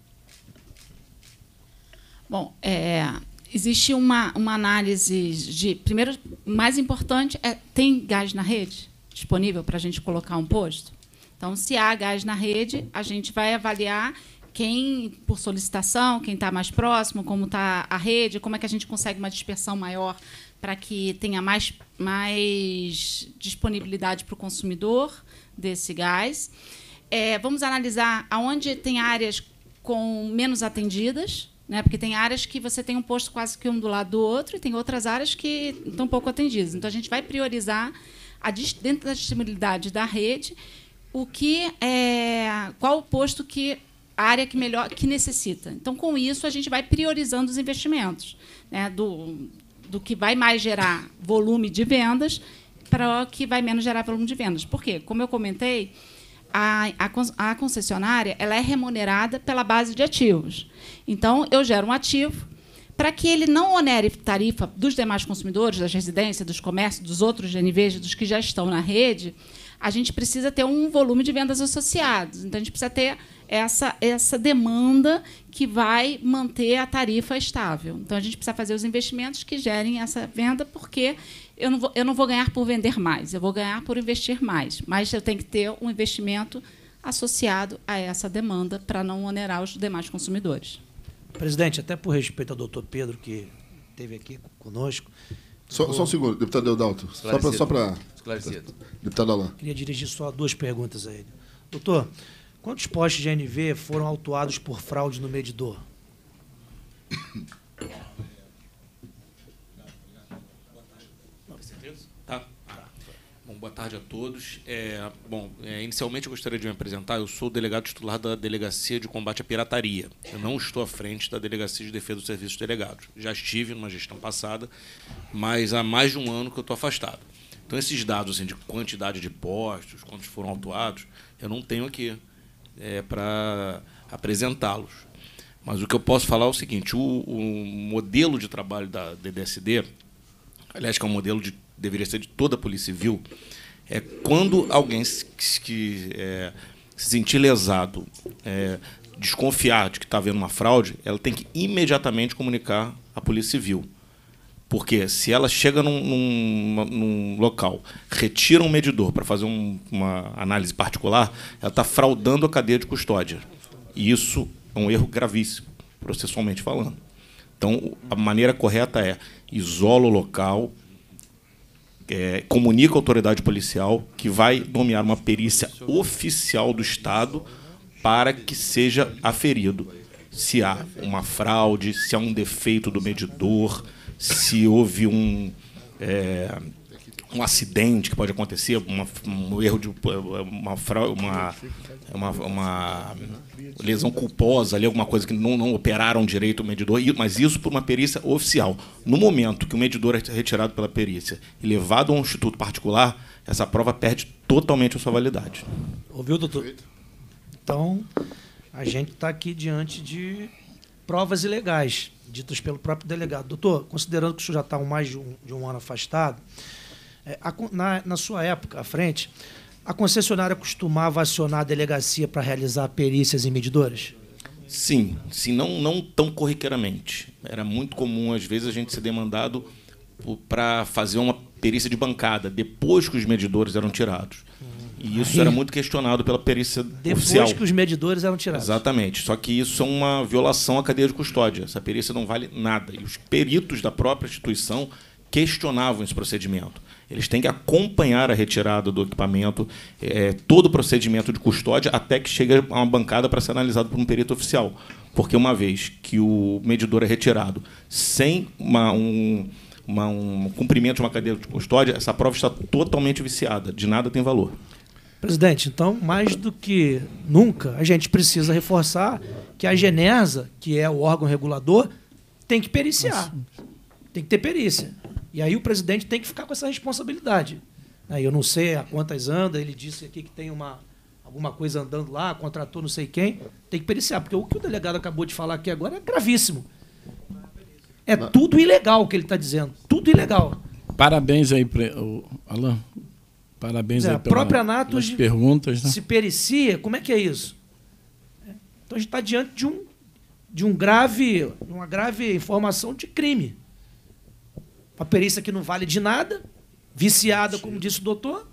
Bom, é, existe uma, uma análise de... Primeiro, o mais importante é, tem gás na rede disponível para a gente colocar um posto? Então, se há gás na rede, a gente vai avaliar quem, por solicitação, quem está mais próximo, como está a rede, como é que a gente consegue uma dispersão maior para que tenha mais, mais disponibilidade para o consumidor desse gás. É, vamos analisar aonde tem áreas com menos atendidas, né? Porque tem áreas que você tem um posto quase que um do lado do outro e tem outras áreas que estão pouco atendidas. Então, a gente vai priorizar, a, dentro da disponibilidade da rede, o que é, qual o posto que a área que melhor que necessita. Então, com isso, a gente vai priorizando os investimentos, né? do, do que vai mais gerar volume de vendas para o que vai menos gerar volume de vendas. Por quê? Como eu comentei, a, a, a concessionária ela é remunerada pela base de ativos. Então, eu gero um ativo para que ele não onere tarifa dos demais consumidores, das residências, dos comércios, dos outros G N Vs, dos que já estão na rede. A gente precisa ter um volume de vendas associados. Então, a gente precisa ter essa, essa demanda que vai manter a tarifa estável. Então, a gente precisa fazer os investimentos que gerem essa venda, porque eu não vou, eu não vou ganhar por vender mais, eu vou ganhar por investir mais. Mas eu tenho que ter um investimento associado a essa demanda para não onerar os demais consumidores. Presidente, até por respeito ao doutor Pedro, que esteve aqui conosco. Só, vou... só um segundo, deputado Deodalto. Só para. Esclarecido. Deputado Alain. Queria dirigir só duas perguntas a ele. Doutor, quantos postes de A N V foram autuados por fraude no medidor? Tá. Bom, boa tarde a todos. É, bom, é, inicialmente eu gostaria de me apresentar. Eu sou o delegado titular da Delegacia de Combate à Pirataria. Eu não estou à frente da Delegacia de Defesa dos Serviços Delegados. Já estive numa gestão passada, mas há mais de um ano que eu estou afastado. Então, esses dados assim, de quantidade de postos, quantos foram autuados, eu não tenho aqui é, para apresentá-los. Mas o que eu posso falar é o seguinte: o, o modelo de trabalho da D D S D, aliás, que é um modelo de deveria ser de toda a Polícia Civil, é quando alguém se, que, é, se sentir lesado, é, desconfiar de que está havendo uma fraude, ela tem que imediatamente comunicar à Polícia Civil. Porque se ela chega num, num, num local, retira um medidor para fazer um, uma análise particular, ela está fraudando a cadeia de custódia. E isso é um erro gravíssimo, processualmente falando. Então, a maneira correta é isola o local, É, comunica à autoridade policial que vai nomear uma perícia oficial do Estado para que seja aferido se há uma fraude, se há um defeito do medidor, se houve um, é, um acidente que pode acontecer, uma, um erro de uma, uma, uma, uma lesão culposa, ali, alguma coisa que não, não operaram direito o medidor, mas isso por uma perícia oficial. No momento que o medidor é retirado pela perícia e levado a um instituto particular, essa prova perde totalmente a sua validade. Ouviu, doutor? Então, a gente está aqui diante de provas ilegais, ditas pelo próprio delegado. Doutor, considerando que o senhor já está há mais de um, de um ano afastado, é, a, na, na sua época, à frente, a concessionária costumava acionar a delegacia para realizar perícias em medidores? Sim, sim, não, não tão corriqueiramente. Era muito comum, às vezes, a gente ser demandado para fazer uma perícia de bancada, depois que os medidores eram tirados. E isso Aí, era muito questionado pela perícia depois oficial. Depois que os medidores eram tirados. Exatamente. Só que isso é uma violação à cadeia de custódia. Essa perícia não vale nada. E os peritos da própria instituição questionavam esse procedimento. Eles têm que acompanhar a retirada do equipamento, é, todo o procedimento de custódia, até que chegue a uma bancada para ser analisado por um perito oficial. Porque uma vez que o medidor é retirado sem uma, um, uma, um cumprimento de uma cadeia de custódia, essa prova está totalmente viciada. De nada tem valor. Presidente, então, mais do que nunca, a gente precisa reforçar que a Genesa, que é o órgão regulador, tem que periciar. Tem que ter perícia. E aí o presidente tem que ficar com essa responsabilidade. Aí eu não sei a quantas anda, ele disse aqui que tem uma, alguma coisa andando lá, contratou não sei quem, tem que periciar, porque o que o delegado acabou de falar aqui agora é gravíssimo. É tudo ilegal o que ele está dizendo, tudo ilegal. Parabéns aí, Alain. Parabéns é, aí a própria Anatos perguntas, né? Se pericia, como é que é isso? Então a gente está diante de um, de um grave, uma grave informação de crime. Uma perícia que não vale de nada, viciada, como disse o doutor.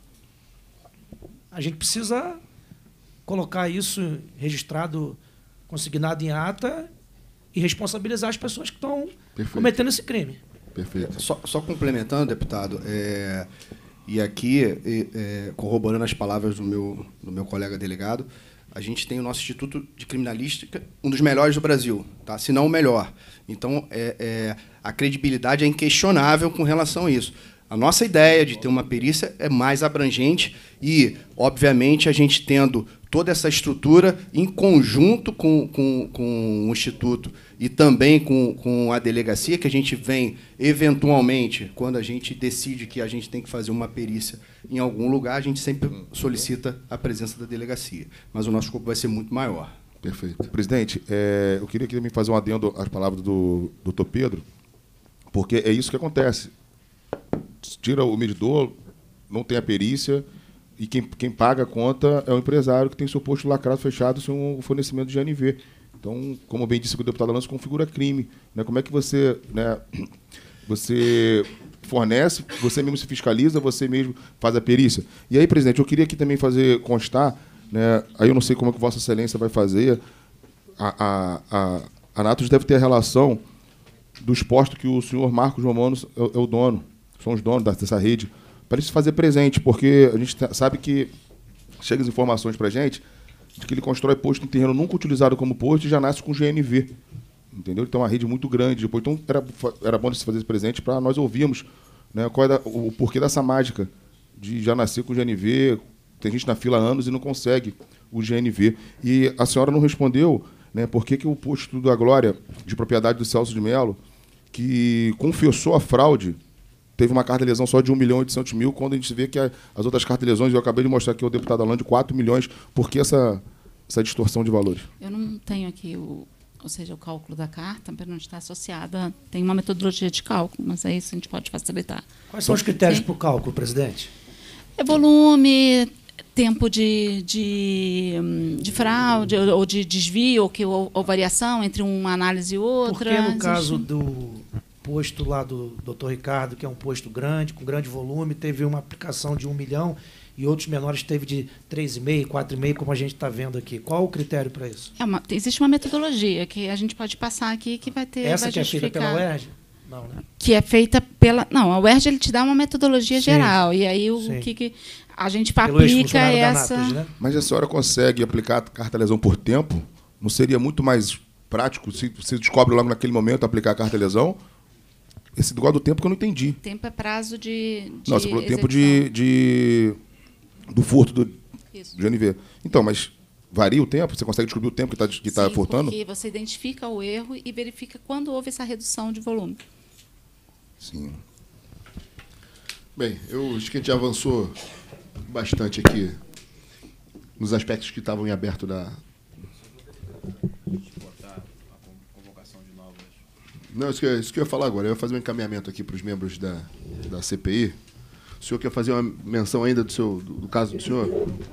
A gente precisa colocar isso registrado, consignado em ata e responsabilizar as pessoas que estão cometendo esse crime. Perfeito. Só, só complementando, deputado, é, e aqui, é, corroborando as palavras do meu, do meu colega delegado, a gente tem o nosso Instituto de Criminalística, um dos melhores do Brasil, tá? Se não o melhor. Então, é, é, a credibilidade é inquestionável com relação a isso. A nossa ideia de ter uma perícia é mais abrangente e, obviamente, a gente tendo toda essa estrutura em conjunto com, com, com o Instituto e também com, com a delegacia, que a gente vem, eventualmente, quando a gente decide que a gente tem que fazer uma perícia em algum lugar, a gente sempre solicita a presença da delegacia. Mas o nosso escopo vai ser muito maior. Perfeito. Presidente, é, eu queria aqui também fazer um adendo às palavras do doutor Pedro, porque é isso que acontece. Tira o medidor, não tem a perícia, e quem, quem paga a conta é o empresário que tem seu posto lacrado, fechado, sem um fornecimento de G N V. Então, como bem disse o deputado Alonso, configura crime. Né? Como é que você, né, você fornece, você mesmo se fiscaliza, você mesmo faz a perícia? E aí, presidente, eu queria aqui também fazer constar, né, aí eu não sei como é que Vossa Excelência vai fazer, a, a, a, a Natos deve ter a relação dos postos que o senhor Marcos Romano é, é o dono, são os donos dessa rede, para ele se fazer presente, porque a gente sabe que chega as informações para a gente de que ele constrói posto em terreno nunca utilizado como posto e já nasce com G N V. Entendeu? Então, é uma rede muito grande. Depois, então, era, era bom de se fazer esse presente para nós ouvirmos, né, qual é o, o porquê dessa mágica de já nascer com G N V. Tem gente na fila há anos e não consegue o G N V. E a senhora não respondeu, né, por que, que o posto da Glória, de propriedade do Celso de Mello, que confessou a fraude, teve uma carta de lesão só de um milhão e oitocentos mil, quando a gente vê que a, as outras cartas de lesões, eu acabei de mostrar aqui ao deputado Alain, de quatro milhões. Por que essa, essa distorção de valores? Eu não tenho aqui o... ou seja, o cálculo da carta, para não estar associada, tem uma metodologia de cálculo, mas é isso a gente pode facilitar. Quais são os critérios para o cálculo, presidente? É volume, tempo de, de, de fraude ou de desvio ou, que, ou, ou variação entre uma análise e outra. Por que no caso do posto lá do doutor Ricardo, que é um posto grande, com grande volume, teve uma aplicação de um milhão e outros menores teve de três vírgula cinco, quatro vírgula cinco, como a gente está vendo aqui? Qual o critério para isso? É uma, existe uma metodologia que a gente pode passar aqui que vai ter... Essa vai que é feita pela U E R J? Não, né? Que é feita pela... Não, a U E R J ele te dá uma metodologia Sim. geral. E aí o Sim. que, que a gente aplica é essa... Natos, né? Mas a senhora consegue aplicar a carta lesão por tempo? Não seria muito mais prático se você descobre logo naquele momento aplicar a carta lesão? Esse negócio do tempo que eu não entendi. Tempo é prazo de, de Não, você falou tempo de, de do furto do Isso. G N V. Então, mas varia o tempo? Você consegue descobrir o tempo que está que tá Sim, furtando? porque você identifica o erro e verifica quando houve essa redução de volume. Sim. Bem, eu acho que a gente avançou bastante aqui nos aspectos que estavam em aberto da... Não, isso que, eu, isso que eu ia falar agora. Eu ia fazer um encaminhamento aqui para os membros da, da C P I. O senhor quer fazer uma menção ainda do, seu, do, do caso do senhor?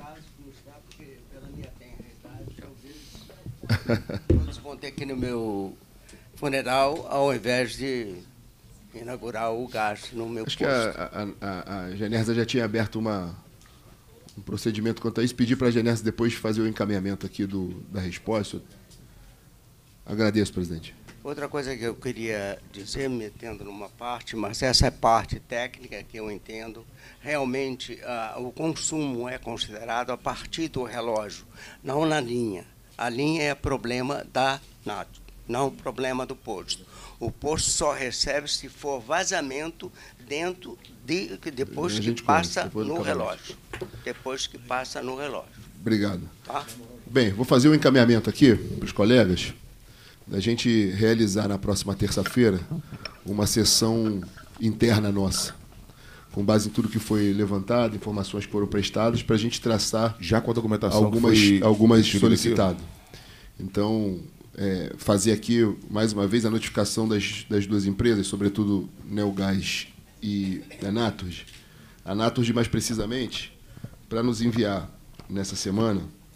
Todos vão ter que ir no meu funeral, ao invés de inaugurar o gás no meu Acho posto. que a, a, a, a Genersa já tinha aberto uma, um procedimento quanto a isso. Pedir para a Genersa depois fazer o encaminhamento aqui do, da resposta. Agradeço, presidente. Outra coisa que eu queria dizer, metendo numa parte, mas essa é parte técnica que eu entendo, realmente ah, o consumo é considerado a partir do relógio, não na linha. A linha é problema da Natos, não problema do posto. O posto só recebe se for vazamento dentro de depois que passa no relógio. Depois que passa no relógio. Obrigado. Tá? Bem, vou fazer um encaminhamento aqui para os colegas, da gente realizar na próxima terça-feira uma sessão interna nossa, com base em tudo que foi levantado, informações que foram prestadas, para a gente traçar já com a documentação algumas, que foi algumas submetida. solicitadas. Então, é, fazer aqui, mais uma vez, a notificação das, das duas empresas, sobretudo Neogás e a Natos. A Natos, mais precisamente, para nos enviar, nessa semana,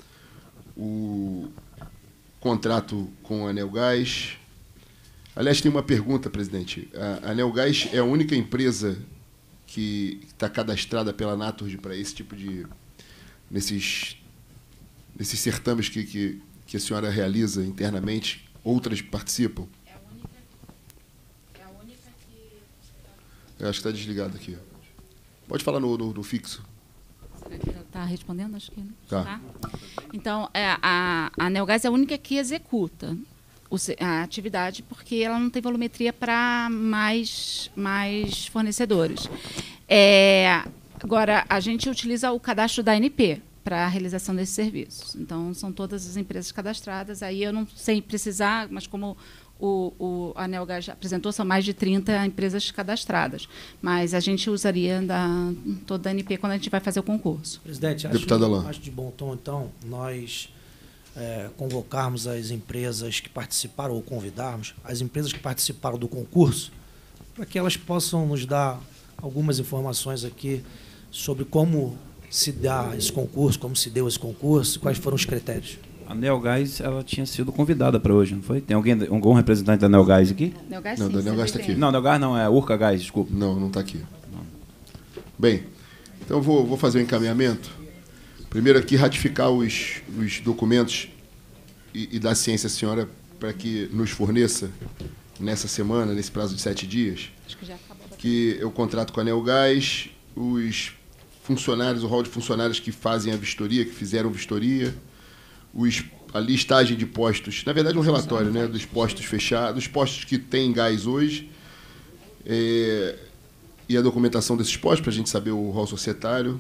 o contrato com a Neogás. Aliás, tem uma pergunta, presidente. A, a Neogás é a única empresa que está cadastrada pela Natos para esse tipo de... nesses, nesses certames que, que, que a senhora realiza internamente? Outras participam? É a única, é a única que... Eu acho que está desligado aqui. Pode falar no, no, no fixo. Será que ela está respondendo? Acho que não. Tá. Tá? Então, é, a, a Neogás é a única que executa o, a atividade, porque ela não tem volumetria para mais, mais fornecedores. É, agora, a gente utiliza o cadastro da A N P para a realização desses serviços. Então, são todas as empresas cadastradas. Aí eu não sei precisar, mas como o, o, a Neogás apresentou, são mais de trinta empresas cadastradas. Mas a gente usaria da, toda a A N P quando a gente vai fazer o concurso. Presidente, acho, acho de bom tom, então, nós é, convocarmos as empresas que participaram, ou convidarmos as empresas que participaram do concurso, para que elas possam nos dar algumas informações aqui sobre como se dá esse concurso, como se deu esse concurso, quais foram os critérios. A Neogás, ela tinha sido convidada para hoje, não foi? Tem alguém, algum representante da Neogás aqui? Neogás, não, sim, da Neogás está aqui. Não, Neogás não, é Urca Gás, desculpa. Não, não está aqui. Bem, então eu vou, vou fazer o um encaminhamento. Primeiro aqui, ratificar os, os documentos e, e dar ciência à senhora para que nos forneça, nessa semana, nesse prazo de sete dias, Acho que já acabou. que eu contrato com a Neogás os funcionários, o rol de funcionários que fazem a vistoria, que fizeram vistoria, os, a listagem de postos, na verdade um relatório, né, dos postos fechados, dos postos que têm gás hoje, é, e a documentação desses postos, para a gente saber o rol societário,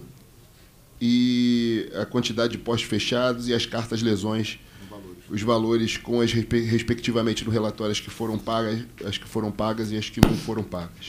e a quantidade de postos fechados e as cartas lesões, os valores com as respectivamente no relatório, as que foram pagas, as que foram pagas e as que não foram pagas.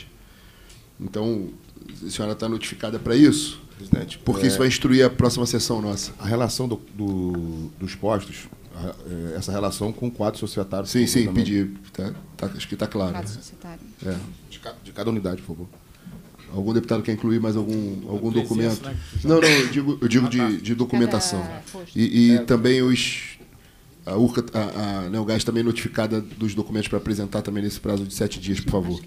Então, a senhora está notificada para isso? Presidente, porque é, isso vai instruir a próxima sessão nossa. A relação do, do, dos postos, a, essa relação com o quadro societário. Sim, sim, também. pedi. Tá, tá, acho que está claro. Quadro societário. É. De, ca, de cada unidade, por favor. Algum deputado quer incluir mais algum, algum presença, documento? né? Não, não, eu digo, eu digo de, de documentação. E, e também os... A, Urca, a, a Neogás também notificada dos documentos para apresentar também nesse prazo de sete dias, por favor.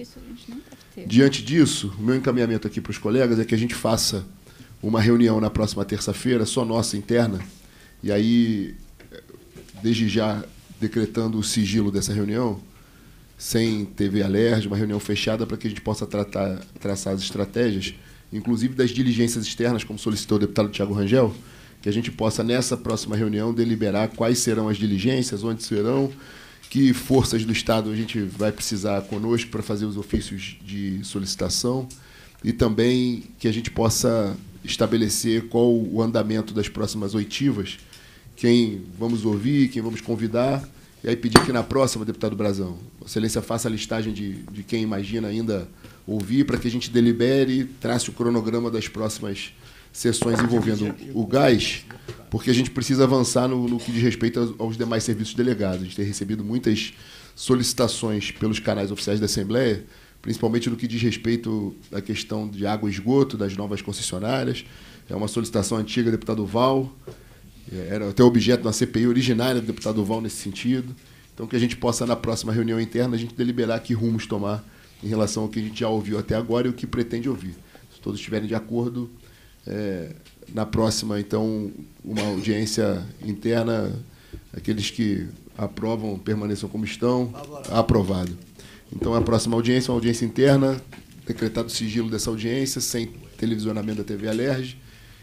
Diante disso, o meu encaminhamento aqui para os colegas é que a gente faça uma reunião na próxima terça-feira, só nossa, interna, e aí, desde já, decretando o sigilo dessa reunião, sem T V Alerj, uma reunião fechada para que a gente possa tratar, traçar as estratégias, inclusive das diligências externas, como solicitou o deputado Tiago Rangel, que a gente possa, nessa próxima reunião, deliberar quais serão as diligências, onde serão, que forças do Estado a gente vai precisar conosco para fazer os ofícios de solicitação e também que a gente possa estabelecer qual o andamento das próximas oitivas, quem vamos ouvir, quem vamos convidar, e aí pedir que na próxima, deputado Brazão, a Excelência faça a listagem de, de quem imagina ainda ouvir, para que a gente delibere e trace o cronograma das próximas sessões envolvendo o gás, porque a gente precisa avançar no, no que diz respeito aos, aos demais serviços delegados. A gente tem recebido muitas solicitações pelos canais oficiais da Assembleia, principalmente no que diz respeito à questão de água e esgoto, das novas concessionárias. É uma solicitação antiga do deputado Val, era até objeto da C P I originária do deputado Val nesse sentido. Então, que a gente possa, na próxima reunião interna, a gente deliberar que rumos tomar em relação ao que a gente já ouviu até agora e o que pretende ouvir. Se todos estiverem de acordo, é, na próxima, então, uma audiência interna, aqueles que aprovam permaneçam como estão, aprovado. Então, a próxima audiência é uma audiência interna, decretado o sigilo dessa audiência, sem televisionamento da T V Alerj,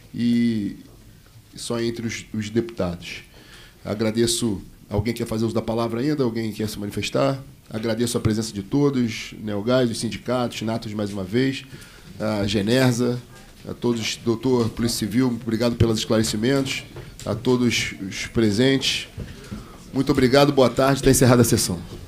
e só entre os, os deputados. Agradeço. Alguém quer fazer uso da palavra ainda? Alguém quer se manifestar? Agradeço a presença de todos, Neogás, os sindicatos, Natos mais uma vez, a Genersa, a todos, doutor Polícia Civil, obrigado pelos esclarecimentos, a todos os presentes. Muito obrigado, boa tarde, está encerrada a sessão.